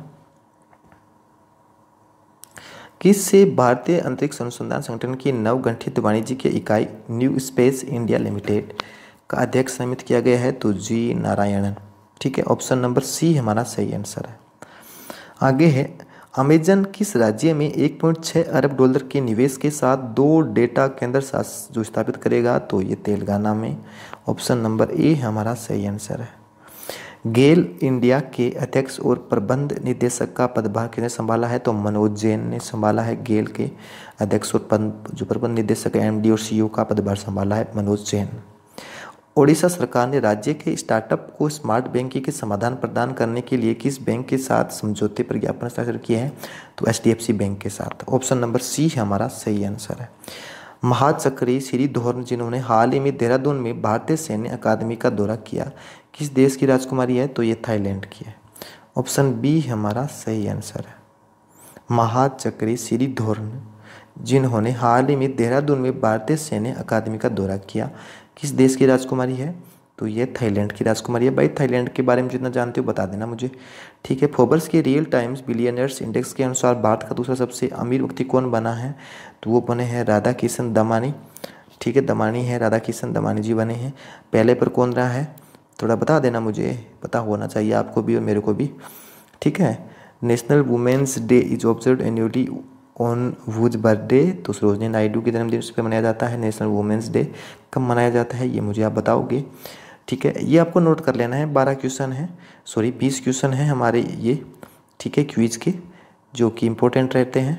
किससे भारतीय अंतरिक्ष अनुसंधान संगठन की नवगठित वाणिज्यिक इकाई न्यू स्पेस इंडिया लिमिटेड का अध्यक्ष नियमित किया गया है? तो जी नारायणन। ठीक है, ऑप्शन नंबर सी हमारा सही आंसर है। आगे है अमेजन किस राज्य में एक पॉइंट छह अरब डॉलर के निवेश के साथ दो डेटा केंद्र जो स्थापित करेगा? तो ये तेलंगाना में। ऑप्शन नंबर ए हमारा सही आंसर है। गेल इंडिया के अध्यक्ष और प्रबंध निदेशक का पदभार किसने संभाला है? तो मनोज जैन ने संभाला है। गेल के अध्यक्ष और जो प्रबंध निदेशक एमडी और सीईओ का पदभार संभाला है मनोज जैन। ओडिशा सरकार ने राज्य के स्टार्टअप को स्मार्ट बैंकिंग के समाधान प्रदान करने के लिए किस बैंक के साथ समझौते पर ज्ञापन हस्ताक्षर किए हैं? तो एचडीएफसी बैंक के साथ। ऑप्शन नंबर सी हमारा सही आंसर है। महाचक्री श्रीधरन जिन्होंने हाल ही में देहरादून में भारतीय सैन्य अकादमी का दौरा किया, किस देश की राजकुमारी है? तो ये थाईलैंड की है। ऑप्शन बी हमारा सही आंसर है। महाचक्री श्रीधरन जिन्होंने हाल ही में देहरादून में भारतीय सैन्य अकादमी का दौरा किया, किस देश की राजकुमारी है? तो ये थाईलैंड की राजकुमारी है। भाई थाईलैंड के बारे में जितना जानते हो बता देना मुझे, ठीक है। फोर्ब्स के रियल टाइम्स बिलियनर्स इंडेक्स के अनुसार भारत का दूसरा सबसे अमीर व्यक्ति कौन बना है? तो वो बने हैं राधा किशन दमानी, ठीक है। दमानी है, राधा किशन दमानी जी बने हैं। पहले पर कौन रहा है थोड़ा बता देना, मुझे पता होना चाहिए आपको भी और मेरे को भी, ठीक है। National women's day is observe annually on whose birthday? तो सरोजनी नायडू के जन्मदिन पर मनाया जाता है नेशनल वुमेन्स डे। कब मनाया जाता है ये मुझे आप बताओगे, ठीक है। ये आपको नोट कर लेना है। बारह क्वेश्चन है, सॉरी बीस क्वेश्चन है हमारे ये, ठीक है, क्विज के, जो कि इम्पोर्टेंट रहते हैं,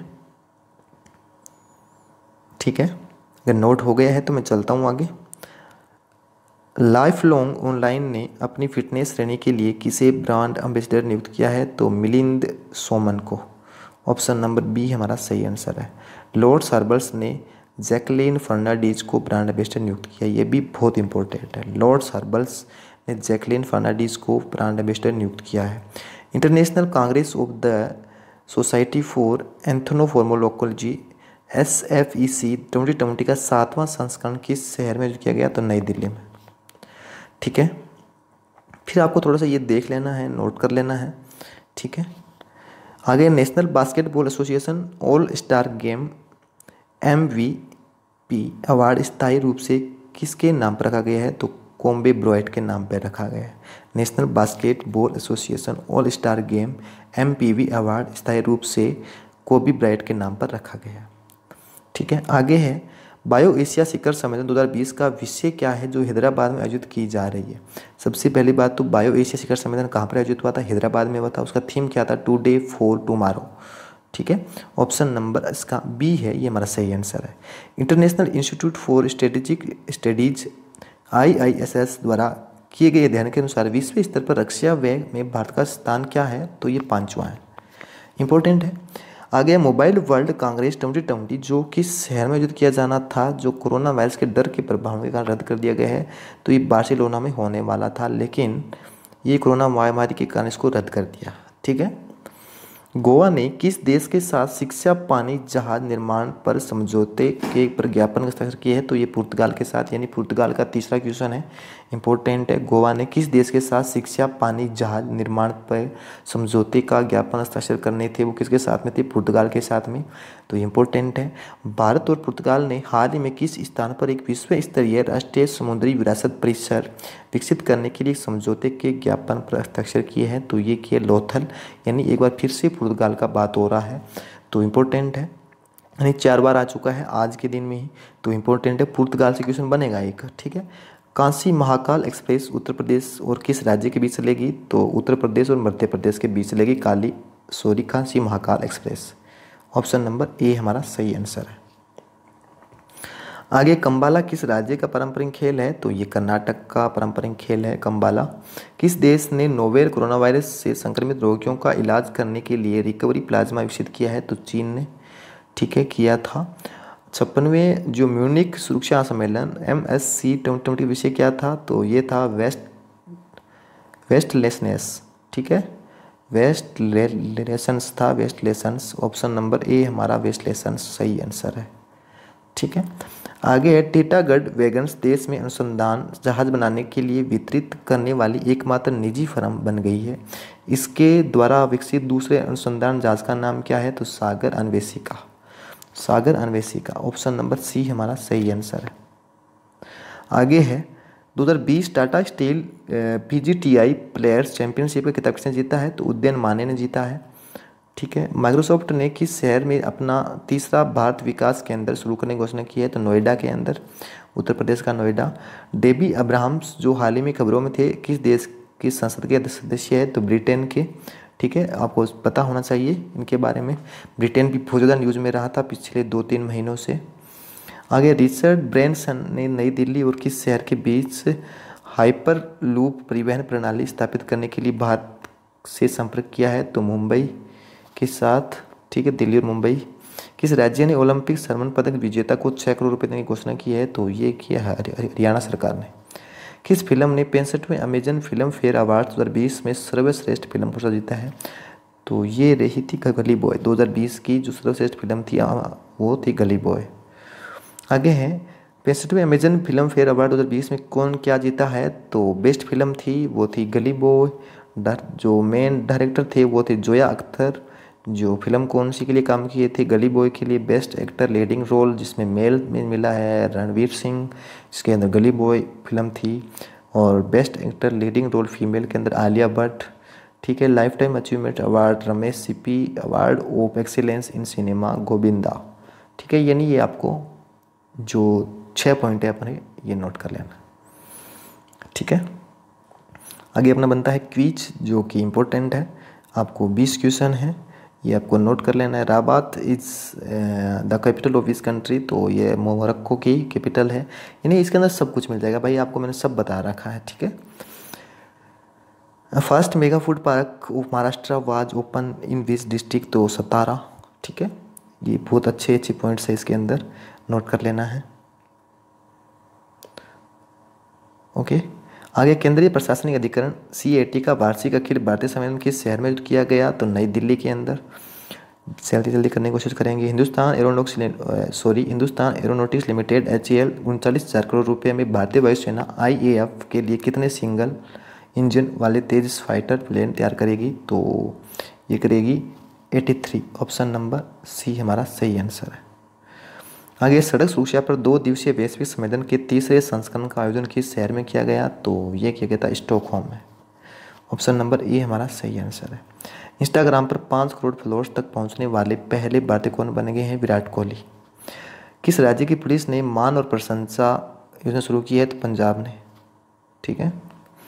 ठीक है। अगर नोट हो गया है तो मैं चलता हूँ आगे। लाइफ लॉन्ग ऑनलाइन ने अपनी फिटनेस श्रेणी के लिए किसे ब्रांड एम्बेसडर नियुक्त किया है? तो मिलिंद सोमन को। ऑप्शन नंबर बी हमारा सही आंसर है। लॉर्ड सर्बल्स ने जैकलीन फर्नांडीज को ब्रांड एम्बेसडर नियुक्त किया, ये भी बहुत इंपॉर्टेंट है। लॉर्ड सर्बल्स ने जैकलीन फर्नांडीज को ब्रांड एम्बेसडर नियुक्त किया है। International congress of the society for anthropology S F E C twenty twenty का सातवां संस्करण किस शहर में किया गया? तो नई दिल्ली में, ठीक है। फिर आपको थोड़ा सा ये देख लेना है, नोट कर लेना है, ठीक है। आगे national basketball association all star game M V P award स्थायी रूप से किसके नाम पर रखा गया है? तो कोम्बे ब्रायट के नाम पर रखा गया है। National basketball association all star game M P V award स्थायी रूप से कोबी ब्रायट के नाम पर रखा गया है, ठीक है। आगे है बायो एशिया शिखर सम्मेलन दो हज़ार बीस का विषय क्या है जो हैदराबाद में आयोजित की जा रही है? सबसे पहली बात तो बायो एशिया शिखर सम्मेलन कहाँ पर आयोजित हुआ था? हैदराबाद में हुआ था। उसका थीम क्या था? टुडे फॉर टुमारो, ठीक है। ऑप्शन नंबर इसका बी है, ये हमारा सही आंसर है। International institute for strategic studies I I S S द्वारा किए गए अध्ययन के अनुसार विश्व स्तर पर रक्षा व्यय में भारत का स्थान क्या है? तो ये पांचवा है, इंपॉर्टेंट है। आगे mobile world congress twenty twenty जो किस शहर में आयोजित किया जाना था, जो कोरोना वायरस के डर के प्रभाव के कारण रद्द कर दिया गया है? तो ये बार्सिलोना में होने वाला था, लेकिन ये कोरोना महामारी के कारण इसको रद्द कर दिया, ठीक है। गोवा ने किस देश के साथ शिक्षा पानी जहाज निर्माण पर समझौते के प्रज्ञापन हस्ताक्षर किए हैं? तो ये पुर्तगाल के साथ, यानी पुर्तगाल का तीसरा क्वेश्चन है, इंपॉर्टेंट है। गोवा ने किस देश के साथ शिक्षा पानी जहाज निर्माण पर समझौते का ज्ञापन हस्ताक्षर करने थे? वो किसके साथ में थे? पुर्तगाल के साथ में, तो इंपॉर्टेंट है। भारत और पुर्तगाल ने हाल ही में किस स्थान पर एक विश्व स्तरीय राष्ट्रीय समुद्री विरासत परिसर विकसित करने के लिए समझौते के ज्ञापन पर हस्ताक्षर किए हैं? तो ये किए लोथल, यानी एक बार फिर से पुर्तगाल का बात हो रहा है, तो इम्पोर्टेंट है, यानी चार बार आ चुका है आज के दिन में ही, तो इम्पोर्टेंट है। पुर्तगाल से क्वेश्चन बनेगा एक, ठीक है। काशी महाकाल एक्सप्रेस उत्तर प्रदेश और किस राज्य के बीच चलेगी? तो उत्तर प्रदेश और मध्य प्रदेश के बीच चलेगी Kali sorry Kashi Mahakal express. Option number A हमारा सही आंसर है। आगे कंबाला किस राज्य का पारंपरिक खेल है? तो ये कर्नाटक का पारंपरिक खेल है कंबाला। किस देश ने नोवेल कोरोना वायरस से संक्रमित रोगियों का इलाज करने के लिए रिकवरी प्लाज्मा विकसित किया है? तो चीन ने, ठीक है, किया था। छप्पनवें जो म्यूनिक सुरक्षा सम्मेलन M S C twenty twenty विषय क्या था? तो ये था वेस्ट वेस्टलेसनेस, ठीक है, वेस्ट लेसन्स था, westlessness. Option number A हमारा वेस्ट लेसन्स सही आंसर है, ठीक है। आगे है टीटागढ़ वैगन्स देश में अनुसंधान जहाज बनाने के लिए वितरित करने वाली एकमात्र निजी फर्म बन गई है। इसके द्वारा विकसित दूसरे अनुसंधान जहाज का नाम क्या है? तो सागर अन्वेषिका, सागर अन्वेषिका। ऑप्शन नंबर सी हमारा सही आंसर है। आगे है दो हज़ार बीस Tata steel P G T I players championship का खिताब किसने जीता है? तो उदयन माने ने जीता है, ठीक है। माइक्रोसॉफ्ट ने किस शहर में अपना तीसरा भारत विकास केंद्र शुरू करने की घोषणा की है? तो नोएडा के अंदर, उत्तर प्रदेश का नोएडा। डेबी अब्राहम्स जो हाल ही में खबरों में थे, किस देश किस संसद के सदस्य है, तो ब्रिटेन के। ठीक है, आपको पता होना चाहिए इनके बारे में। ब्रिटेन भी बहुत ज़्यादा न्यूज़ में रहा था पिछले दो तीन महीनों से। आगे रिचर्ड ब्रैनसन ने नई दिल्ली और किस शहर के बीच हाइपर लूप परिवहन प्रणाली स्थापित करने के लिए भारत से संपर्क किया है, तो मुंबई के साथ। ठीक है, दिल्ली और मुंबई। किस राज्य ने ओलंपिक स्वर्ण पदक विजेता को छः करोड़ रुपए देने की घोषणा की है, तो ये किया है हरियाणा सरकार ने। किस फिल्म ने पैंसठवें अमेजन फिल्म फेयर अवार्ड दो हज़ार बीस में सर्वश्रेष्ठ फिल्म पुरस्कार जीता है, तो ये रही थी गली बॉय। दो हज़ार बीस की जो सर्वश्रेष्ठ फिल्म थी वो थी गली बॉय। आगे है पैंसठवें अमेजन फिल्म फेयर अवार्ड दो हज़ार बीस में कौन क्या जीता है, तो बेस्ट फिल्म थी वो थी गली बॉय। जो मेन डायरेक्टर थे वो थे जोया अख्तर। जो फिल्म कौन सी के लिए काम किए थे, गली बॉय के लिए। बेस्ट एक्टर लीडिंग रोल जिसमें मेल में मिला है रणवीर सिंह, जिसके अंदर गली बॉय फिल्म थी। और best actor leading role female के अंदर आलिया भट्ट। ठीक है, life time achievement award Ramesh Sippy award of excellence in cinema Govinda. ठीक है, यानी ये आपको जो छः पॉइंट है अपने ये नोट कर लेना। ठीक है, आगे अपना बनता है क्विज, जो कि इम्पोर्टेंट है। आपको बीस क्वेश्चन है, ये आपको नोट कर लेना है। Rabat is the capital of this country, तो ये मोरक्को की कैपिटल है। यानी इसके अंदर सब कुछ मिल जाएगा भाई, आपको मैंने सब बता रखा है। ठीक है, first mega food park of Maharashtra was open in which district, तो सतारा। ठीक है, ये बहुत अच्छे अच्छे पॉइंट्स है इसके अंदर, नोट कर लेना है। ओके, आगे केंद्रीय प्रशासनिक अधिकरण सी ए टी का वार्षिक अखिल भारतीय सम्मेलन किस शहर में किया गया, तो नई दिल्ली के अंदर। जल्दी जल्दी करने की कोशिश करेंगे। Hindustan Aeronautics sorry Hindustan aeronautics Limited H A L उनचालीस हजार करोड़ रुपए में भारतीय वायुसेना आई ए एफ के लिए कितने सिंगल इंजन वाले तेजस फाइटर प्लेन तैयार करेगी, तो ये करेगी तिरासी। ऑप्शन नंबर सी हमारा सही आंसर है। आगे सड़क सुरक्षा पर दो दिवसीय वैश्विक सम्मेलन के तीसरे संस्करण का आयोजन किस शहर में किया गया, तो ये किया गया था स्टॉकहोम में। ऑप्शन नंबर ए हमारा सही आंसर है। इंस्टाग्राम पर पाँच करोड़ फॉलोअर्स तक पहुंचने वाले पहले भारतीय कौन बन गए हैं, विराट कोहली। किस राज्य की पुलिस ने मान और प्रशंसा योजना शुरू की है, तो पंजाब ने। ठीक है,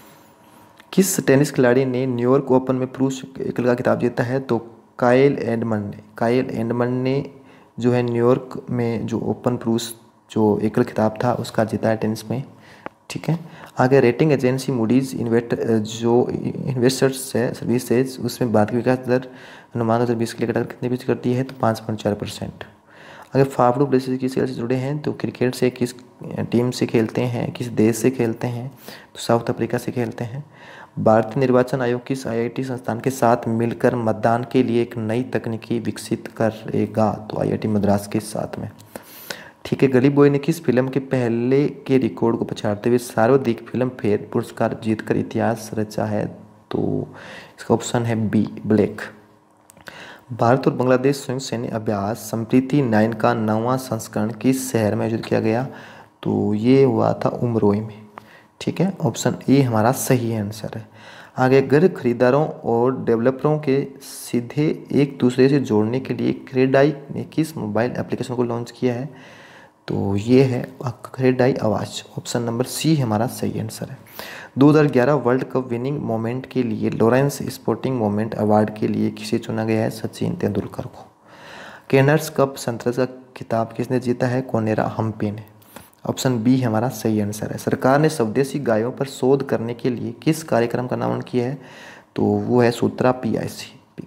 किस टेनिस खिलाड़ी ने न्यूयॉर्क ओपन में पुरुष एकल का खिताब जीता है, तो काइल एडमंड ने। काइल एडमंड ने जो है न्यूयॉर्क में जो ओपन पुरुष जो एकल खिताब था उसका जीता है टेनिस में। ठीक है, आगे रेटिंग एजेंसी मूडीज इन्वेट जो इन्वेस्टर्स है सर्विसेज उसमें भारत की विकास दर अनुमान दो हज़ार बीस के लिए कितने फीसद करती है, तो पाँच पॉइंट चार परसेंट। अगर फाफड़ू प्लेसेस किस खेल से जुड़े हैं, तो क्रिकेट से किस टीम से खेलते हैं, किस देश से खेलते हैं, तो साउथ अफ्रीका से खेलते हैं। भारतीय निर्वाचन आयोग किस आई आई टी संस्थान के साथ मिलकर मतदान के लिए एक नई तकनीकी विकसित करेगा, तो आई आई टी मद्रास के साथ में। ठीक है, गली बॉय ने किस फिल्म के पहले के रिकॉर्ड को पछाड़ते हुए सर्वाधिक फिल्म फेयर पुरस्कार जीतकर इतिहास रचा है, तो इसका ऑप्शन है बी ब्लैक। भारत और बांग्लादेश संयुक्त सैन्य अभ्यास संप्रीति नाइन का नौवां संस्करण किस शहर में आयोजित किया गया, तो ये हुआ था उमरोई में। ठीक है, ऑप्शन ए हमारा सही आंसर है। आगे घर खरीदारों और डेवलपरों के सीधे एक दूसरे से जोड़ने के लिए क्रेडाई ने किस मोबाइल एप्लीकेशन को लॉन्च किया है, तो ये है क्रेडाई आवाज़। ऑप्शन नंबर सी हमारा सही आंसर है। दो हज़ार ग्यारह वर्ल्ड कप विनिंग मोमेंट के लिए लॉरेंस स्पोर्टिंग मोमेंट अवार्ड के लिए किसे चुना गया है, सचिन तेंदुलकर को। केनर्स कप संतरा का खिताब किसने जीता है, कोनेरा हम्पी ने। ऑप्शन बी हमारा सही आंसर है। सरकार ने स्वदेशी गायों पर शोध करने के लिए किस कार्यक्रम का नामकरण किया है, तो वो है सूत्रा P I C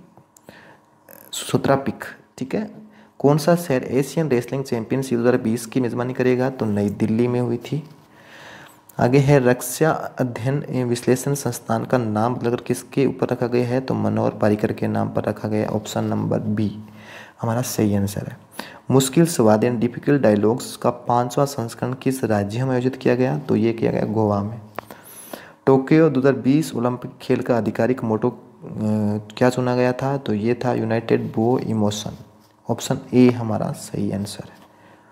Sutra pick. ठीक है, कौन सा शहर एशियन रेसलिंग चैंपियनशिप दो हज़ार बीस की मेजबानी करेगा, तो नई दिल्ली में हुई थी। आगे है रक्षा अध्ययन एवं विश्लेषण संस्थान का नाम बदलकर किसके ऊपर रखा गया है, तो मनोहर पारिकर के नाम पर रखा गया। ऑप्शन नंबर बी हमारा सही आंसर है। मुश्किल सवाल एंड डिफिकल्ट डायलॉग्स का पांचवा संस्करण किस राज्य में आयोजित किया गया, तो ये किया गया गोवा में। टोक्यो दो हज़ार बीस ओलंपिक खेल का आधिकारिक मोटो क्या चुना गया था, तो ये था यूनाइटेड बो इमोशन। ऑप्शन ए हमारा सही आंसर है।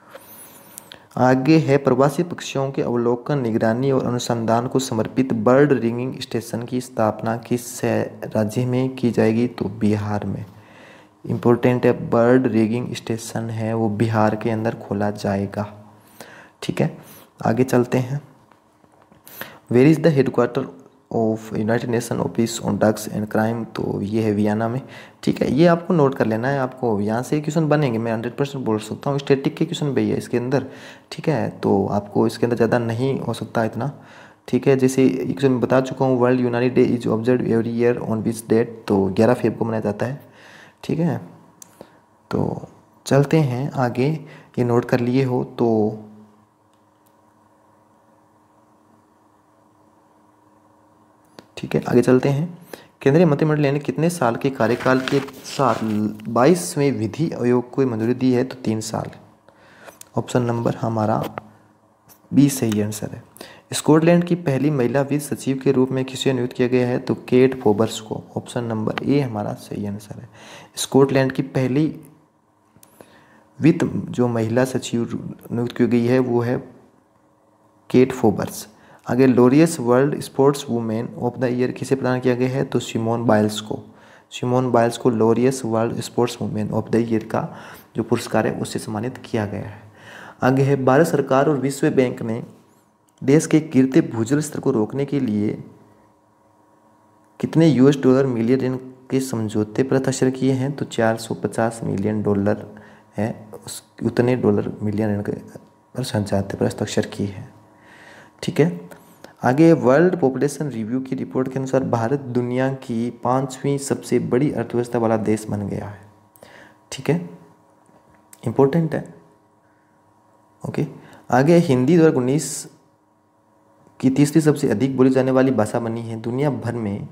आगे है प्रवासी पक्षियों के अवलोकन निगरानी और अनुसंधान को समर्पित बर्ड रिंगिंग स्टेशन की स्थापना किस राज्य में की जाएगी, तो बिहार में। इम्पोर्टेंट है, बर्ड रिंगिंग स्टेशन है वो बिहार के अंदर खोला जाएगा। ठीक है, आगे चलते हैं। Where is the headquarter of United Nation office on drugs and crime, तो ये है वियना में। ठीक है, ये आपको नोट कर लेना है, आपको यहाँ से क्वेश्चन बनेंगे, मैं हंड्रेड परसेंट बोल सकता हूँ। स्टैटिक के क्वेश्चन भी है इसके अंदर। ठीक है, तो आपको इसके अंदर ज़्यादा नहीं हो सकता इतना। ठीक है, जैसे क्वेश्चन मैं बता चुका हूँ, world Unani day is observe every year on which date, तो ग्यारह फेब को मनाया जाता है। ठीक है, तो चलते हैं आगे, ये नोट कर लिए हो तो ठीक है, आगे चलते हैं। केंद्रीय मंत्रिमंडल ने कितने साल के कार्यकाल के साथ बाईसवें विधि आयोग को मंजूरी दी है, तो तीन साल। ऑप्शन नंबर हमारा बी सही आंसर है। स्कॉटलैंड की पहली महिला वित्त सचिव के रूप में किसे नियुक्त किया गया है, तो केट फोबर्स को। ऑप्शन नंबर ए हमारा सही आंसर है। स्कॉटलैंड की पहली वित्त जो महिला सचिव नियुक्त की गई है वो है केट फोबर्स। आगे Laureus World Sports Women of the year किसे प्रदान किया गया है, तो सिमोन बाइल्स को। सिमोन बाइल्स को Laureus World Sports Women of the year का जो पुरस्कार है उससे सम्मानित किया गया है। आगे है, भारत सरकार और विश्व बैंक ने देश के गिरते भूजल स्तर को रोकने के लिए कितने यूएस डॉलर मिलियन ऋण के समझौते पर हस्ताक्षर किए हैं, तो चार सौ पचास मिलियन डॉलर है, उतने डॉलर मिलियन ऋण पर समझौते पर हस्ताक्षर किए हैं। ठीक है, आगे वर्ल्ड पॉपुलेशन रिव्यू की रिपोर्ट के अनुसार भारत दुनिया की पांचवीं सबसे बड़ी अर्थव्यवस्था वाला देश बन गया है। ठीक है, इंपॉर्टेंट है। ओके, आगे हिंदी दो हज़ार उन्नीस की तीसरी सबसे अधिक बोली जाने वाली भाषा बनी है। दुनिया भर में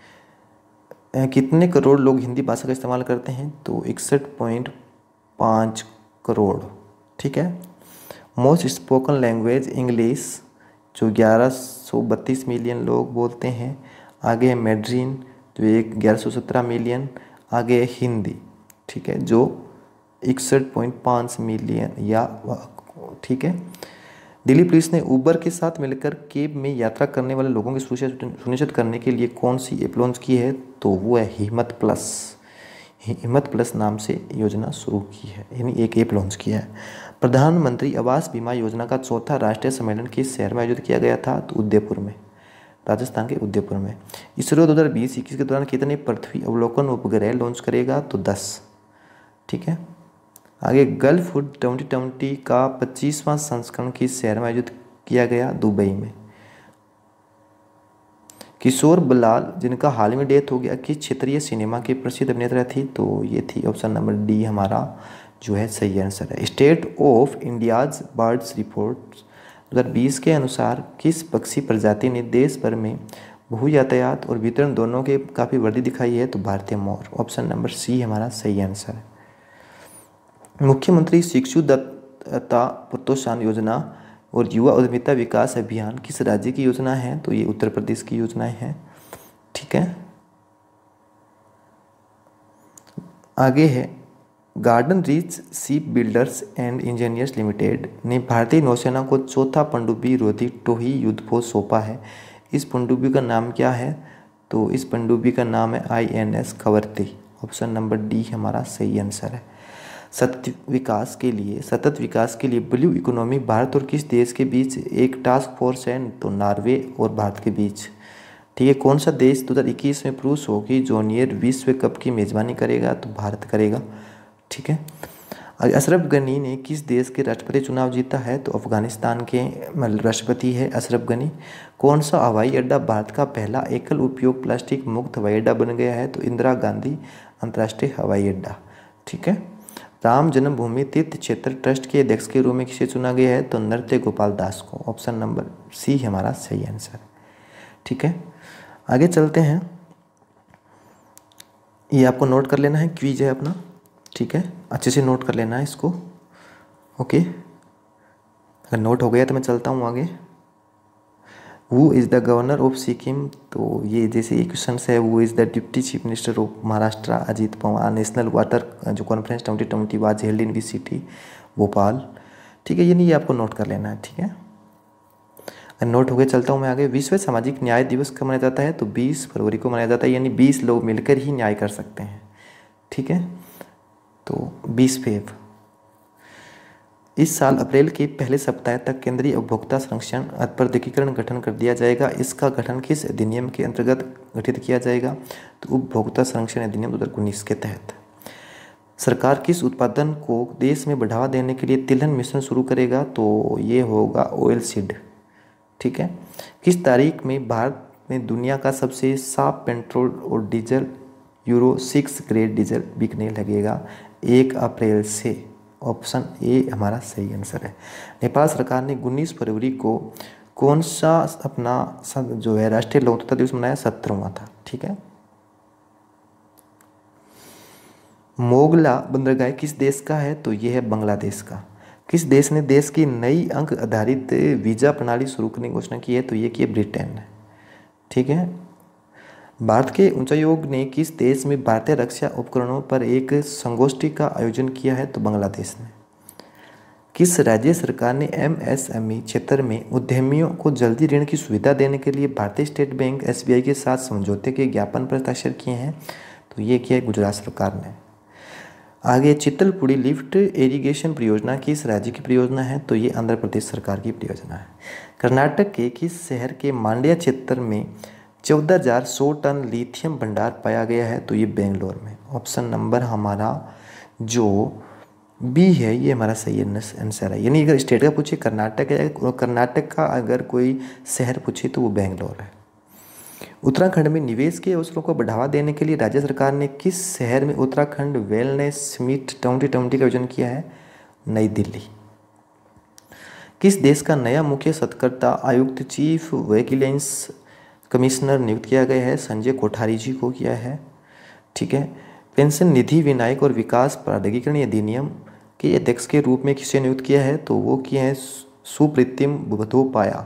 कितने करोड़ लोग हिंदी भाषा का इस्तेमाल करते हैं, तो इकसठ पॉइंट पाँच करोड़। ठीक है, मोस्ट स्पोकन लैंग्वेज इंग्लिश जो ग्यारह सौ बत्तीस मिलियन लोग बोलते हैं। आगे है मैड्रिन जो एक ग्यारह सौ सत्रह मिलियन। आगे है हिंदी, ठीक है, जो इकसठ पॉइंट पाँच मिलियन या ठीक है। दिल्ली पुलिस ने उबर के साथ मिलकर कैब में यात्रा करने वाले लोगों की सुनिश्चित करने के लिए कौन सी ऐप लॉन्च की है, तो वो है हिम्मत प्लस। हिम्मत प्लस नाम से योजना शुरू की है, यानी एक ऐप लॉन्च किया है। प्रधानमंत्री आवास बीमा योजना का चौथा राष्ट्रीय सम्मेलन किस शहर में आयोजित किया गया था, तो उदयपुर में, राजस्थान के उदयपुर में। इसरो दो हज़ार बीस इक्कीस के दौरान कितने पृथ्वी अवलोकन उपग्रह लॉन्च करेगा, तो दस। ठीक है, आगे गल्फ फूड ट्वेंटी ट्वेंटी का पच्चीसवां संस्करण किस शहर में आयोजित किया गया, दुबई में। किशोर बलाल जिनका हाल में डेथ हो गया, किस क्षेत्रीय सिनेमा के प्रसिद्ध अभिनेता थी, तो ये थी ऑप्शन नंबर डी हमारा जो है सही आंसर है। State of India's Birds report दो हज़ार बीस के अनुसार किस पक्षी प्रजाति ने देश भर में भू यातायात और वितरण दोनों के काफ़ी वृद्धि दिखाई है, तो भारतीय मोर। ऑप्शन नंबर सी हमारा सही आंसर है। मुख्यमंत्री शिशु दत्तता प्रोत्साहन योजना और युवा उद्यमिता विकास अभियान किस राज्य की योजना है, तो ये उत्तर प्रदेश की योजनाएं हैं। ठीक है, आगे है, Garden Reach ship builders and engineers limited ने भारतीय नौसेना को चौथा पनडुब्बी रोधी टोही युद्धपोत सौंपा है। इस पनडुब्बी का नाम क्या है, तो इस पनडुब्बी का नाम है I N S Kavaratti. Option number D हमारा सही आंसर है। सतत विकास के लिए सतत विकास के लिए ब्लू इकोनॉमी भारत और किस देश के बीच एक टास्क फोर्स है, तो नॉर्वे और भारत के बीच। ठीक है, कौन सा देश दो हज़ार इक्कीस में पुरुष हॉकी जूनियर विश्व कप की मेजबानी करेगा, तो भारत करेगा। ठीक है, अशरफ गनी ने किस देश के राष्ट्रपति चुनाव जीता है, तो अफगानिस्तान के राष्ट्रपति है अशरफ गनी। कौन सा हवाई अड्डा भारत का पहला एकल उपयोग प्लास्टिक मुक्त हवाई अड्डा बन गया है, तो इंदिरा गांधी अंतर्राष्ट्रीय हवाई अड्डा। ठीक है, राम जन्मभूमि तीर्थ क्षेत्र ट्रस्ट के अध्यक्ष के रूप में किसे चुना गया है, तो नृत्य गोपाल दास को। ऑप्शन नंबर सी हमारा सही आंसर। ठीक है, आगे चलते हैं, ये आपको नोट कर लेना है, क्विज है अपना। ठीक है, अच्छे से नोट कर लेना है इसको। ओके, अगर नोट हो गया तो मैं चलता हूँ आगे। Who is the governor of Sikkim, तो ये जैसे ये क्वेश्चन है, who is the deputy chief minister of Maharashtra, Ajit Pawar. National water जो conference twenty twenty was held in which city, Bhopal. ठीक है, ये नहीं, ये आपको नोट कर लेना है। ठीक है, नोट हो गया, चलता हूँ मैं आगे। विश्व सामाजिक न्याय दिवस कब मनाया जाता है, तो बीस फरवरी को मनाया जाता है, यानी बीस लोग मिलकर ही न्याय कर सकते हैं। ठीक है, तो बीस फेब। इस साल अप्रैल के पहले सप्ताह तक केंद्रीय उपभोक्ता संरक्षण प्राधिकरण गठन कर दिया जाएगा। इसका गठन किस अधिनियम के अंतर्गत गठित किया जाएगा? तो उपभोक्ता संरक्षण अधिनियम दो हज़ार उन्नीस के तहत। सरकार किस उत्पादन को देश में बढ़ावा देने के लिए तिलहन मिशन शुरू करेगा? तो ये होगा ऑयल सीड। ठीक है। किस तारीख में भारत में दुनिया का सबसे साफ पेट्रोल और diesel Euro six grade diesel बिकने लगेगा? एक अप्रैल से। ऑप्शन ए हमारा सही आंसर है। नेपाल सरकार ने उन्नीस फरवरी को कौन सा अपना जो है राष्ट्रीय लोकतंत्र दिवस मनाया? सत्रहवां था। ठीक है। मोगला बंदरगाह किस देश का है? तो यह है बांग्लादेश का। किस देश ने देश की नई अंक आधारित वीजा प्रणाली शुरू करने की घोषणा की है? तो ये की ब्रिटेन है। ठीक है। भारत के उच्चायोग ने किस देश में भारतीय रक्षा उपकरणों पर एक संगोष्ठी का आयोजन किया है? तो बांग्लादेश ने। किस राज्य सरकार ने एमएसएमई क्षेत्र में उद्यमियों को जल्दी ऋण की सुविधा देने के लिए भारतीय स्टेट बैंक एसबीआई के साथ समझौते के ज्ञापन पर हस्ताक्षर किए हैं? तो ये किया है गुजरात सरकार ने। आगे चित्तलपुड़ी लिफ्ट इरिगेशन परियोजना किस राज्य की परियोजना है? तो ये आंध्र प्रदेश सरकार की परियोजना है। कर्नाटक के किस शहर के मांड्या क्षेत्र में चौदह हजार सौ टन लिथियम भंडार पाया गया है? तो ये बेंगलोर में। ऑप्शन नंबर हमारा जो बी है ये हमारा सही आंसर है। यानी अगर स्टेट का पूछे कर्नाटक है, कर्नाटक का अगर कोई शहर पूछे तो वो बेंगलोर है। उत्तराखंड में निवेश के अवसरों को बढ़ावा देने के लिए राज्य सरकार ने किस शहर में Uttarakhand wellness summit twenty twenty का आयोजन किया है? नई दिल्ली। किस देश का नया मुख्य सतर्कता आयुक्त चीफ विजिलेंस कमिश्नर नियुक्त किया गया है? संजय कोठारी जी को किया है। ठीक है। पेंशन निधि विनायक और विकास प्राधिकरण अधिनियम के अध्यक्ष के रूप में किसे नियुक्त किया है? तो वो किया है सुप्रीतिम बंदोपाध्याय।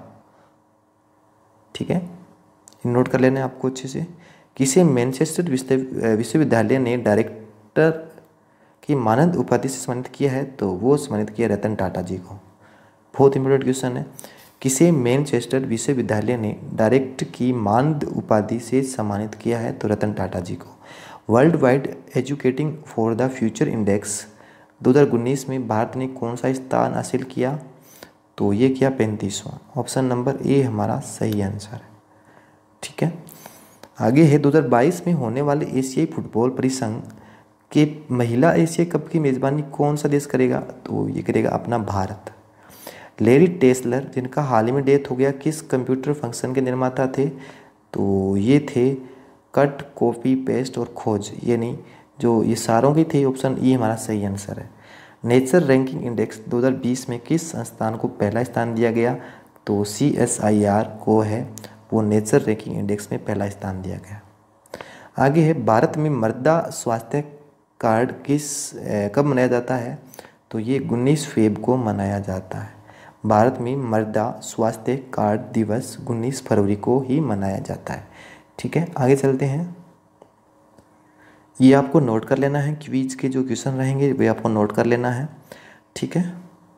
ठीक है। नोट कर लेना है आपको अच्छे से। किसे मैनचेस्टर विश्वविद्यालय ने डायरेक्टर की मानद उपाधि से सम्मानित किया है? तो वो सम्मानित किया रतन टाटा जी को। बहुत इंपॉर्टेंट क्वेश्चन है। किसे मैनचेस्टर विश्वविद्यालय ने डायरेक्ट की मानद उपाधि से सम्मानित किया है? तो रतन टाटा जी को। World Wide Educating for the Future Index दो हज़ार उन्नीस में भारत ने कौन सा स्थान हासिल किया? तो ये किया पैंतीसवां। ऑप्शन नंबर ए हमारा सही आंसर है। ठीक है। आगे है दो हज़ार बाईस में होने वाले एशियाई फुटबॉल परिसंघ के महिला एशिया कप की मेजबानी कौन सा देश करेगा? तो ये करेगा अपना भारत। लैरी टेस्लर जिनका हाल ही में डेथ हो गया किस कंप्यूटर फंक्शन के निर्माता थे? तो ये थे कट कॉपी पेस्ट और खोज, यानी जो ये सारों की थे। ऑप्शन ई हमारा सही आंसर है। नेचर रैंकिंग इंडेक्स दो हज़ार बीस में किस संस्थान को पहला स्थान दिया गया? तो सी एस आई आर को है वो नेचर रैंकिंग इंडेक्स में पहला स्थान दिया गया। आगे है भारत में मृदा स्वास्थ्य कार्ड किस कब मनाया जाता है? तो ये उन्नीस फरवरी को मनाया जाता है। भारत में मृदा स्वास्थ्य कार्ड दिवस उन्नीस फरवरी को ही मनाया जाता है। ठीक है। आगे चलते हैं। ये आपको नोट कर लेना है। क्विज के जो क्वेश्चन रहेंगे वे आपको नोट कर लेना है। ठीक है।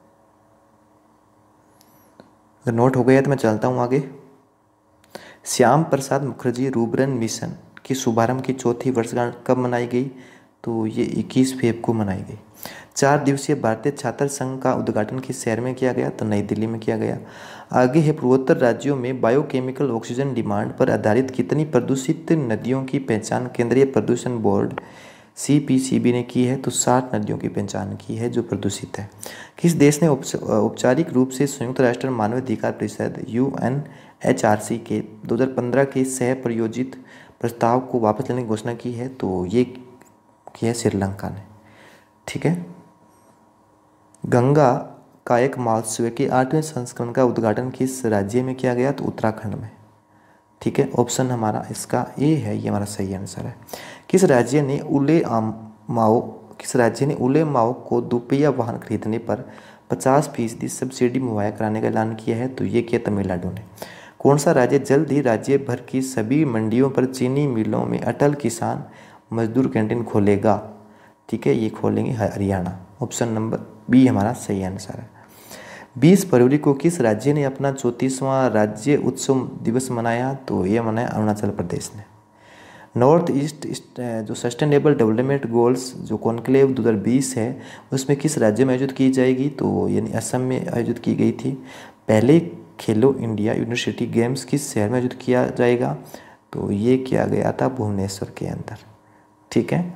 अगर नोट हो गया तो मैं चलता हूँ आगे। श्याम प्रसाद मुखर्जी रुर्बन मिशन की शुभारंभ की चौथी वर्षगांठ कब मनाई गई? तो ये इक्कीस फरवरी को मनाई गई। चार दिवसीय भारतीय छात्र संघ का उद्घाटन किस शहर में किया गया? तो नई दिल्ली में किया गया। आगे है पूर्वोत्तर राज्यों में बायोकेमिकल ऑक्सीजन डिमांड पर आधारित कितनी प्रदूषित नदियों की पहचान केंद्रीय प्रदूषण board C P C B ने की है? तो साठ नदियों की पहचान की है जो प्रदूषित है। किस देश ने औपचारिक रूप से संयुक्त राष्ट्र मानवाधिकार परिषद U N H R C के दो हज़ार पंद्रह के सह प्रायोजित प्रस्ताव को वापस लेने की घोषणा की है? तो ये किया है श्रीलंका ने। ठीक है। गंगा कायक महोत्सव के आठवें संस्करण का उद्घाटन किस राज्य में किया गया? तो उत्तराखंड में। ठीक है। ऑप्शन हमारा इसका ए है, ये हमारा सही आंसर है। किस राज्य ने उले माओ किस राज्य ने उले माओ को दोपहिया वाहन खरीदने पर पचास फीसदी सब्सिडी मुहैया कराने का ऐलान किया है? तो ये किया तमिलनाडु ने। कौन सा राज्य जल्द ही राज्य भर की सभी मंडियों पर चीनी मिलों में अटल किसान मजदूर कैंटीन खोलेगा? ठीक है। ये खोलेंगे हरियाणा। ऑप्शन नंबर बी हमारा सही आंसर है। बीस फरवरी को किस राज्य ने अपना चौंतीसवां राज्य उत्सव दिवस मनाया? तो ये मनाया अरुणाचल प्रदेश ने। नॉर्थ ईस्ट ईस्ट- जो सस्टेनेबल डेवलपमेंट गोल्स जो कॉन्क्लेव दो हज़ार बीस है उसमें किस राज्य में आयोजित की जाएगी, तो यानी असम में आयोजित की गई थी। पहले खेलो इंडिया यूनिवर्सिटी गेम्स किस शहर में आयोजित किया जाएगा, तो ये किया गया था भुवनेश्वर के अंदर। ठीक है,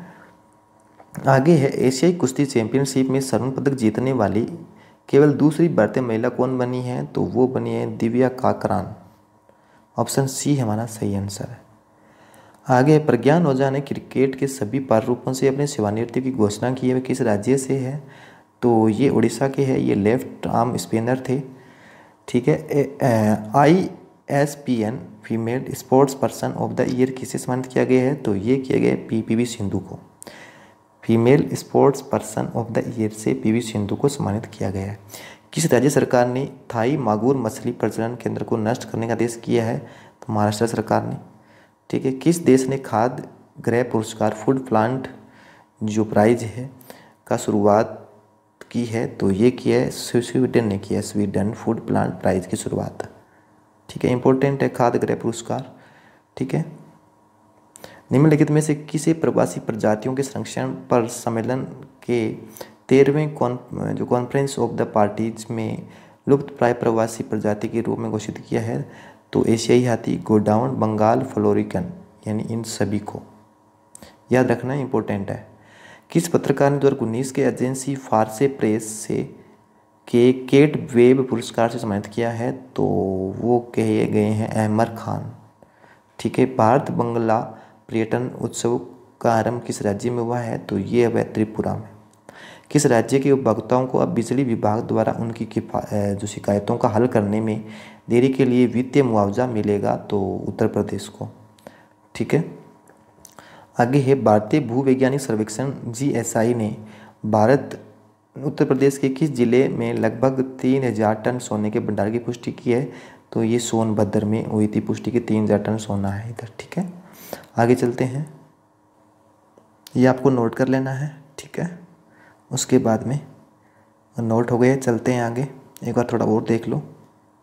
आगे है एशियाई कुश्ती चैंपियनशिप में स्वर्ण पदक जीतने वाली केवल दूसरी भारतीय महिला कौन बनी है, तो वो बनी है दिव्या काकरान। ऑप्शन सी हमारा सही आंसर है। आगे प्रज्ञान ओझा ने क्रिकेट के सभी प्रारूपों से अपने सेवानिवृत्ति की घोषणा की है, वे किस राज्य से है, तो ये उड़ीसा के है, ये लेफ्ट आर्म स्पिनर थे। ठीक है, I S P N female sports person of the year किसे सम्मानित किया गया है, तो ये किया गया पी पी वी सिंधु को। Female sports person of the year से पी वी सिंधु को सम्मानित किया गया है। किस राज्य सरकार ने थाई मागुर मछली प्रजनन केंद्र को नष्ट करने का आदेश किया है, तो महाराष्ट्र सरकार ने। ठीक है, किस देश ने खाद्य गृह पुरस्कार फूड प्लांट जो प्राइज है का शुरुआत की है, तो ये किया है स्वीडन ने किया है, स्वीडन फूड प्लांट प्राइज की शुरुआत। ठीक है, इंपॉर्टेंट है खाद्य गृह पुरस्कार। ठीक है, निम्नलिखित में से किसी प्रवासी प्रजातियों के संरक्षण पर सम्मेलन के तेरहवें कॉन जो कॉन्फ्रेंस ऑफ द पार्टीज में लुप्त प्राय प्रवासी प्रजाति के रूप में घोषित किया है, तो एशियाई हाथी, गोडाउन, बंगाल फ्लोरिकन, यानी इन सभी को याद रखना इंपॉर्टेंट है। किस पत्रकार ने दो हज़ार उन्नीस के एजेंसी फारसे प्रेस से के केट वेब पुरस्कार से सम्मानित किया है, तो वो कहे गए हैं अहमर खान। ठीक है, भारत बंगला पर्यटन उत्सव का आरंभ किस राज्य में हुआ है, तो ये है त्रिपुरा में। किस राज्य के उपभोक्ताओं को अब बिजली विभाग द्वारा उनकी जो शिकायतों का हल करने में देरी के लिए वित्तीय मुआवजा मिलेगा, तो उत्तर प्रदेश को। ठीक है, आगे है भारतीय भूवैज्ञानिक सर्वेक्षण जी एस आई ने भारत उत्तर प्रदेश के किस जिले में लगभग तीन हजार टन सोने के भंडार की पुष्टि की है, तो ये सोनभद्र में हुई थी पुष्टि की तीन हजार टन सोना है इधर। ठीक है, आगे चलते हैं, ये आपको नोट कर लेना है। ठीक है, उसके बाद में नोट हो गए, चलते हैं आगे, एक बार थोड़ा और देख लो।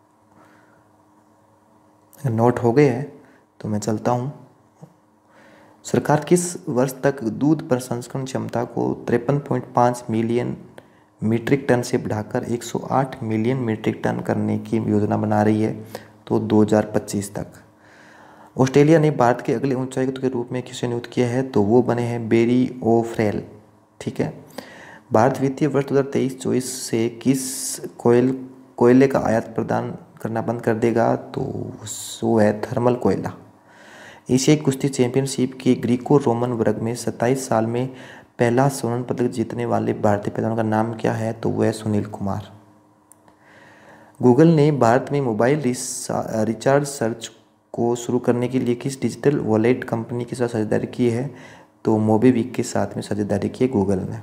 नोट हो गए हैं तो मैं चलता हूँ। सरकार किस वर्ष तक दूध प्रसंस्करण क्षमता को तिरपन पॉइंट पाँच मिलियन मीट्रिक टन से बढ़ाकर एक सौ आठ मिलियन मीट्रिक टन करने की योजना बना रही है, तो दो हज़ार पच्चीस तक। ऑस्ट्रेलिया ने भारत के अगले उच्चायुक्त के रूप में किसे नियुक्त किया है, तो वो बने हैं बेरी ओफ्रेल। ठीक है, भारत वित्तीय वर्ष दो हज़ार तेईस चौबीस से किस कोयल कोयले का आयात प्रदान करना बंद कर देगा, तो वो है थर्मल कोयला। एशियाई कुश्ती चैंपियनशिप के ग्रीको रोमन वर्ग में सत्ताईस साल में पहला स्वर्ण पदक जीतने वाले भारतीय पहलवान का नाम क्या है, तो वो है सुनील कुमार। गूगल ने भारत में मोबाइल रिचार्ज सर्च को शुरू करने के लिए किस डिजिटल वॉलेट कंपनी के साथ साझेदारी की है, तो मोबीक्विक के साथ में साझेदारी की है गूगल ने।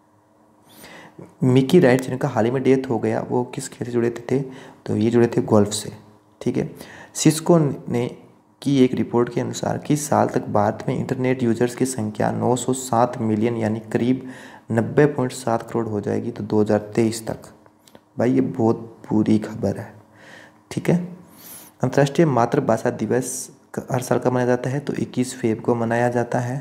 मिकी राइट जिनका हाल ही में डेथ हो गया, वो किस खेल से जुड़े थे, तो ये जुड़े थे गोल्फ से। ठीक है, सिस्को ने की एक रिपोर्ट के अनुसार किस साल तक भारत में इंटरनेट यूजर्स की संख्या नौ सौ सात मिलियन यानी करीब नब्बे पॉइंट सात करोड़ हो जाएगी, तो दो हज़ार तेईस तक। भाई ये बहुत बुरी खबर है। ठीक है, अंतर्राष्ट्रीय मातृभाषा दिवस हर साल का मनाया जाता है, तो इक्कीस फरवरी को मनाया जाता है।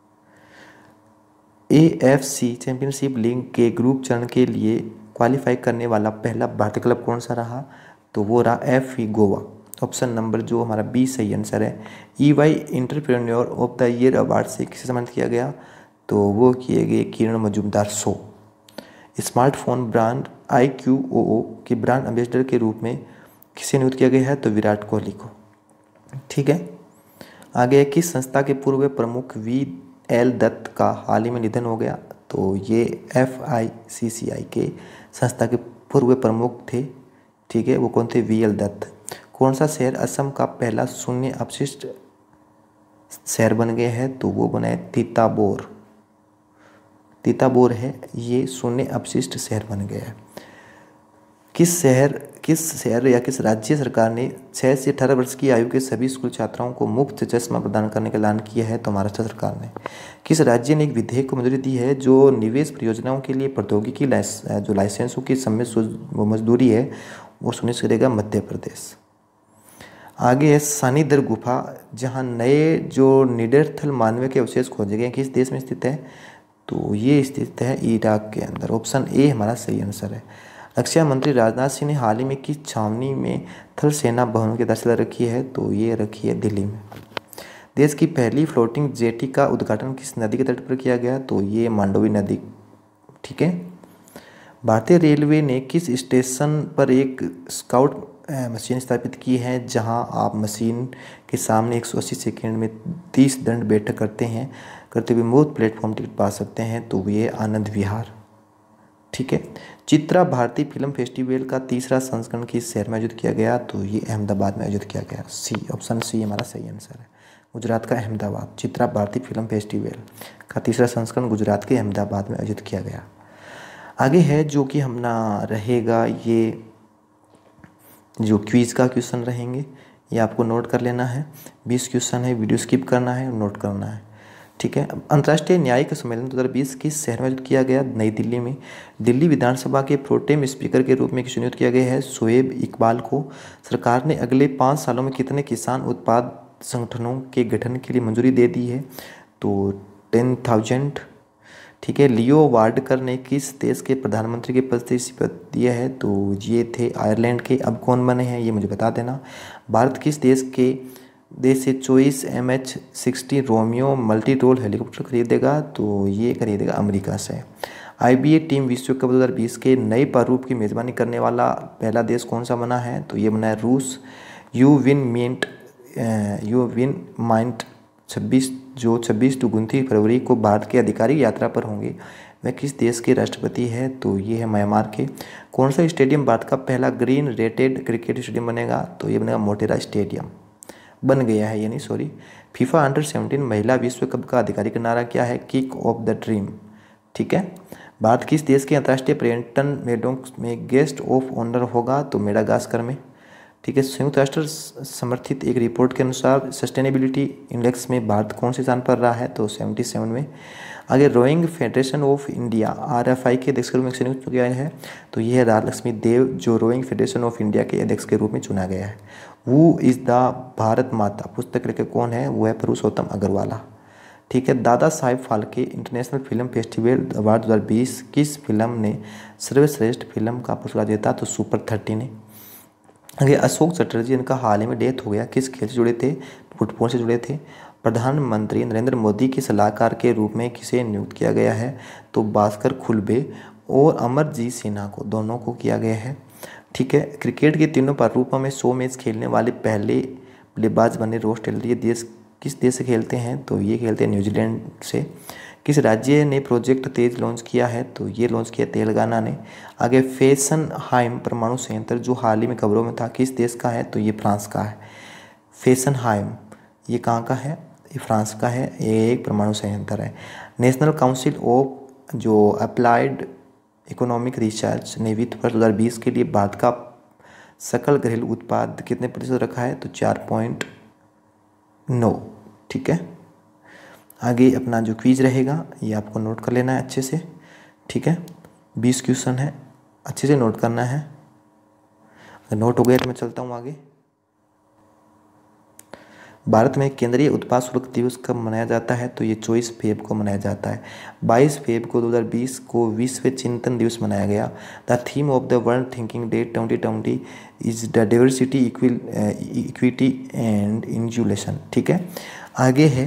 A F C championship league के ग्रुप चरण के लिए क्वालिफाई करने वाला पहला भारतीय क्लब कौन सा रहा, तो वो रहा F E Goa. Option number जो हमारा बी सही आंसर है। E Y entrepreneur of the year award से किसे सम्मानित किया गया, तो वो किए गए Kiran Mazumdar Shaw. Smartphone brand I Q O O के ब्रांड एम्बेसडर के रूप में किसे नियुक्त किया गया है, तो विराट कोहली को। ठीक है, आगे किस संस्था के पूर्व प्रमुख वी एल दत्त का हाल ही में निधन हो गया, तो ये एफ आई सी सी आई के संस्था के पूर्व प्रमुख थे। ठीक है, वो कौन थे, वी एल दत्त। कौन सा शहर असम का पहला शून्य अपशिष्ट शहर बन गया है, तो वो बना है तीताबोर। तीताबोर है ये शून्य अपशिष्ट शहर बन गया है। किस शहर किस शहर या किस राज्य सरकार ने छः से अठारह वर्ष की आयु के सभी स्कूल छात्राओं को मुफ्त चश्मा प्रदान करने का ऐलान किया है, तो महाराष्ट्र सरकार ने। किस राज्य ने एक विधेयक को मंजूरी दी है जो निवेश परियोजनाओं के लिए प्रौद्योगिकी लाइस जो लाइसेंसों की समय मजदूरी है वो सुनिश्चित करेगा, मध्य प्रदेश। आगे है सानिदर गुफा, जहाँ नए जो निडरथल मानवीय के अवशेष खोजे गए, किस देश में स्थित है? तो ये स्थित है इराक के अंदर। ऑप्शन ए हमारा सही आंसर है। रक्षा मंत्री राजनाथ सिंह ने हाल ही में किस छावनी में थल सेना भवनों की आधारशिला रखी है? तो ये रखी है दिल्ली में। देश की पहली फ्लोटिंग जेटी का उद्घाटन किस नदी के तट पर किया गया? तो ये मांडवी नदी। ठीक है। भारतीय रेलवे ने किस स्टेशन पर एक स्काउट मशीन स्थापित की है, जहां आप मशीन के सामने एक सौ अस्सी सेकेंड में तीस दंड बैठक करते हैं करते हुए मुफ्त प्लेटफॉर्म टिकट पा सकते हैं? तो ये आनंद विहार। ठीक है। चित्रा भारतीय फिल्म फेस्टिवल का तीसरा संस्करण किस शहर में आयोजित किया गया? तो ये अहमदाबाद में आयोजित किया गया। सी, ऑप्शन सी हमारा सही आंसर है। गुजरात का अहमदाबाद। चित्रा भारतीय फिल्म फेस्टिवल का तीसरा संस्करण गुजरात के अहमदाबाद में आयोजित किया गया। आगे है जो कि हमना रहेगा, ये जो क्विज का क्वेश्चन रहेंगे, ये आपको नोट कर लेना है। बीस क्वेश्चन है, वीडियो स्किप करना है और नोट करना है। ठीक है। अंतर्राष्ट्रीय न्यायिक सम्मेलन दो हज़ार बीस किस शहर में आयोजित किया गया? नई दिल्ली में। दिल्ली विधानसभा के प्रोटेम स्पीकर के रूप में किसे नियुक्त किया गया है? शोएब इकबाल को। सरकार ने अगले पाँच सालों में कितने किसान उत्पाद संगठनों के गठन के लिए मंजूरी दे दी है? तो टेन थाउजेंड। ठीक है। लियो वार्डकर ने किस देश के प्रधानमंत्री के पद से इस्तीफा दिया है? तो ये थे आयरलैंड के। अब कौन बने हैं ये मुझे बता देना। भारत किस देश के देश से चौबीस M H sixty Romeo multi role helicopter खरीदेगा? तो ये खरीदेगा अमेरिका से। आई बी ए टीम विश्व कप दो हज़ार बीस के नए प्रारूप की मेज़बानी करने वाला पहला देश कौन सा बना है? तो ये बना है रूस। U Win Myint U Win Myint छब्बीस जो छब्बीस टू उनतीस फरवरी को भारत के आधिकारिक यात्रा पर होंगे, वह किस देश के राष्ट्रपति है? तो ये है म्यांमार के। कौन सा स्टेडियम भारत का पहला ग्रीन रेटेड क्रिकेट स्टेडियम बनेगा? तो ये बनेगा मोटेरा स्टेडियम। बन गया है, यानी सॉरी। फीफा अंडर सेवनटीन महिला विश्व कप का आधिकारिक नारा क्या है? Kick off the dream. ठीक है। भारत किस देश के अंतर्राष्ट्रीय पर्यटन मेडों में गेस्ट ऑफ ऑनर होगा? तो मेडागास्कर में। ठीक है। संयुक्त राष्ट्र समर्थित एक रिपोर्ट के अनुसार सस्टेनेबिलिटी इंडेक्स में भारत कौन से स्थान पर रहा है? तो सतहत्तर में। आगे Rowing Federation of India R F I के अध्यक्ष के रूप में नियुक्त किया है? तो यह है राजलक्ष्मी देव, जो रोइंग फेडरेशन ऑफ इंडिया के अध्यक्ष के रूप में चुना गया है। वो इज़ द भारत माता पुस्तक लेखक कौन है? वो है पुरुषोत्तम अग्रवाला। ठीक है। Dada Saheb Phalke international film festival award दो हज़ार बीस किस फिल्म ने सर्वश्रेष्ठ फिल्म का पुरस्कार जीता? तो सुपर थर्टी ने। आगे अशोक चटर्जी, इनका हाल ही में डेथ हो गया, किस खेल से जुड़े थे? फुटबॉल से जुड़े थे। प्रधानमंत्री नरेंद्र मोदी के सलाहकार के रूप में किसे नियुक्त किया गया है? तो भास्कर खुलबे और अमरजीत सिन्हा को, दोनों को किया गया है। ठीक है। क्रिकेट के तीनों प्रारूपों में सौ मैच खेलने वाले पहले बल्लेबाज बने रोस टेलर, ये देश किस देश से खेलते हैं? तो ये खेलते हैं न्यूजीलैंड से। किस राज्य ने प्रोजेक्ट तेज लॉन्च किया है? तो ये लॉन्च किया तेलंगाना ने। आगे फेसनहाइम परमाणु संयंत्र जो हाल ही में खबरों में था, किस देश का है? तो ये फ्रांस का है। फेसनहाइम ये कहाँ का है? ये फ्रांस का है। ये एक परमाणु संयंत्र है। नेशनल काउंसिल ऑफ जो अप्लाइड इकोनॉमिक रिसर्च ने वित्त वर्ष दो हज़ार बीस के लिए भारत का सकल घरेलू उत्पाद कितने प्रतिशत रखा है? तो चार पॉइंट नौ। ठीक है। आगे अपना जो क्विज रहेगा ये आपको नोट कर लेना है अच्छे से। ठीक है। बीस क्वेश्चन है, अच्छे से नोट करना है। अगर नोट हो गया तो मैं चलता हूँ आगे। भारत में केंद्रीय उत्पाद शुल्क दिवस कब मनाया जाता है? तो ये चौबीस फेब को मनाया जाता है। बाईस फेब को दो हज़ार बीस को विश्व चिंतन दिवस मनाया गया। The theme of the World Thinking Day twenty twenty is the diversity equity and inclusion. ठीक है। आगे है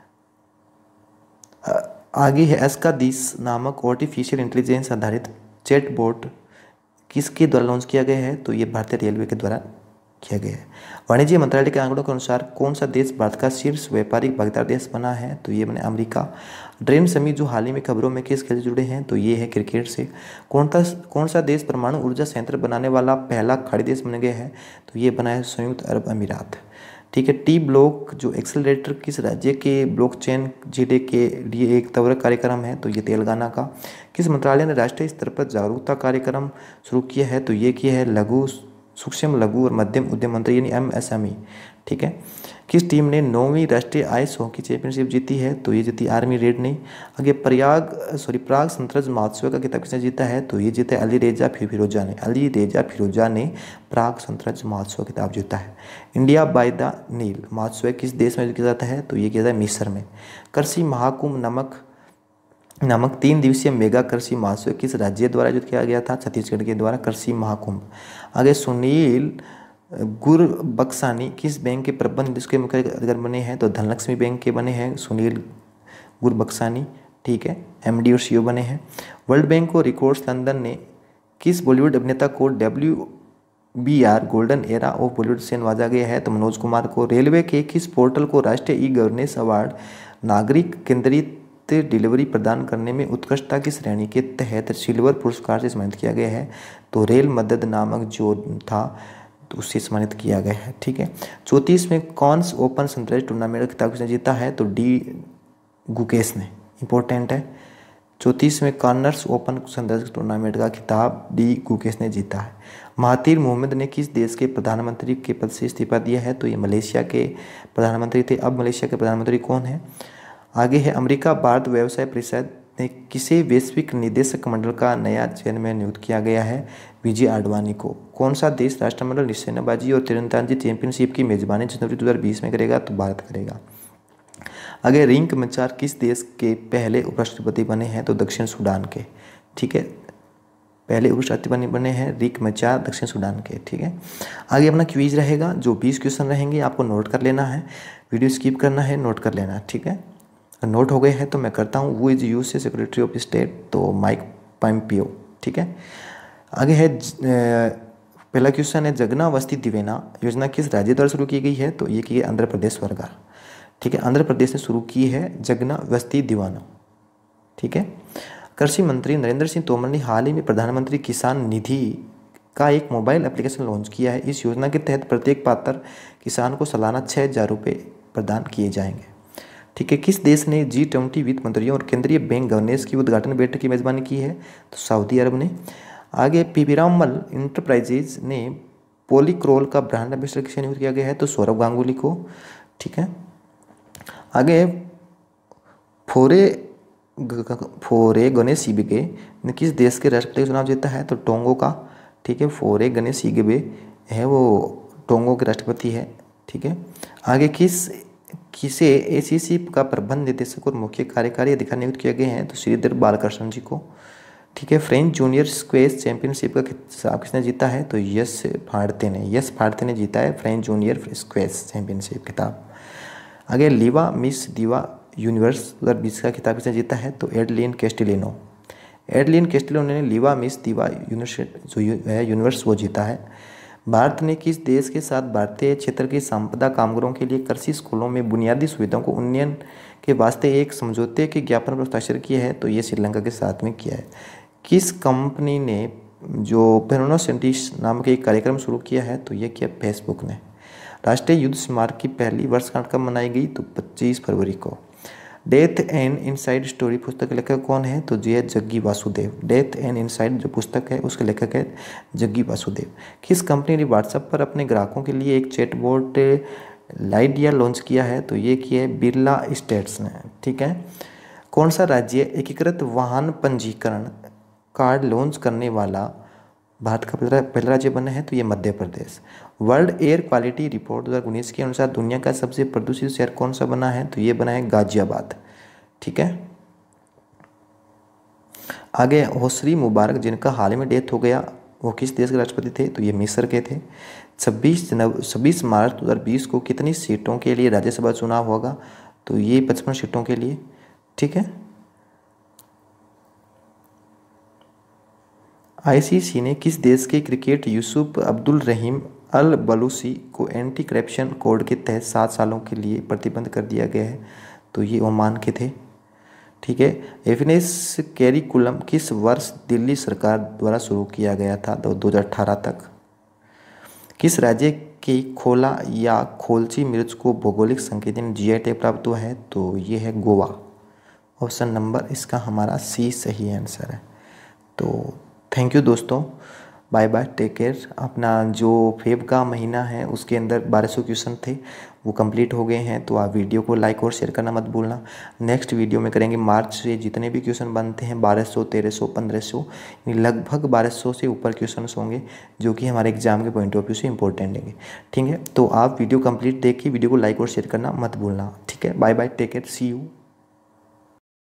आगे है एस्कादिस नामक आर्टिफिशियल इंटेलिजेंस आधारित चैटबॉट किसके द्वारा लॉन्च किया गया है? तो ये भारतीय रेलवे के द्वारा किया गया है। वाणिज्य मंत्रालय के आंकड़ों के अनुसार कौन सा देश भारत का शीर्ष व्यापारिक भागीदार देश बना है? तो ये बने अमेरिका। ड्रीम समिट जो हाल ही में खबरों में किस खेल से जुड़े हैं? तो ये है क्रिकेट से। कौन सा कौन सा देश परमाणु ऊर्जा संयंत्र बनाने वाला पहला खाड़ी देश बन गया है? तो ये बना है संयुक्त अरब अमीरात। ठीक है। टी ब्लॉक जो एक्सेलरेटर किस राज्य के ब्लॉकचेन जिले के लिए एक त्वरित कार्यक्रम है? तो ये तेलंगाना का। किस मंत्रालय ने राष्ट्रीय स्तर पर जागरूकता कार्यक्रम शुरू किया है? तो ये किया है लघु सूक्ष्म लघु और मध्यम उद्यम मंत्री यानी एम एस एम ई। ठीक है। किस टीम ने नौवीं राष्ट्रीय आइस हॉकी चैंपियनशिप जीती है? तो ये जीती आर्मी रेड ने। आगे प्रयाग सॉरी प्राग संतरज महोत्सव का खिताब किसने जीता है? तो ये जीता है अली रेजा फिरोजा ने। अली रेजा फिरोजा ने प्राग संतरज महोत्सव खिताब जीता है। इंडिया बाय द नील महोत्सव किस देश में किया जाता है? तो ये किया जाता है मिस्र में। कृषि महाकुंभ नामक नामक तीन दिवसीय मेगा कृषि महोत्सव किस राज्य द्वारा आयोजित किया गया था? छत्तीसगढ़ के द्वारा कृषि महाकुंभ। आगे सुनील गुरबक्सानी किस बैंक के प्रबंध निदेशक के मुख्य अधिकारी बने हैं? तो धनलक्ष्मी बैंक के बने हैं सुनील गुरबक्सानी, ठीक है, एमडी और सीईओ बने हैं। वर्ल्ड बैंक और रिकॉर्ड्स लंदन ने किस बॉलीवुड अभिनेता को W B R golden era of Bollywood से नवाजा गया है? तो मनोज कुमार को। रेलवे के किस पोर्टल को राष्ट्रीय ई गवर्नेंस अवार्ड नागरिक केंद्रित डिलीवरी प्रदान करने में उत्कृष्टता की श्रेणी के तहत सिल्वर पुरस्कार से सम्मानित किया गया है? तो रेल मदद नामक जो था तो उससे सम्मानित किया गया है, ठीक है। चौंतीस में कॉन्स ओपन सनराइज टूर्नामेंट का खिताब किसने जीता है? तो डी गुकेश ने, इंपॉर्टेंट है। चौंतीस में कॉर्नर्स ओपन सनराइज टूर्नामेंट का खिताब डी गुकेश ने जीता है। महातिर मोहम्मद ने किस देश के प्रधानमंत्री के पद से इस्तीफा दिया है? तो ये मलेशिया के प्रधानमंत्री थे। अब मलेशिया के प्रधानमंत्री कौन है? आगे है अमेरिका भारत व्यवसाय परिषद ने किसे वैश्विक निदेशक मंडल का नया चेयरमैन नियुक्त किया गया है? विजय आडवाणी को। कौन सा देश राष्ट्रमंडल निशानेबाजी और तीरंदाजी चैंपियनशिप की मेजबानी जनवरी दो हज़ार बीस में करेगा? तो भारत करेगा। आगे रिंक मचार किस देश के पहले उपराष्ट्रपति बने हैं? तो दक्षिण सूडान के, ठीक है, पहले उपराष्ट्रपति बने हैं रिक मचार दक्षिण सूडान के, ठीक है। आगे अपना क्विज रहेगा, जो बीस क्वेश्चन रहेंगे आपको नोट कर लेना है, वीडियो स्किप करना है, नोट कर लेना है, ठीक है। नोट हो गए हैं तो मैं करता हूँ। वो is US secretary of state, तो माइक पोम्पियो, ठीक है। आगे है पहला क्वेश्चन है जगना वस्ती दिवेना योजना किस राज्य द्वारा शुरू की गई है? तो ये की है आंध्र प्रदेश सरकार, ठीक है, आंध्र प्रदेश ने शुरू की है जगना वस्ती दीवाना, ठीक है। कृषि मंत्री नरेंद्र सिंह तोमर ने हाल ही में प्रधानमंत्री किसान निधि का एक मोबाइल एप्लीकेशन लॉन्च किया है। इस योजना के तहत प्रत्येक पात्र किसान को सालाना छः हज़ार रुपये प्रदान किए जाएंगे, ठीक है। किस देश ने जी ट्वेंटी वित्त मंत्रियों और केंद्रीय बैंक गवर्नेंस की उद्घाटन बैठक की मेजबानी की है? तो सऊदी अरब ने। आगे पीपीरामल इंटरप्राइजेज ने पॉलीक्रोल का ब्रांड एम्बेसडर किसे नियुक्त किया गया है? तो सौरभ गांगुली को, ठीक है। आगे फोरे फोरे गनेसिबे ने किस देश के राष्ट्रपति का चुनाव जीता है? तो टोंगो का, ठीक है, फोरे गनेसिबे है वो टोंगो के राष्ट्रपति है, ठीक है। आगे किस किसे एसीसी का प्रबंध निदेशक और मुख्य कार्यकारी अधिकारी नियुक्त किए गए हैं? तो श्रीधर बालकृष्ण जी को, ठीक है। फ्रेंच जूनियर स्क्वैश चैंपियनशिप का खिताब किसने जीता है? तो यश फाड़ते ने यश फाड़ते ने जीता है फ्रेंच जूनियर स्क्वैश चैंपियनशिप खिताब। आगे लिवा मिस दिवा यूनिवर्स दो हज़ार बीस का खिताब किसने जीता है? तो एडलिन कैस्टिलिनो एडलिन कैस्टिलिनो ने लिवा मिस दिवा यूनिवर्स जो है यूनिवर्स वो जीता है। भारत ने किस देश के साथ भारतीय क्षेत्र के संपदा कामगारों के लिए कृषि स्कूलों में बुनियादी सुविधाओं को उन्नयन के वास्ते एक समझौते के ज्ञापन पर हस्ताक्षर किया है? तो ये श्रीलंका के साथ में किया है। किस कंपनी ने जो पेरोनोसेंटिस नामक एक कार्यक्रम शुरू किया है? तो ये किया फेसबुक ने। राष्ट्रीय युद्ध स्मारक की पहली वर्षगांठ कब मनाई गई? तो पच्चीस फरवरी को। डेथ एंड इनसाइड स्टोरी पुस्तक के लेखक कौन है? तो ये Jaggi Vasudev. Death and inside जो पुस्तक है उसके लेखक है जग्गी वासुदेव। किस कंपनी ने व्हाट्सएप पर अपने ग्राहकों के लिए एक चैटबॉट लाइडिया लॉन्च किया है? तो ये किया है बिरला स्टेट्स ने, ठीक है। कौन सा राज्य एकीकृत वाहन पंजीकरण कार्ड लॉन्च करने वाला भारत का पहला पहला राज्य बना है? तो ये Madhya Pradesh. World Air Quality report दो हज़ार उन्नीस के अनुसार दुनिया का सबसे प्रदूषित शहर कौन सा बना है? तो ये बना है गाजियाबाद, ठीक है। आगे होसरी मुबारक जिनका हाल में डेथ हो गया वो किस देश के राष्ट्रपति थे? तो ये मिस्र के थे। छब्बीस जनवरी छब्बीस मार्च दो हज़ार बीस को कितनी सीटों के लिए राज्यसभा चुनाव होगा? तो ये पचपन सीटों के लिए, ठीक है। आईसीसी ने किस देश के cricket Yusuf Abdul Rahim Al Balushi को एंटी करप्शन कोड के तहत सात सालों के लिए प्रतिबंध कर दिया गया है? तो ये ओमान के थे, ठीक है। एफिनेस कैरिकुलम किस वर्ष दिल्ली सरकार द्वारा शुरू किया गया था? तो दो हज़ार अठारह तक। किस राज्य की खोला या खोलची मिर्च को भौगोलिक संकेतन जीआई टैग प्राप्त हुआ है? तो ये है गोवा। ऑप्शन नंबर इसका हमारा सी सही आंसर है। तो थैंक यू दोस्तों, बाय बाय, टेक केयर। अपना जो फेब का महीना है उसके अंदर बारह सौ क्वेश्चन थे वो कंप्लीट हो गए हैं, तो आप वीडियो को लाइक और शेयर करना मत भूलना। नेक्स्ट वीडियो में करेंगे मार्च से जितने भी क्वेश्चन बनते हैं, बारह सौ, तेरह सौ, पंद्रह सौ, लगभग बारह सौ से ऊपर क्वेश्चन होंगे जो कि हमारे एग्जाम के पॉइंट ऑफ व्यू से इंपॉर्टेंट है। ठीक है, तो आप वीडियो कंप्लीट देख के वीडियो को लाइक और शेयर करना मत भूलना। ठीक है, bye bye, take care, see you.